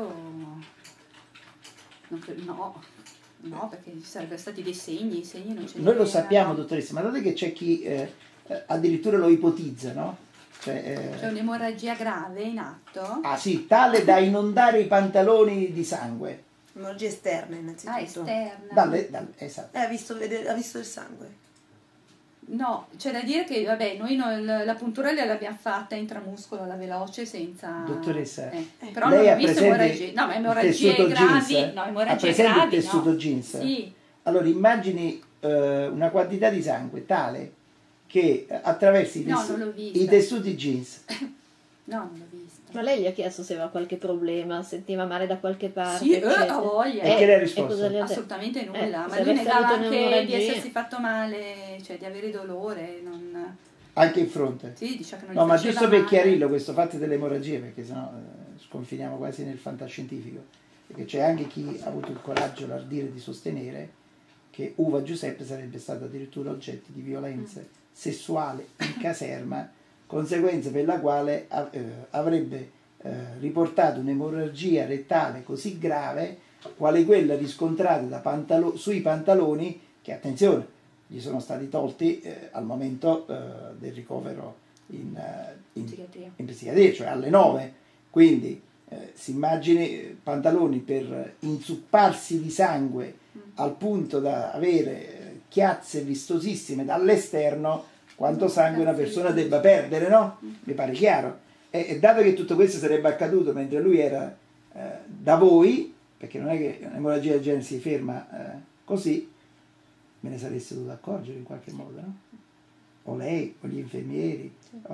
No, perché ci sarebbero stati dei segni, i segni non ce ne Noi lo sappiamo, dottoressa, ma guardate che c'è chi addirittura lo ipotizza, no? C'è un'emorragia grave in atto? Ah sì, tale da inondare i pantaloni di sangue. Emorragia esterna innanzitutto. Esterna. Esatto. Ha visto il sangue? No, c'è da dire che vabbè, noi la puntura l'abbiamo fatta intramuscolo, alla veloce, senza... Dottoressa, però lei non ho ha visto emorragie. No, ma emorragie gravi, no, emorragie gravi, il tessuto no. jeans? Sì. Allora immagini una quantità di sangue tale che attraverso i tessuti jeans. No, non l'ho visto. Ma lei gli ha chiesto se aveva qualche problema, sentiva male da qualche parte? Sì, ha voglia. E che le ha risposto? Assolutamente nulla, ma lui negava anche di essersi fatto male, cioè di avere dolore. Anche in fronte? Sì, dice che non no, ma giusto per chiarirlo questo fatto delle emorragie, perché sennò sconfiniamo quasi nel fantascientifico, perché c'è anche chi ha avuto il coraggio, l'ardire di sostenere che Uva Giuseppe sarebbe stato addirittura oggetto di violenze sessuali in caserma, conseguenza per la quale avrebbe riportato un'emorragia rettale così grave quale quella riscontrata sui pantaloni che, attenzione, gli sono stati tolti al momento del ricovero in psichiatria, cioè alle 9, quindi si immagini pantaloni per inzupparsi di sangue al punto da avere chiazze vistosissime dall'esterno, quanto sangue una persona debba perdere, no? Mi pare chiaro. E dato che tutto questo sarebbe accaduto mentre lui era da voi, perché non è che un'emorragia del genere si ferma così, me ne sareste dovuto accorgere in qualche modo, no? O lei, o gli infermieri,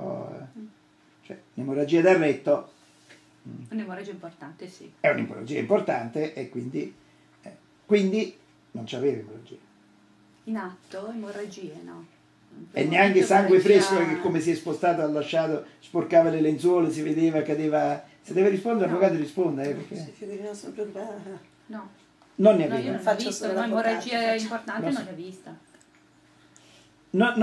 cioè un'emorragia dal retto. Un'emorragia importante, sì. È un'emorragia importante e quindi non c'aveva emorragia. In atto, emorragie, no. E neanche sangue fresco che come si è spostato ha lasciato, sporcava le lenzuola, si vedeva, cadeva. Se deve rispondere, l'avvocato risponda. Perché... No. Non ne aveva. No, io non l'ho visto, un'emorragia importante non l'ho vista. Non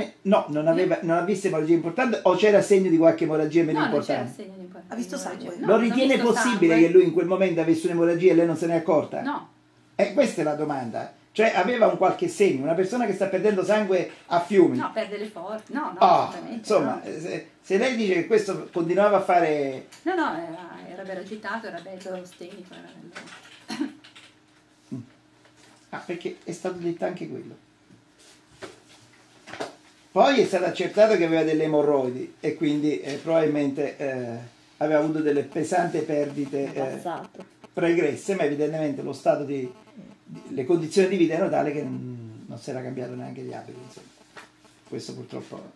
ha visto emorragia importante o c'era segno di qualche emorragia meno importante? Non c'era segno di importante. Ha visto sangue? Lo ritiene possibile che lui in quel momento avesse un'emorragia e lei non se ne è accorta? No. Questa è la domanda. Cioè aveva un qualche segno, una persona che sta perdendo sangue a fiumi. No, perde le forze. No, assolutamente. Insomma, no. Se lei dice che questo continuava a fare... No, era bello agitato, era bello stenico, era bello... Ah, perché è stato detto anche quello. Poi è stato accertato che aveva delle emorroidi e quindi probabilmente aveva avuto delle pesanti perdite pregresse, ma evidentemente lo stato le condizioni di vita erano tali che non si era cambiato neanche gli abiti, insomma. Questo purtroppo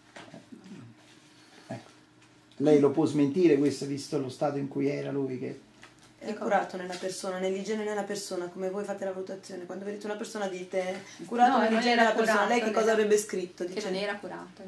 ecco. Lei lo può smentire questo, visto lo stato in cui era lui, che è curato nella persona, nell'igiene nella persona, come voi fate la valutazione? Quando vedete una persona dite curato nell'igiene nella persona, lei che cosa avrebbe scritto? Che non era curato,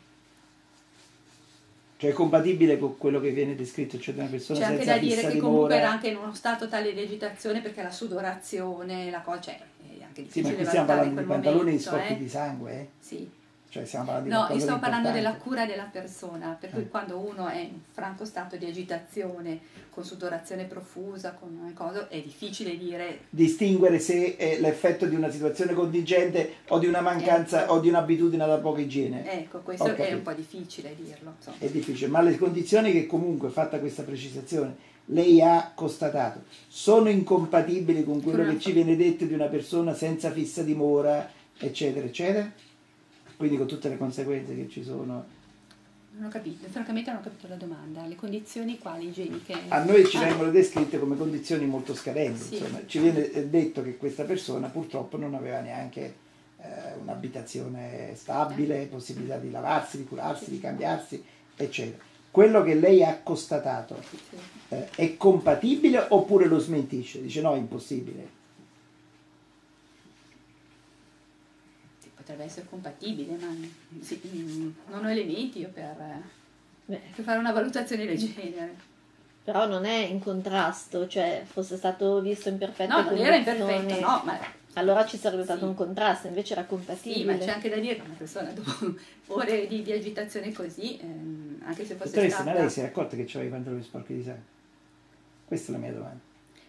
cioè è compatibile con quello che viene descritto, cioè di una persona senza fissa dimora. C'è anche da dire che comunque era anche in uno stato tale di agitazione, perché la sudorazione, la cosa, cioè è anche difficile. Sì, ma qui stiamo parlando di pantaloni e scorpi di sangue, Sì. Cioè stiamo parlando no, io stavo parlando della cura della persona, per cui quando uno è in franco stato di agitazione, con sudorazione profusa, con una cosa, è difficile distinguere se è l'effetto di una situazione contingente o di una mancanza o di un'abitudine da poca igiene. Ecco, questo è un po' difficile dirlo. Insomma. È difficile, ma le condizioni che comunque, fatta questa precisazione, lei ha constatato, sono incompatibili con quello che ci viene detto di una persona senza fissa dimora, eccetera, eccetera? Quindi con tutte le conseguenze che ci sono. Non ho capito, francamente non ho capito la domanda. Le condizioni quali igieniche? A noi ci vengono descritte come condizioni molto scadenti, sì. Insomma, ci viene detto che questa persona purtroppo non aveva neanche un'abitazione stabile, possibilità di lavarsi, di curarsi, di cambiarsi, eccetera. Quello che lei ha constatato è compatibile oppure lo smentisce? Dice no, è impossibile. Potrebbe essere compatibile, ma non ho elementi io per fare una valutazione del genere. Però non è in contrasto, cioè fosse stato visto in perfette condizioni. No, non era imperfetto, no, ma allora ci sarebbe stato un contrasto, invece era compatibile. Sì, ma c'è anche da dire che una persona dopo ore di agitazione così, anche se fosse Dottoressa, ma lei si è accorta che c'aveva i pantaloni sporchi di sangue? Questa è la mia domanda.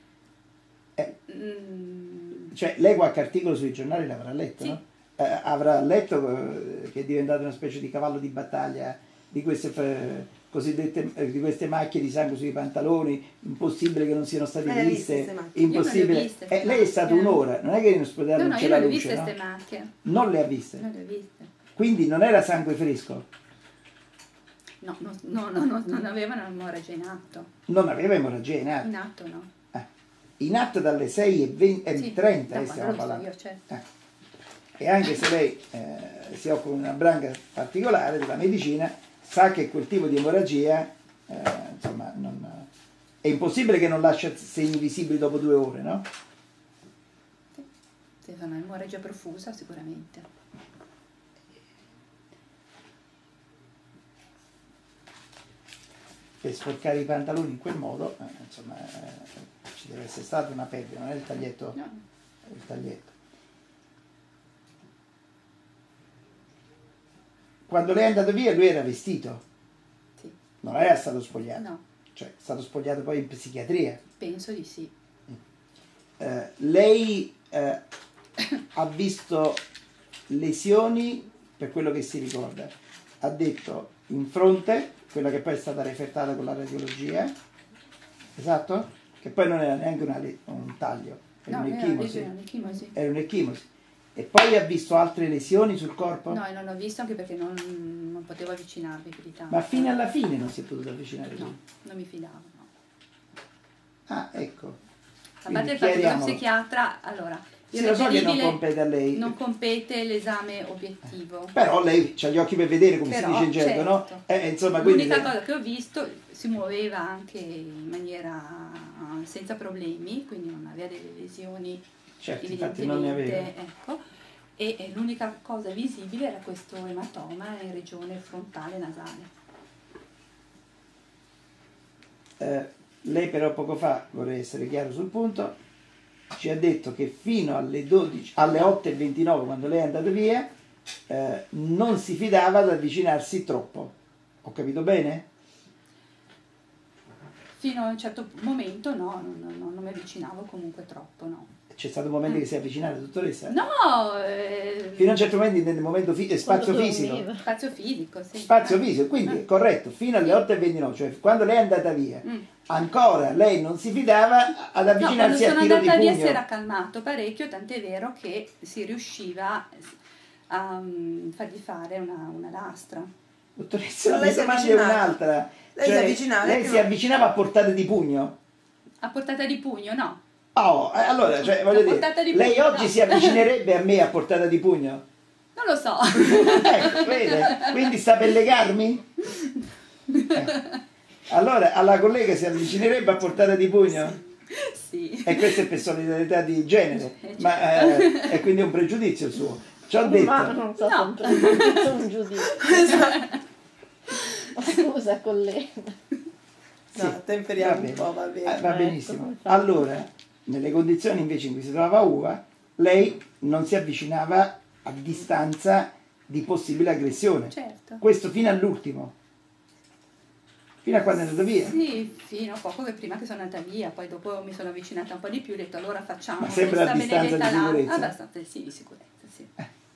Cioè, lei qualche articolo sui giornali l'avrà letto, sì. No? Avrà letto che è diventato una specie di cavallo di battaglia di queste cosiddette di queste macchie di sangue sui pantaloni, impossibile che non siano state viste, impossibile. Lei è stato un'ora, non è che in ospedale non c'è la luce, no? Macchie. Non le ha viste. Non le ho viste. Quindi non era sangue fresco? No, non aveva un'emorragia in atto. Non aveva emorragia in atto? In atto no. In atto dalle 6:30 stiamo parlando. Io, certo. E anche se lei si occupa di una branca particolare della medicina, sa che quel tipo di emorragia insomma, è impossibile che non lascia segni visibili dopo 2 ore, no? Sì, è una emorragia profusa sicuramente. Per sporcare i pantaloni in quel modo, insomma, ci deve essere stata una perdita, non è il taglietto. No. Il taglietto. Quando lei è andato via lui era vestito? Sì. Non era stato spogliato? No. Cioè è stato spogliato poi in psichiatria? Penso di sì. Lei ha visto lesioni, per quello che si ricorda, ha detto in fronte, quella che poi è stata refertata con la radiologia, esatto? Che poi non era neanche un taglio, era un'ecchimosi. Era un'ecchimosi. E poi ha visto altre lesioni sul corpo? No, non l'ho visto anche perché non potevo avvicinarmi più di tanto. Ma fino alla fine non si è potuto avvicinare? No, non mi fidavo, no. Ah, ecco. A parte il fatto che lo psichiatra, allora... Sì, lo so che non compete a lei. Non compete l'esame obiettivo. Però lei ha gli occhi per vedere, come si dice in gergo, certo. No? Insomma, l'unica cosa che ho visto, si muoveva anche in maniera senza problemi, quindi non aveva delle lesioni. Certo, infatti non ne aveva. Ecco, e l'unica cosa visibile era questo ematoma in regione frontale nasale. Lei però poco fa, vorrei essere chiaro sul punto, ci ha detto che fino alle 8:29, quando lei è andato via, non si fidava ad avvicinarsi troppo. Ho capito bene? Fino a un certo momento no, non mi avvicinavo comunque troppo, no. C'è stato un momento che si è avvicinata, dottoressa? No! Fino a un certo momento, nel momento spazio fisico. Spazio fisico, sì. Spazio fisico, quindi corretto, fino alle 8:29, cioè quando lei è andata via, ancora lei non si fidava ad avvicinarsi a tiro di pugno. Quando sono andata via si era calmato parecchio, tant'è vero che si riusciva a fargli fare una lastra. Dottoressa, la domanda è un'altra. Lei si avvicinava a portata di pugno? A portata di pugno, no. Oh, allora, cioè, voglio dire, lei oggi si avvicinerebbe a me a portata di pugno? Non lo so. Vede? Quindi sta per legarmi? Allora, alla collega si avvicinerebbe a portata di pugno? Sì. E questa è per solidarietà di genere, ma è quindi un pregiudizio suo. Ci ho detto. Ma non so se è un pregiudizio o un giudizio. Scusa, collega. No, temperiamo un po', va bene. Va benissimo. Allora, nelle condizioni invece in cui si trovava Uva, lei non si avvicinava a distanza di possibile aggressione. Certo. Questo fino all'ultimo. Fino a quando è andato via? Sì, fino a poco prima che sono andata via, poi dopo mi sono avvicinata un po' di più e ho detto allora facciamo ma sempre a distanza di sicurezza? Abbastanza, sì, di sicurezza, sì.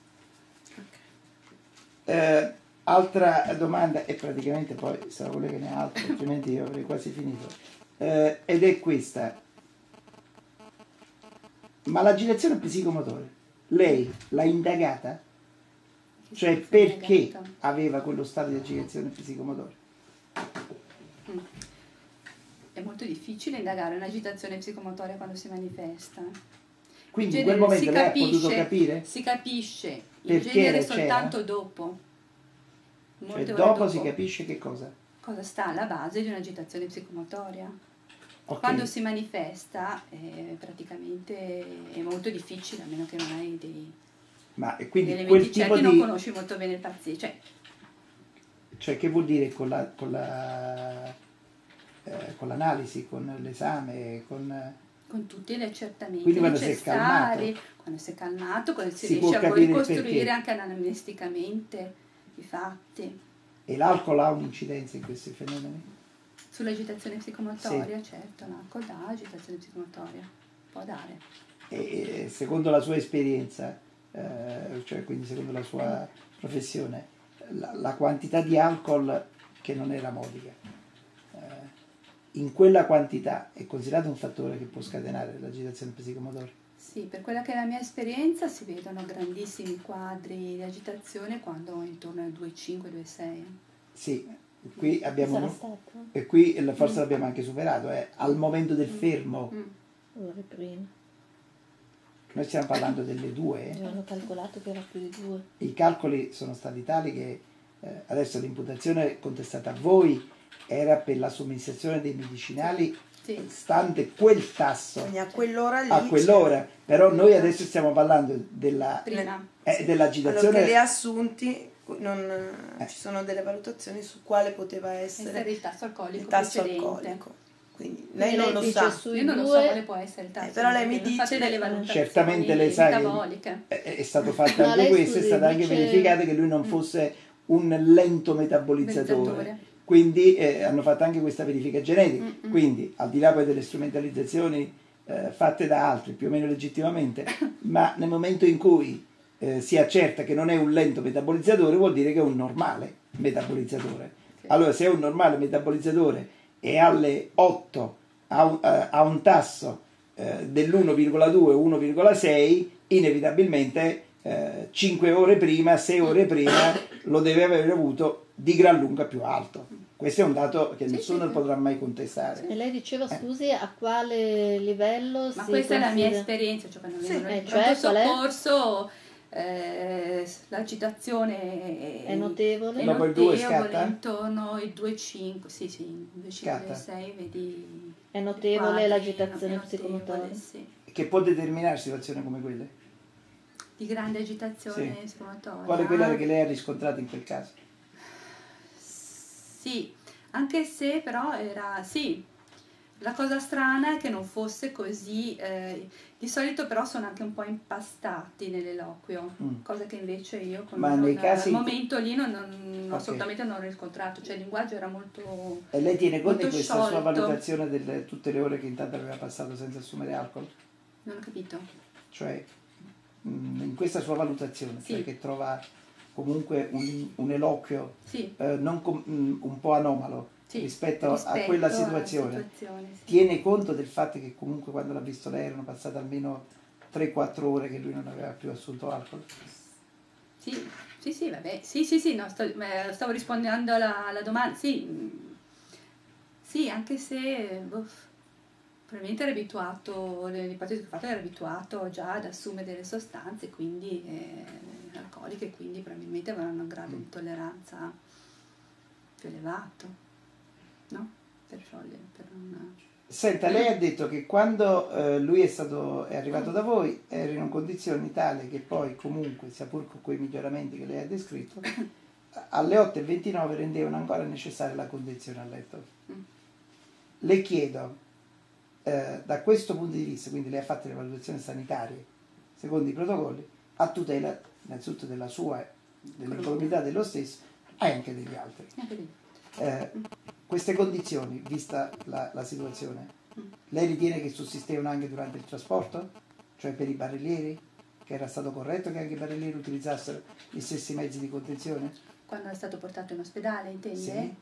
Altra domanda, e praticamente poi se la collega ne ha altre, altrimenti io avrei quasi finito. Ed è questa. Ma l'agitazione psicomotore, lei l'ha indagata? Cioè perché aveva quello stato di agitazione psicomotore? È molto difficile indagare un'agitazione psicomotoria quando si manifesta. Quindi in quel momento lei ha potuto capire? Si capisce, in perché genere soltanto dopo. Cioè dopo si capisce che cosa? Cosa sta alla base di un'agitazione psicomotoria. Okay. Quando si manifesta praticamente è molto difficile, a meno che non hai dei quindi elementi quel tipo certi, non conosci molto bene il paziente. Cioè che vuol dire con l'analisi, con l'esame, con tutti gli accertamenti quindi necessari, quando si è calmato, quando si riesce a poi ricostruire anche anamnesticamente i fatti. E l'alcol ha un'incidenza in questi fenomeni? Sull'agitazione psicomotoria, sì. Certo, l'alcol dà agitazione psicomotoria, può dare. E secondo la sua esperienza, cioè quindi secondo la sua professione, la quantità di alcol, che non era modica, in quella quantità è considerato un fattore che può scatenare l'agitazione psicomotoria? Sì, per quella che è la mia esperienza si vedono grandissimi quadri di agitazione quando intorno al 2,5, 2,6. Sì, qui abbiamo e qui forse l'abbiamo anche superato, al momento del fermo. Ore prima. Noi stiamo parlando delle 2. Hanno calcolato che era più di 2. I calcoli sono stati tali che adesso l'imputazione contestata a voi era per la somministrazione dei medicinali, sì, stante quel tasso. Quindi a quell'ora lì. A quell'ora. Però noi adesso stiamo parlando dell'agitazione. Allora, che le assunti ci sono delle valutazioni su quale poteva essere il tasso alcolico. Quindi lei non lo sa. Io non lo so quale può essere il tasso. Però lei mi dice fate delle valutazioni. Certamente lei sa che è stato fatto anche questo, è stato anche verificato che lui non fosse un lento metabolizzatore. Quindi hanno fatto anche questa verifica genetica. Quindi al di là poi delle strumentalizzazioni fatte da altri più o meno legittimamente, ma nel momento in cui si accerta che non è un lento metabolizzatore, vuol dire che è un normale metabolizzatore. Allora se è un normale metabolizzatore e alle 8 ha un tasso dell'1,2 1,6, inevitabilmente 5 ore prima, 6 ore prima lo deve aver avuto di gran lunga più alto. Questo è un dato che nessuno potrà mai contestare. E lei diceva, scusi, a quale livello? Ma questa è la mia esperienza, cioè quando vengono in pronto soccorso, l'agitazione è notevole. Dopo il 2 scatta? Intorno ai 2,5, sì, 2,5, 2,6, vedi. È notevole l'agitazione psicomotoria. Sì. Che può determinare situazioni come quelle? Di grande agitazione psicomotoria. Qual è quella che lei ha riscontrato in quel caso? Sì, anche se però era, La cosa strana è che non fosse così, di solito però sono anche un po' impastati nell'eloquio, cosa che invece io con al momento lì assolutamente non ho riscontrato, cioè il linguaggio era molto E lei tiene conto di questa sciolto. sua valutazione delle tutte le ore che intanto aveva passato senza assumere alcol? Non ho capito. Cioè, in questa sua valutazione, sì. Cioè che trova comunque un eloquio sì. Un po' anomalo, sì, rispetto a quella situazione, sì. Tiene conto del fatto che comunque quando l'ha visto lei erano passate almeno 3-4 ore che lui non aveva più assunto alcol? Sì, vabbè, sì, no, stavo rispondendo alla domanda, sì, anche se probabilmente era abituato, l'ipotesi che ho fatto era abituato già ad assumere delle sostanze, quindi alcoliche, quindi probabilmente avranno un grado di tolleranza più elevato. No? Per sciogliere, per non... Senta, lei ha detto che quando lui è arrivato da voi era in condizioni tali che poi comunque, sia pur con quei miglioramenti che lei ha descritto, alle 8:29 rendevano ancora necessaria la condizione a letto. Le chiedo, da questo punto di vista, quindi lei ha fatto le valutazioni sanitarie secondo i protocolli, a tutela innanzitutto della sua, dell'incolumità dello stesso e anche degli altri. Queste condizioni, vista la situazione, lei ritiene che sussistevano anche durante il trasporto? Cioè per i barellieri? Che era stato corretto che anche i barellieri utilizzassero gli stessi mezzi di contenzione? Quando è stato portato in ospedale, intende? Sì.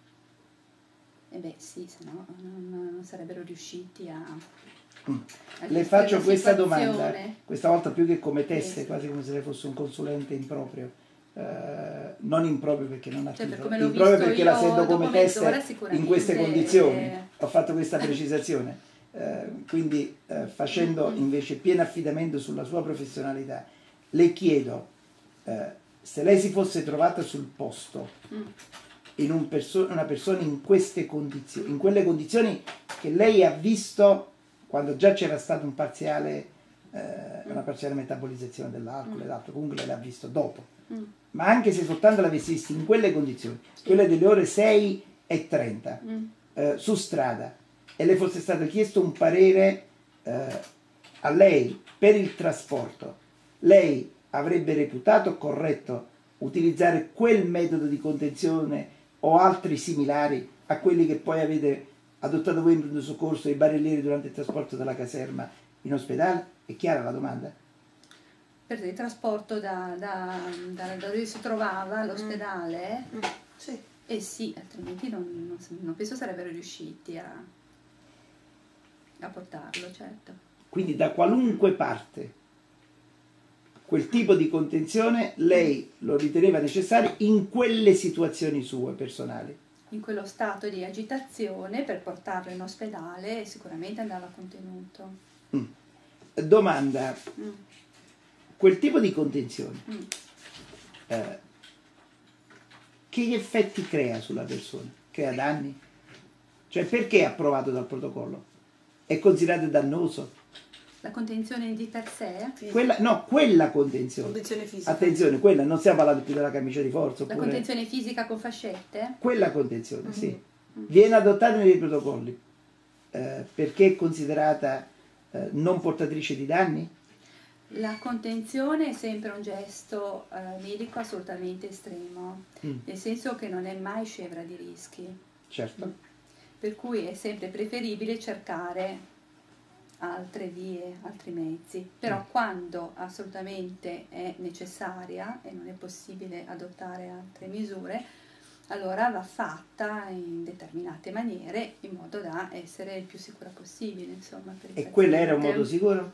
Sì, se no non sarebbero riusciti a le faccio questa domanda, questa volta più che come teste, quasi come se lei fosse un consulente improprio. Non improprio perché non ha titolo, improprio perché la sento come teste in queste condizioni. Ho fatto questa precisazione. Quindi facendo invece pieno affidamento sulla sua professionalità, le chiedo se lei si fosse trovata sul posto in una persona in queste condizioni, in quelle condizioni che lei ha visto quando già c'era stato una parziale metabolizzazione dell'alcol ed altro, comunque lei l'ha visto dopo. Ma anche se soltanto l'avessi visto in quelle condizioni, quelle delle ore 6:30, su strada, e le fosse stato chiesto un parere a lei per il trasporto, lei avrebbe reputato corretto utilizzare quel metodo di contenzione o altri similari a quelli che poi avete adottato voi in pronto soccorso e i barellieri durante il trasporto dalla caserma in ospedale? È chiara la domanda? Per il trasporto da dove si trovava all'ospedale? Sì. Sì, altrimenti non penso sarebbero riusciti a portarlo, certo. Quindi da qualunque parte quel tipo di contenzione lei lo riteneva necessario in quelle situazioni sue personali? In quello stato di agitazione, per portarlo in ospedale sicuramente andava contenuto. Domanda. Quel tipo di contenzione che effetti crea sulla persona? Crea danni? Cioè perché è approvato dal protocollo? È considerato dannoso? La contenzione di per sé? Quella contenzione. Contenzione fisica. Attenzione, quella non stiamo parlando più della camicia di forza. La contenzione fisica con fascette? Quella contenzione, sì. Viene adottata nei protocolli perché è considerata non portatrice di danni? La contenzione è sempre un gesto medico assolutamente estremo, nel senso che non è mai scevra di rischi. Certo. Per cui è sempre preferibile cercare altre vie, altri mezzi. Però quando assolutamente è necessaria e non è possibile adottare altre misure, allora va fatta in determinate maniere in modo da essere il più sicura possibile, insomma. Per e quello era un modo sicuro?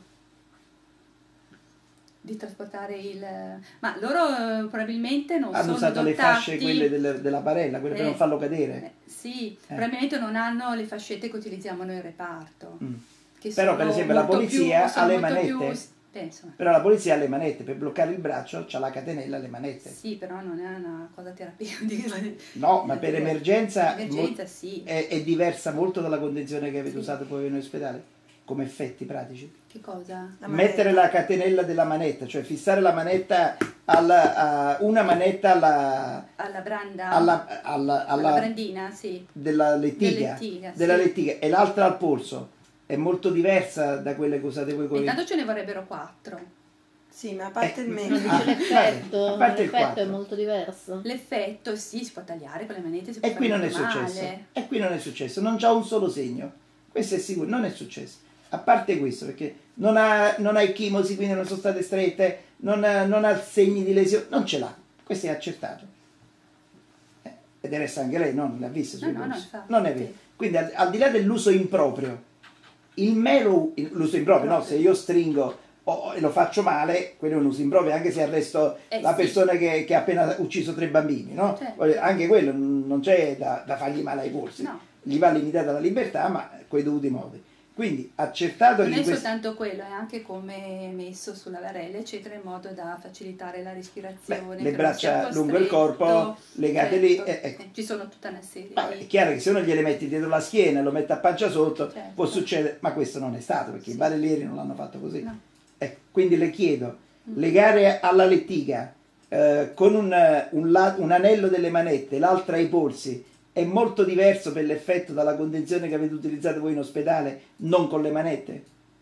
Di trasportare il... Ma loro probabilmente non hanno sono usato dotati... le fasce, quelle della barella, quelle per non farlo cadere. Sì, probabilmente non hanno le fascette che utilizziamo noi in reparto. Che però per esempio la polizia ha le manette. Penso. Però la polizia ha le manette, per bloccare il braccio c'ha la catenella alle manette. Sì, però non è una cosa terapeutica. No, ma per emergenza sì. è diversa molto dalla contenzione che avete usato poi in ospedale. come effetti pratici? Che cosa? Mettere la catenella della manetta, cioè fissare la manetta una manetta alla branda, alla brandina, sì, della lettiga, sì. E l'altra al polso. È molto diversa da quelle che usate voi con intanto ce ne vorrebbero 4. Sì, ma a parte il meno. L'effetto è molto diverso. L'effetto, sì, si può tagliare con le manette, si può e qui non è successo. E qui non è successo, non c'ha un solo segno. Questo è sicuro, non è successo. A parte questo, perché non ha ecchimosi, quindi non sono state strette, non ha segni di lesione, non ce l'ha. Questo è accertato. E deve essere anche lei, non l'ha vista sui polsi. Non è vero. Quindi al di là dell'uso improprio, l'uso improprio, no? Se io stringo e lo faccio male, quello è un uso improprio, anche se arresto la persona che ha appena ucciso 3 bambini, no? Certo. Anche quello non c'è da fargli male ai polsi. No. Gli va limitata la libertà, ma coi dovuti modi. Quindi accertato non è soltanto quello, è anche come messo sulla varella, eccetera, in modo da facilitare la respirazione. Le braccia lungo il corpo, legate lì. Ci sono tutta una serie. È chiaro che se uno gliele metti dietro la schiena e lo mette a pancia sotto, può succedere, ma questo non è stato, perché i barellieri non l'hanno fatto così. No. Quindi le chiedo, legare alla lettiga con un anello delle manette, l'altra ai polsi, è molto diverso per l'effetto dalla contenzione che avete utilizzato voi in ospedale, non con le manette?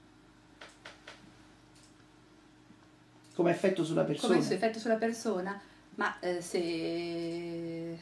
Come effetto sulla persona? Come effetto sulla persona? Ma se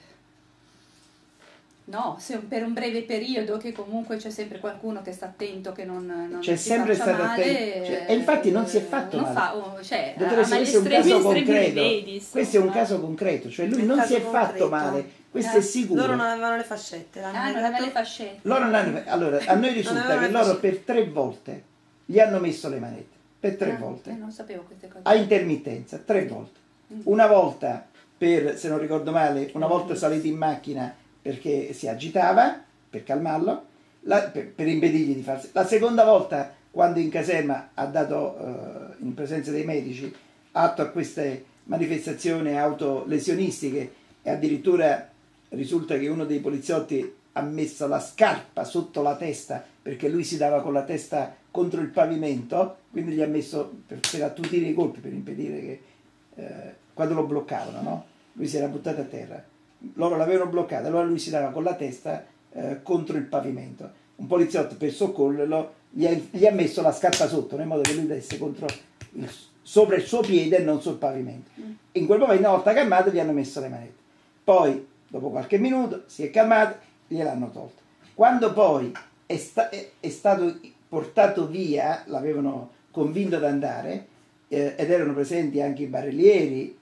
per un breve periodo, che comunque c'è sempre qualcuno che sta attento, che non c'è sempre stato attento, e infatti non si è fatto male. Questo è un caso concreto. Questo è un caso concreto, cioè lui non si è fatto male. Questo è sicuro. Loro non avevano le fascette. Non avevano le fascette. Allora, a noi risulta che loro per 3 volte gli hanno messo le manette. Per 3 volte. Non sapevo queste cose. A intermittenza, 3 volte. Una volta se non ricordo male, una volta salito in macchina perché si agitava, per calmarlo, per impedirgli di farsi. La seconda volta, quando in caserma ha dato, in presenza dei medici, atto a queste manifestazioni autolesionistiche, e addirittura risulta che uno dei poliziotti ha messo la scarpa sotto la testa perché lui si dava con la testa contro il pavimento, quindi gli ha messo per attutire i colpi, per impedire che quando lo bloccavano, no? Lui si era buttato a terra, loro l'avevano bloccato, allora lui si dava con la testa contro il pavimento. Un poliziotto, per soccorrerlo, gli ha messo la scarpa sotto, in modo che lui desse sopra il suo piede e non sul pavimento. In quel momento, una volta calmato, gli hanno messo le manette. Poi, dopo qualche minuto, si è calmato, gliel'hanno tolto. Quando poi è stato portato via, l'avevano convinto ad andare, ed erano presenti anche i barellieri,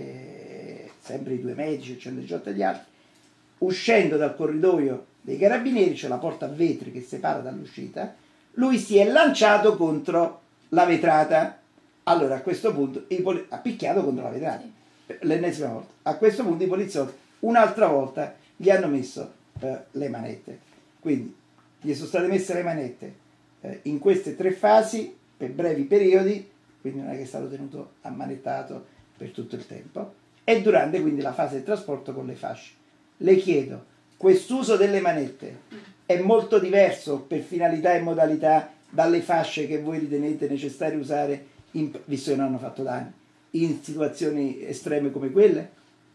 sempre i 2 medici, il 118 e gli altri, uscendo dal corridoio dei carabinieri, c'è la porta a vetri che separa dall'uscita, lui si è lanciato contro la vetrata. Allora a questo punto ha picchiato contro la vetrata, l'ennesima volta. A questo punto i poliziotti un'altra volta gli hanno messo le manette. Quindi gli sono state messe le manette in queste 3 fasi per brevi periodi, quindi non è che è stato tenuto ammanettato per tutto il tempo, e durante quindi la fase del trasporto con le fasce. Le chiedo, quest'uso delle manette è molto diverso per finalità e modalità dalle fasce che voi ritenete necessario usare, visto che non hanno fatto danni, in situazioni estreme come quelle?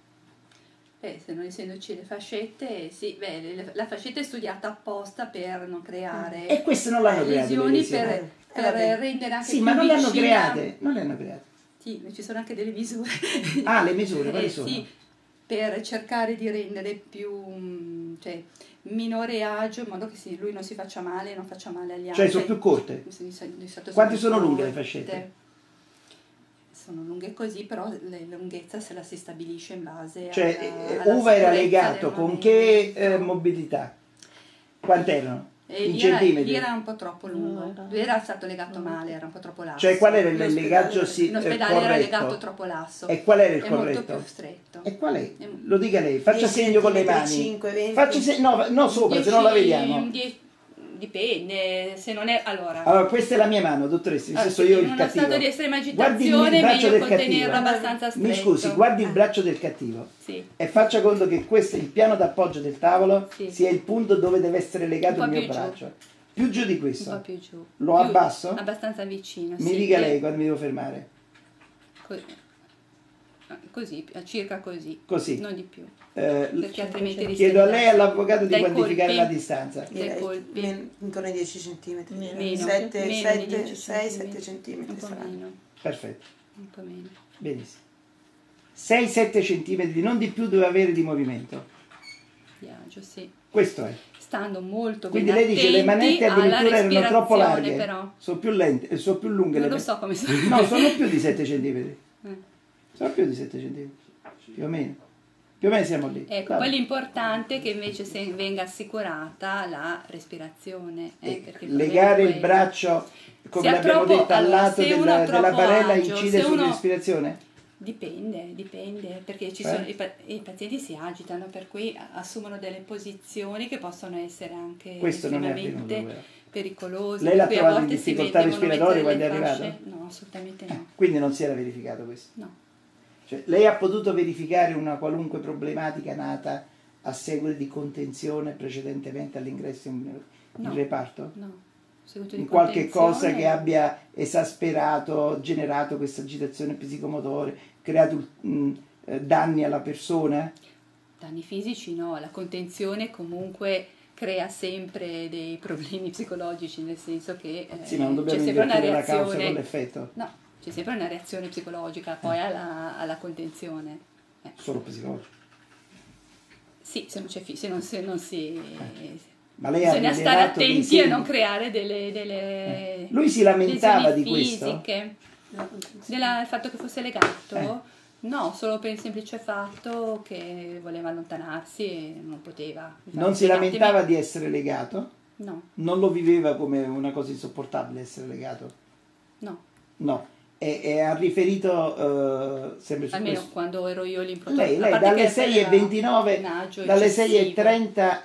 Se non essendoci le fascette, sì, la fascetta è studiata apposta per non creare e queste non l'hanno lesioni, per rendere anche più ma non vicina. Le hanno create, non le hanno create. Sì, ci sono anche delle misure. Le misure, quali sono? Sì, per cercare di rendere più, minore agio, in modo che lui non si faccia male, non faccia male agli altri. Cioè sono più corte? Quanti sono lunghe le fascette? Sono lunghe così, però la lunghezza se la si stabilisce in base alla uva era legato con che mobilità? Quant'erano? In centimetri? Lì era un po' troppo lungo, era stato legato male, era un po' troppo lasso. Cioè qual era il legaggio in ospedale corretto? Era legato troppo lasso. E qual era il corretto? Molto più stretto. E qual è? Lo dica lei, faccia segno con le mani. 5, 20. Faccia no, sopra, 10, se non la vediamo. Dipende, se non è... Allora, questa è la mia mano, dottoressa, nel senso io il cattivo. In uno stato di estrema agitazione è meglio contenerlo abbastanza stretto. Mi scusi, guardi il braccio del cattivo. Sì. E faccia conto che questo, il piano d'appoggio del tavolo, sia il punto dove deve essere legato il mio braccio. Più giù di questo? Un po' più giù. Lo abbasso? Abbastanza vicino. Mi dica lei quando mi devo fermare. Così, circa così. Così. Non di più. Perché altrimenti chiedo a lei e all'avvocato di quantificare la distanza. Dai colpi. Intorno ai 10 cm. Meno. 6-7 cm. Un po' meno. Perfetto. Un po' meno. Benissimo. 6-7 cm, non di più deve avere di movimento. Viaggio, sì. Questo è. Stando molto bene. Quindi lei dice le manette addirittura erano troppo larghe. Però. Sono più lente, sono più lunghe. Non lo so come sono. No, sono più di 7 cm. Sono più di 7 cm. Più o meno. Più o meno siamo lì. Ecco, poi l'importante è che invece venga assicurata la respirazione. Legare il braccio, come l'abbiamo detto, al lato della barella incide sulla respirazione? Dipende, perché i pazienti si agitano, per cui assumono delle posizioni che possono essere anche estremamente pericolose. Lei l'ha trovato in difficoltà respiratorie quando è arrivato? No, assolutamente no. Quindi non si era verificato questo? No. Cioè, lei ha potuto verificare una qualunque problematica nata a seguito di contenzione precedentemente all'ingresso in reparto? No. In qualche cosa che abbia esasperato, generato questa agitazione psicomotore, creato danni alla persona? Danni fisici no, la contenzione comunque crea sempre dei problemi psicologici, nel senso che sì, ma non dobbiamo invertire la causa con l'effetto. No, c'è sempre una reazione psicologica poi alla contenzione. Solo psicologica? Sì, se non si ma lei bisogna stare attenti a non creare delle lui si lamentava di questo? Del fatto che fosse legato? No, solo per il semplice fatto che voleva allontanarsi e non poteva. Non si lamentava di essere legato? No. Non lo viveva come una cosa insopportabile essere legato? No. E ha riferito sempre su almeno questo? quando ero io lì in lei dalle 6:29 dalle 6:30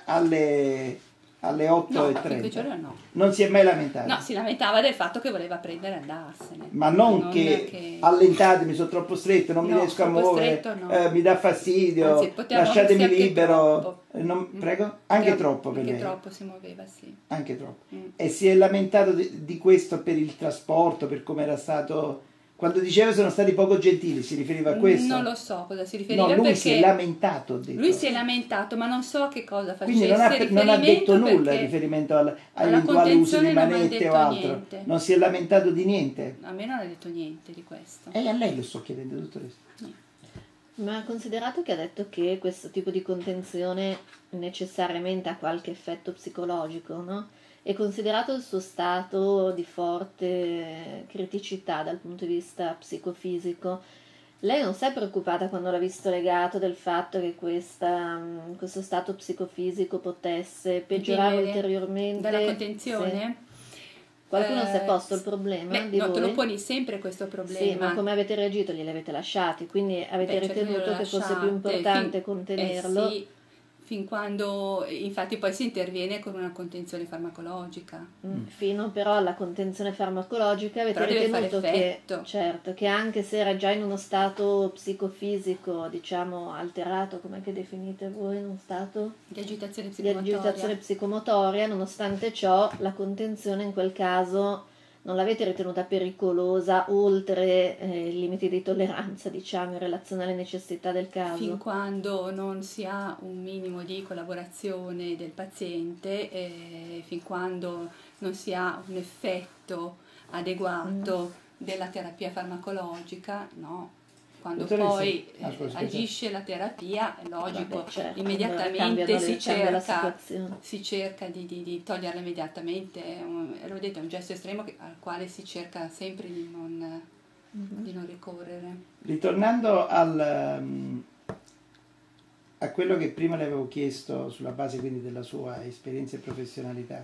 alle 8:30 no. Non si è mai lamentato? No, si lamentava del fatto che voleva prendere e andarsene. Ma non che allentatemi, sono troppo stretto, non mi riesco a muovere, mi dà fastidio, anzi, lasciatemi libero. Prego? Anche troppo per lei? Anche troppo si muoveva, sì. Anche troppo. E si è lamentato di questo per il trasporto, per come era stato... Quando diceva sono stati poco gentili, si riferiva a questo? Non lo so cosa si riferiva. No, lui si è lamentato. Lui si è lamentato, ma non so a che cosa facesse. Quindi non ha detto nulla in riferimento a eventuale uso di manette o altro. Niente. Non si è lamentato di niente. A me non ha detto niente di questo. E a lei lo sto chiedendo, dottoressa. Ma considerato che ha detto che questo tipo di contenzione necessariamente ha qualche effetto psicologico, no? E considerato il suo stato di forte criticità dal punto di vista psicofisico, lei non si è preoccupata quando l'ha visto legato del fatto che questo stato psicofisico potesse peggiorare ulteriormente? Dalla contenzione? Sì. Qualcuno si è posto il problema di voi? Te lo poni sempre questo problema. Sì, ma come avete reagito? Glieli avete lasciati, quindi avete ritenuto che fosse più importante contenerlo? Sì, fin quando infatti poi si interviene con una contenzione farmacologica. Fino però alla contenzione farmacologica avete ritenuto che anche se era già in uno stato psicofisico, diciamo alterato, come che definite voi, in uno stato di agitazione psicomotoria, nonostante ciò la contenzione in quel caso non l'avete ritenuta pericolosa oltre i limiti di tolleranza, diciamo, in relazione alle necessità del caso? Fin quando non si ha un minimo di collaborazione del paziente, fin quando non si ha un effetto adeguato della terapia farmacologica, no. Quando poi agisce la terapia, è logico, certo, immediatamente si cerca di toglierla immediatamente, l'ho detto, è un gesto estremo al quale si cerca sempre di non ricorrere. Ritornando a quello che prima le avevo chiesto sulla base quindi della sua esperienza e professionalità,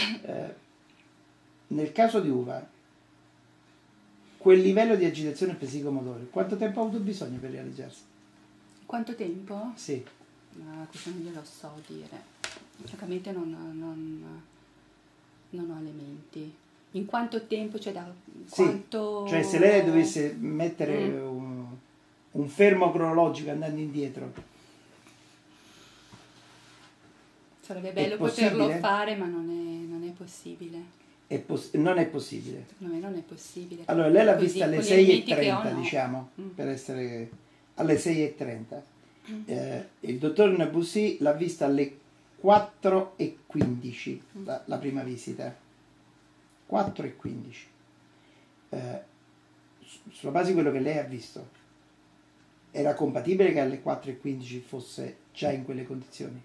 nel caso di Uva, quel livello di agitazione psicomotore, quanto tempo ha avuto bisogno per realizzarsi? Quanto tempo? Sì. Questo non glielo so dire. Francamente non ho elementi. In quanto tempo, cioè quanto... Cioè se lei dovesse mettere un fermo cronologico andando indietro. Sarebbe bello poterlo fare, ma non è è possibile. Non è possibile. Secondo me non è possibile. Allora, lei l'ha vista alle 6:30, diciamo, per essere alle 6:30. Il dottor Naboussi l'ha vista alle 4:15, la prima visita. 4:15. Sulla base di quello che lei ha visto, era compatibile che alle 4:15 fosse già in quelle condizioni?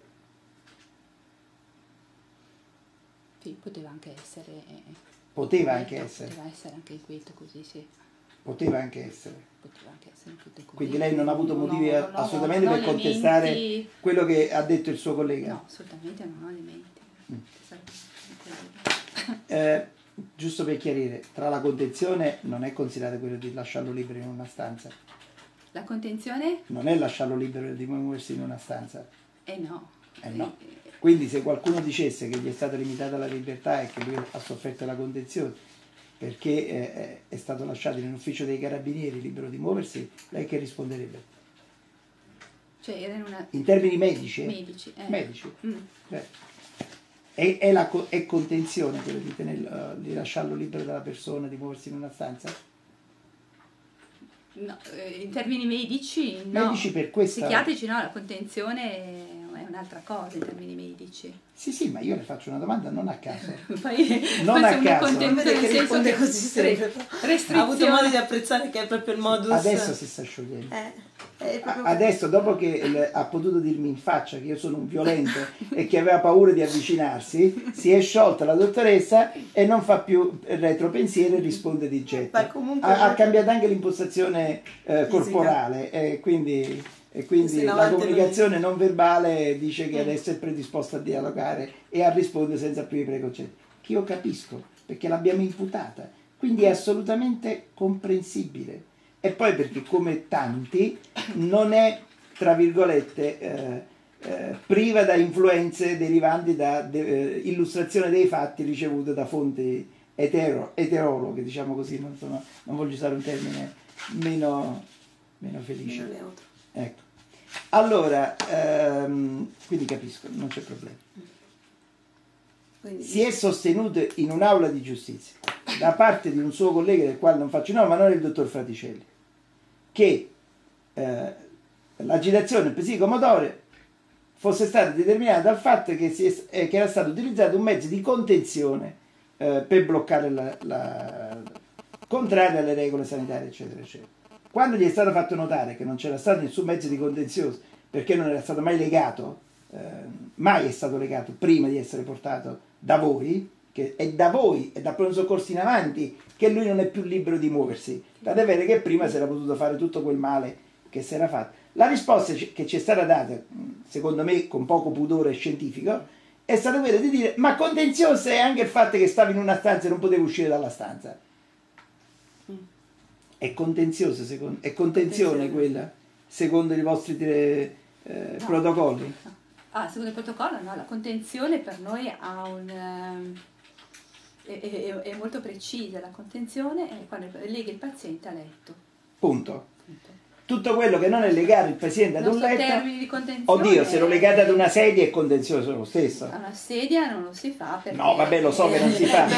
Sì, poteva anche essere. Poteva anche essere. Poteva essere anche inquieto così, sì. Poteva anche essere. Poteva anche essere inquieto così. Quindi lei non ha avuto motivi assolutamente per contestare quello che ha detto il suo collega? No, assolutamente non ho elementi. Giusto per chiarire, tra la contenzione non è considerato quello di lasciarlo libero in una stanza? La contenzione? Non è lasciarlo libero di muoversi in una stanza? No. No. Quindi se qualcuno dicesse che gli è stata limitata la libertà e che lui ha sofferto la contenzione perché è stato lasciato in un ufficio dei carabinieri libero di muoversi, lei che risponderebbe? Cioè era in termini medici? Medici. È contenzione quello di lasciarlo libero dalla persona, di muoversi in una stanza? No, in termini medici no. Medici per questa... Psichiatrici no, la contenzione è un'altra cosa in termini medici. Sì, ma io le faccio una domanda non a caso. Poi non a caso. Non vede che risponde così sempre. Ha avuto modo di apprezzare che è proprio il modus. Adesso si sta sciogliendo. Adesso, dopo che ha potuto dirmi in faccia che io sono un violento e che aveva paura di avvicinarsi, si è sciolta la dottoressa e non fa più retropensiero e risponde di getto. Ha cambiato anche l'impostazione corporale e quindi la comunicazione non verbale dice che adesso è predisposta a dialogare e a rispondere senza più i preconcetti. Che io capisco, perché l'abbiamo imputata, quindi è assolutamente comprensibile. E poi perché come tanti non è, tra virgolette, priva da influenze derivanti da illustrazione dei fatti ricevute da fonti eterologhe, diciamo così, non voglio usare un termine meno felice. Ecco. Allora, quindi capisco, non c'è problema. Si è sostenuto in un'aula di giustizia da parte di un suo collega del quale non faccio il nome, ma non è il dottor Fraticelli, che l'agitazione psicomotoria fosse stata determinata dal fatto che era stato utilizzato un mezzo di contenzione per bloccare contrario alle regole sanitarie, eccetera, eccetera. Quando gli è stato fatto notare che non c'era stato nessun mezzo di contenzione perché non era stato mai legato, mai è stato legato prima di essere portato da voi, che è da voi e da pronto soccorso in avanti che lui non è più libero di muoversi, tant'è vero che prima si era potuto fare tutto quel male che si era fatto. La risposta che ci è stata data, secondo me con poco pudore scientifico, è stata quella di dire: ma contenzioso è anche il fatto che stavi in una stanza e non potevi uscire dalla stanza. È contenzioso, è contenzione quella, secondo i vostri protocolli? Secondo il protocollo no, la contenzione per noi ha è molto precisa. La contenzione è quando lega il paziente a letto. Punto. Tutto quello che non è legare il paziente ad un letto, termini di contenzione, oddio, se lo legate ad una sedia è contenzioso lo stesso. A una sedia non lo si fa perché... No, vabbè, lo so che non si fa,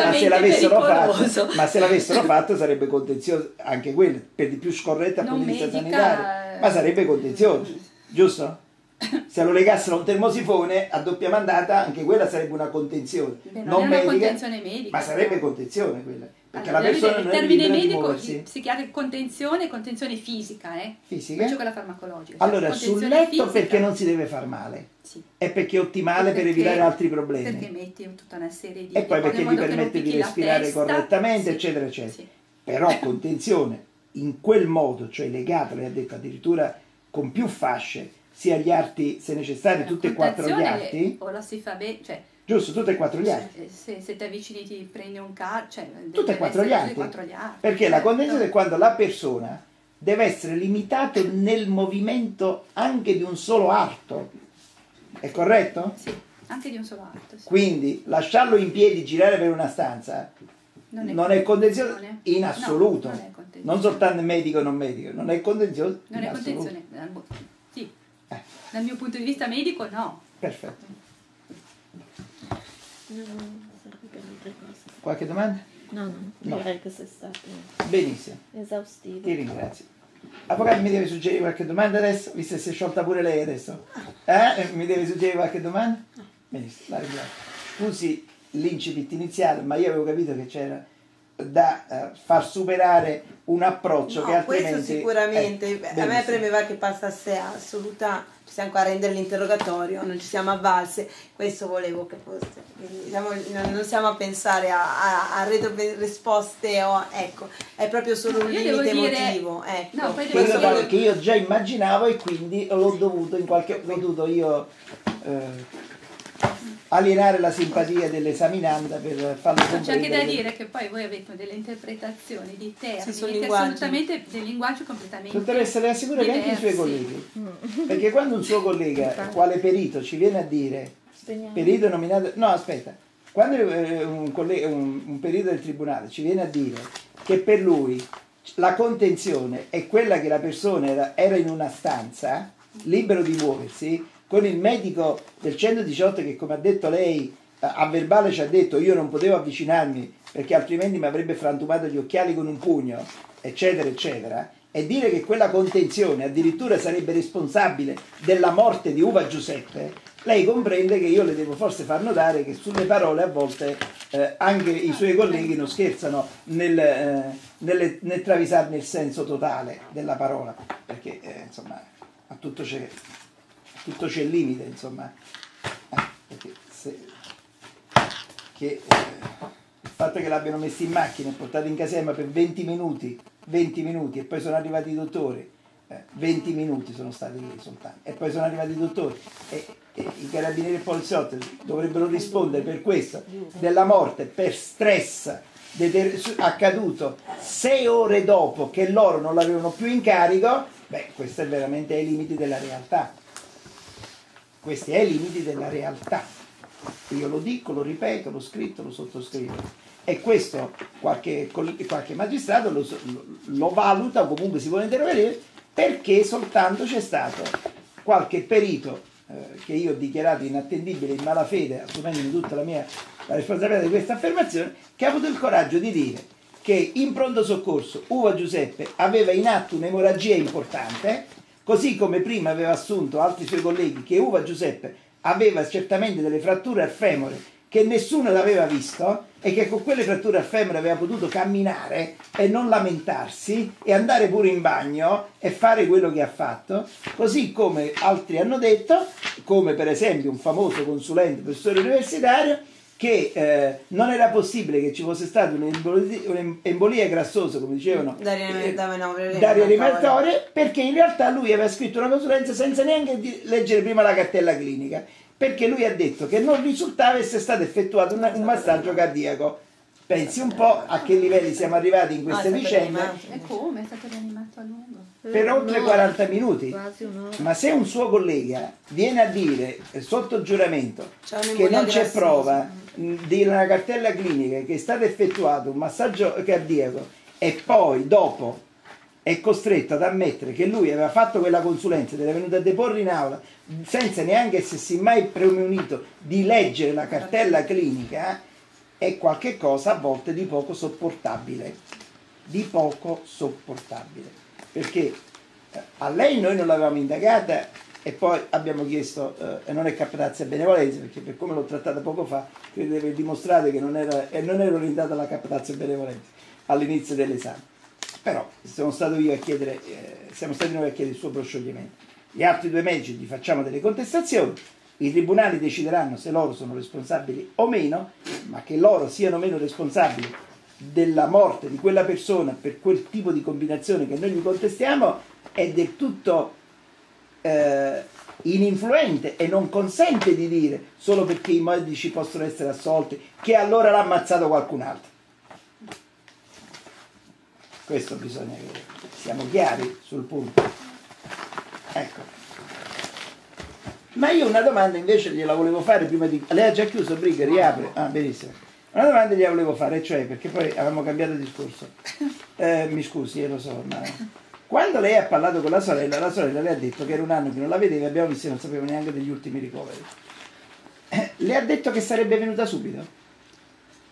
ma se l'avessero fatto sarebbe contenzioso anche quello, per di più scorretta dal punto di vista sanitario, ma sarebbe contenzioso, giusto? Se lo legassero a un termosifone a doppia mandata, anche quella sarebbe una contenzione. Non è una contenzione medica, ma sarebbe contenzione quella. Perché allora, la persona non è libera di muoversi. Psichiatrico contenzione fisica, Fisica? Invece quella farmacologica. Allora, sul letto fisica, perché non si deve far male. Sì. È perché è ottimale per evitare altri problemi. Perché metti tutta una serie di... E poi perché gli permette di respirare correttamente, eccetera, eccetera. Sì. Però contenzione in quel modo, cioè legato, lei ha detto addirittura con più fasce, sia gli arti, se necessari, tutti e quattro gli arti. O la si fa bene, cioè... Giusto, tutti e quattro gli arti. Se ti avvicini ti prendi un calcio, tutti e quattro gli arti. Perché la contenzione è quando la persona deve essere limitato nel movimento anche di un solo arto. È corretto? Sì, anche di un solo arto. Sì. Quindi lasciarlo in piedi, girare per una stanza non è contenzione in assoluto. No, non è contenzione. Non soltanto medico o non medico, non è contenzione. Non è contenzione. Sì. Dal mio punto di vista medico no. Perfetto. per altre cose. Qualche domanda? No, direi che sei stato benissimo, esaustivo. Ti ringrazio. Avvocato, mi deve suggerire qualche domanda adesso? Visto che si è sciolta pure lei adesso. Mi deve suggerire qualche domanda? Benissimo, la ringrazio. Scusi l'incipit iniziale, ma io avevo capito che c'era da far superare un approccio che altrimenti... questo sicuramente, a me premeva che passasse a assoluta, ci siamo qua a rendere l'interrogatorio, non ci siamo avvalse, questo volevo che fosse, quindi, diciamo, non siamo a pensare a risposte, ecco, è proprio solo un limite emotivo, ecco. No, quello che io già immaginavo e quindi l'ho dovuto io alienare la simpatia dell'esaminanda per farlo comprendere. C'è anche da dire che poi voi avete delle interpretazioni di termini assolutamente, del linguaggio completamente dottoressa, le assicuro che anche i suoi colleghi, perché quando un suo collega quale perito ci viene a dire perito nominato, no aspetta, quando un perito del tribunale ci viene a dire che per lui la contenzione è quella che la persona era in una stanza libero di muoversi, con il medico del 118 che, come ha detto lei, a verbale ci ha detto io non potevo avvicinarmi perché altrimenti mi avrebbe frantumato gli occhiali con un pugno, eccetera eccetera, e dire che quella contenzione addirittura sarebbe responsabile della morte di Uva Giuseppe, lei comprende che io le devo forse far notare che sulle parole a volte anche i suoi colleghi non scherzano nel travisarne il senso totale della parola, perché insomma a tutto c'è il limite, insomma, perché il fatto che l'abbiano messo in macchina e portato in caserma per 20 minuti e poi sono arrivati i dottori, 20 minuti sono stati lì soltanto, e poi sono arrivati i dottori e i carabinieri e i poliziotti dovrebbero rispondere per questo della morte per stress accaduto 6 ore dopo che loro non l'avevano più in carico. Questo è veramente ai limiti della realtà. Questi ai limiti della realtà. Io lo dico, lo ripeto, l'ho scritto, lo sottoscrivo. E questo qualche magistrato lo valuta o comunque si vuole intervenire perché soltanto c'è stato qualche perito che io ho dichiarato inattendibile in malafede, assumendomi tutta la responsabilità di questa affermazione, che ha avuto il coraggio di dire che in pronto soccorso Uva Giuseppe aveva in atto un'emorragia importante, così come prima aveva assunto altri suoi colleghi che Uva Giuseppe aveva certamente delle fratture al femore che nessuno l'aveva visto e che con quelle fratture al femore aveva potuto camminare e non lamentarsi e andare pure in bagno e fare quello che ha fatto, così come altri hanno detto, come per esempio un famoso consulente professore universitario, che non era possibile che ci fosse stata un'embolia grassosa, come dicevano Dario Rimartore, perché in realtà lui aveva scritto una consulenza senza neanche leggere prima la cartella clinica, perché lui ha detto che non risultava essere stato effettuato un massaggio cardiaco. Pensi un po' a che livelli siamo arrivati in queste vicende. E come? È stato rianimato a lungo? Per oltre 40 minuti. Ma se un suo collega viene a dire sotto giuramento che non c'è prova di una cartella clinica che è stato effettuato un massaggio cardiaco e poi dopo è costretto ad ammettere che lui aveva fatto quella consulenza ed era venuto a deporre in aula senza neanche essersi mai premunito di leggere la cartella clinica, è qualche cosa a volte di poco sopportabile, perché a lei noi non l'avevamo indagata e poi abbiamo chiesto, e non è captatazia a benevolenza, perché per come l'ho trattata poco fa credo di aver dimostrato che non era orientata alla captatazia a benevolenza all'inizio dell'esame, però siamo stati noi a chiedere il suo proscioglimento. Gli altri 2 medici gli facciamo delle contestazioni, i tribunali decideranno se loro sono responsabili o meno, ma che loro siano meno responsabili della morte di quella persona per quel tipo di combinazione che noi gli contestiamo è del tutto ininfluente e non consente di dire, solo perché i medici possono essere assolti, che allora l'ha ammazzato qualcun altro. Questo bisogna che siamo chiari sul punto. Ecco. Ma io una domanda invece gliela volevo fare prima di... Lei ha già chiuso, Briga? Riapre? Ah, benissimo. Una domanda gliela volevo fare, cioè, perché poi avevamo cambiato discorso. Mi scusi, lo so, ma... Quando lei ha parlato con la sorella le ha detto che era un anno che non la vedeva, abbiamo visto che non sapeva neanche degli ultimi ricoveri. Le ha detto che sarebbe venuta subito?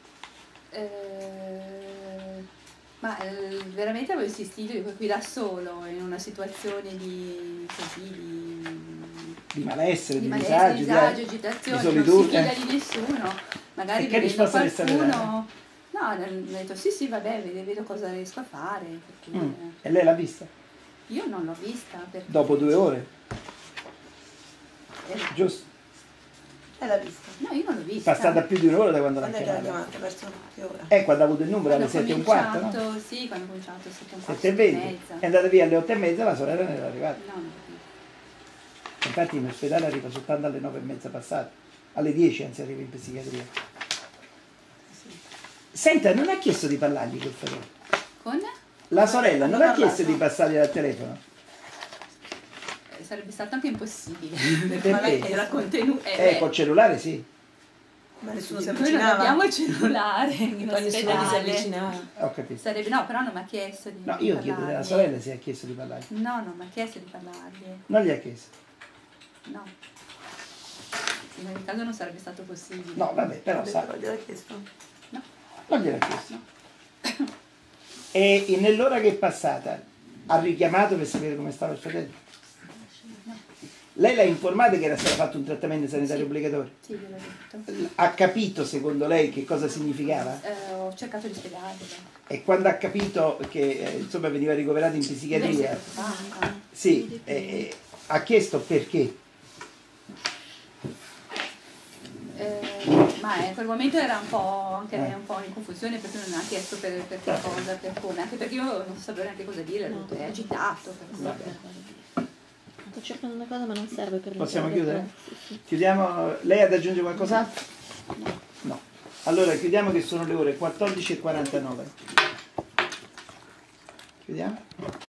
Ma veramente avevo insistito qui da solo, in una situazione di malessere, di disagio, agitazione, non si fida di nessuno. Magari vedendo qualcuno... No, ho detto sì, vabbè, vedo cosa riesco a fare. Perché... E lei l'ha vista? Io non l'ho vista. Perché... Dopo 2 ore? Giusto? L'ha vista? No, io non l'ho vista. Passata più di un'ora da quando l'ha chiamata? Verso che ora? Quando ha avuto il numero alle 7:15, no? Sì, quando ho cominciato 7:20. È andata via alle 8:30, la sorella non era arrivata. No, non Infatti in ospedale arriva soltanto alle 9:30 passate. Alle 10 anzi arriva in psichiatria. Sì. Senta, non ha chiesto di parlargli quel fratello? Con? La sorella non ha chiesto di passargli al telefono? Sarebbe stato anche impossibile. Perché? Era contenuto. Col cellulare sì. Ma nessuno si Noi avvicinava. non abbiamo il cellulare. Poi nessuno si avvicinava. Ho capito. No, però non mi ha chiesto di No, io chiedo alla sorella se ha chiesto di parlargli. No, non mi ha chiesto di parlargli. Non gli ha chiesto? No. In ogni caso non sarebbe stato possibile. No, vabbè, però sa. Non gliel'ha chiesto? No. Non gliel'ha chiesto. No. E nell'ora che è passata ha richiamato per sapere come stava il fratello? Lei l'ha informato che era stato fatto un trattamento sanitario obbligatorio? Sì, gliel'ho detto. Ha capito secondo lei che cosa significava? Ho cercato di spiegarglielo. E quando ha capito che insomma veniva ricoverato in psichiatria, sì, ha chiesto perché? Ma in quel momento era un po' anche un po' in confusione, perché non ha chiesto per che cosa, per come, anche perché io non sapevo neanche cosa dire, è agitato. Sto cercando una cosa ma non serve per Possiamo chiudere? Sì. Chiudiamo. Lei ha da aggiungere qualcos'altro? No. Allora chiudiamo che sono le ore 14:49. Chiudiamo?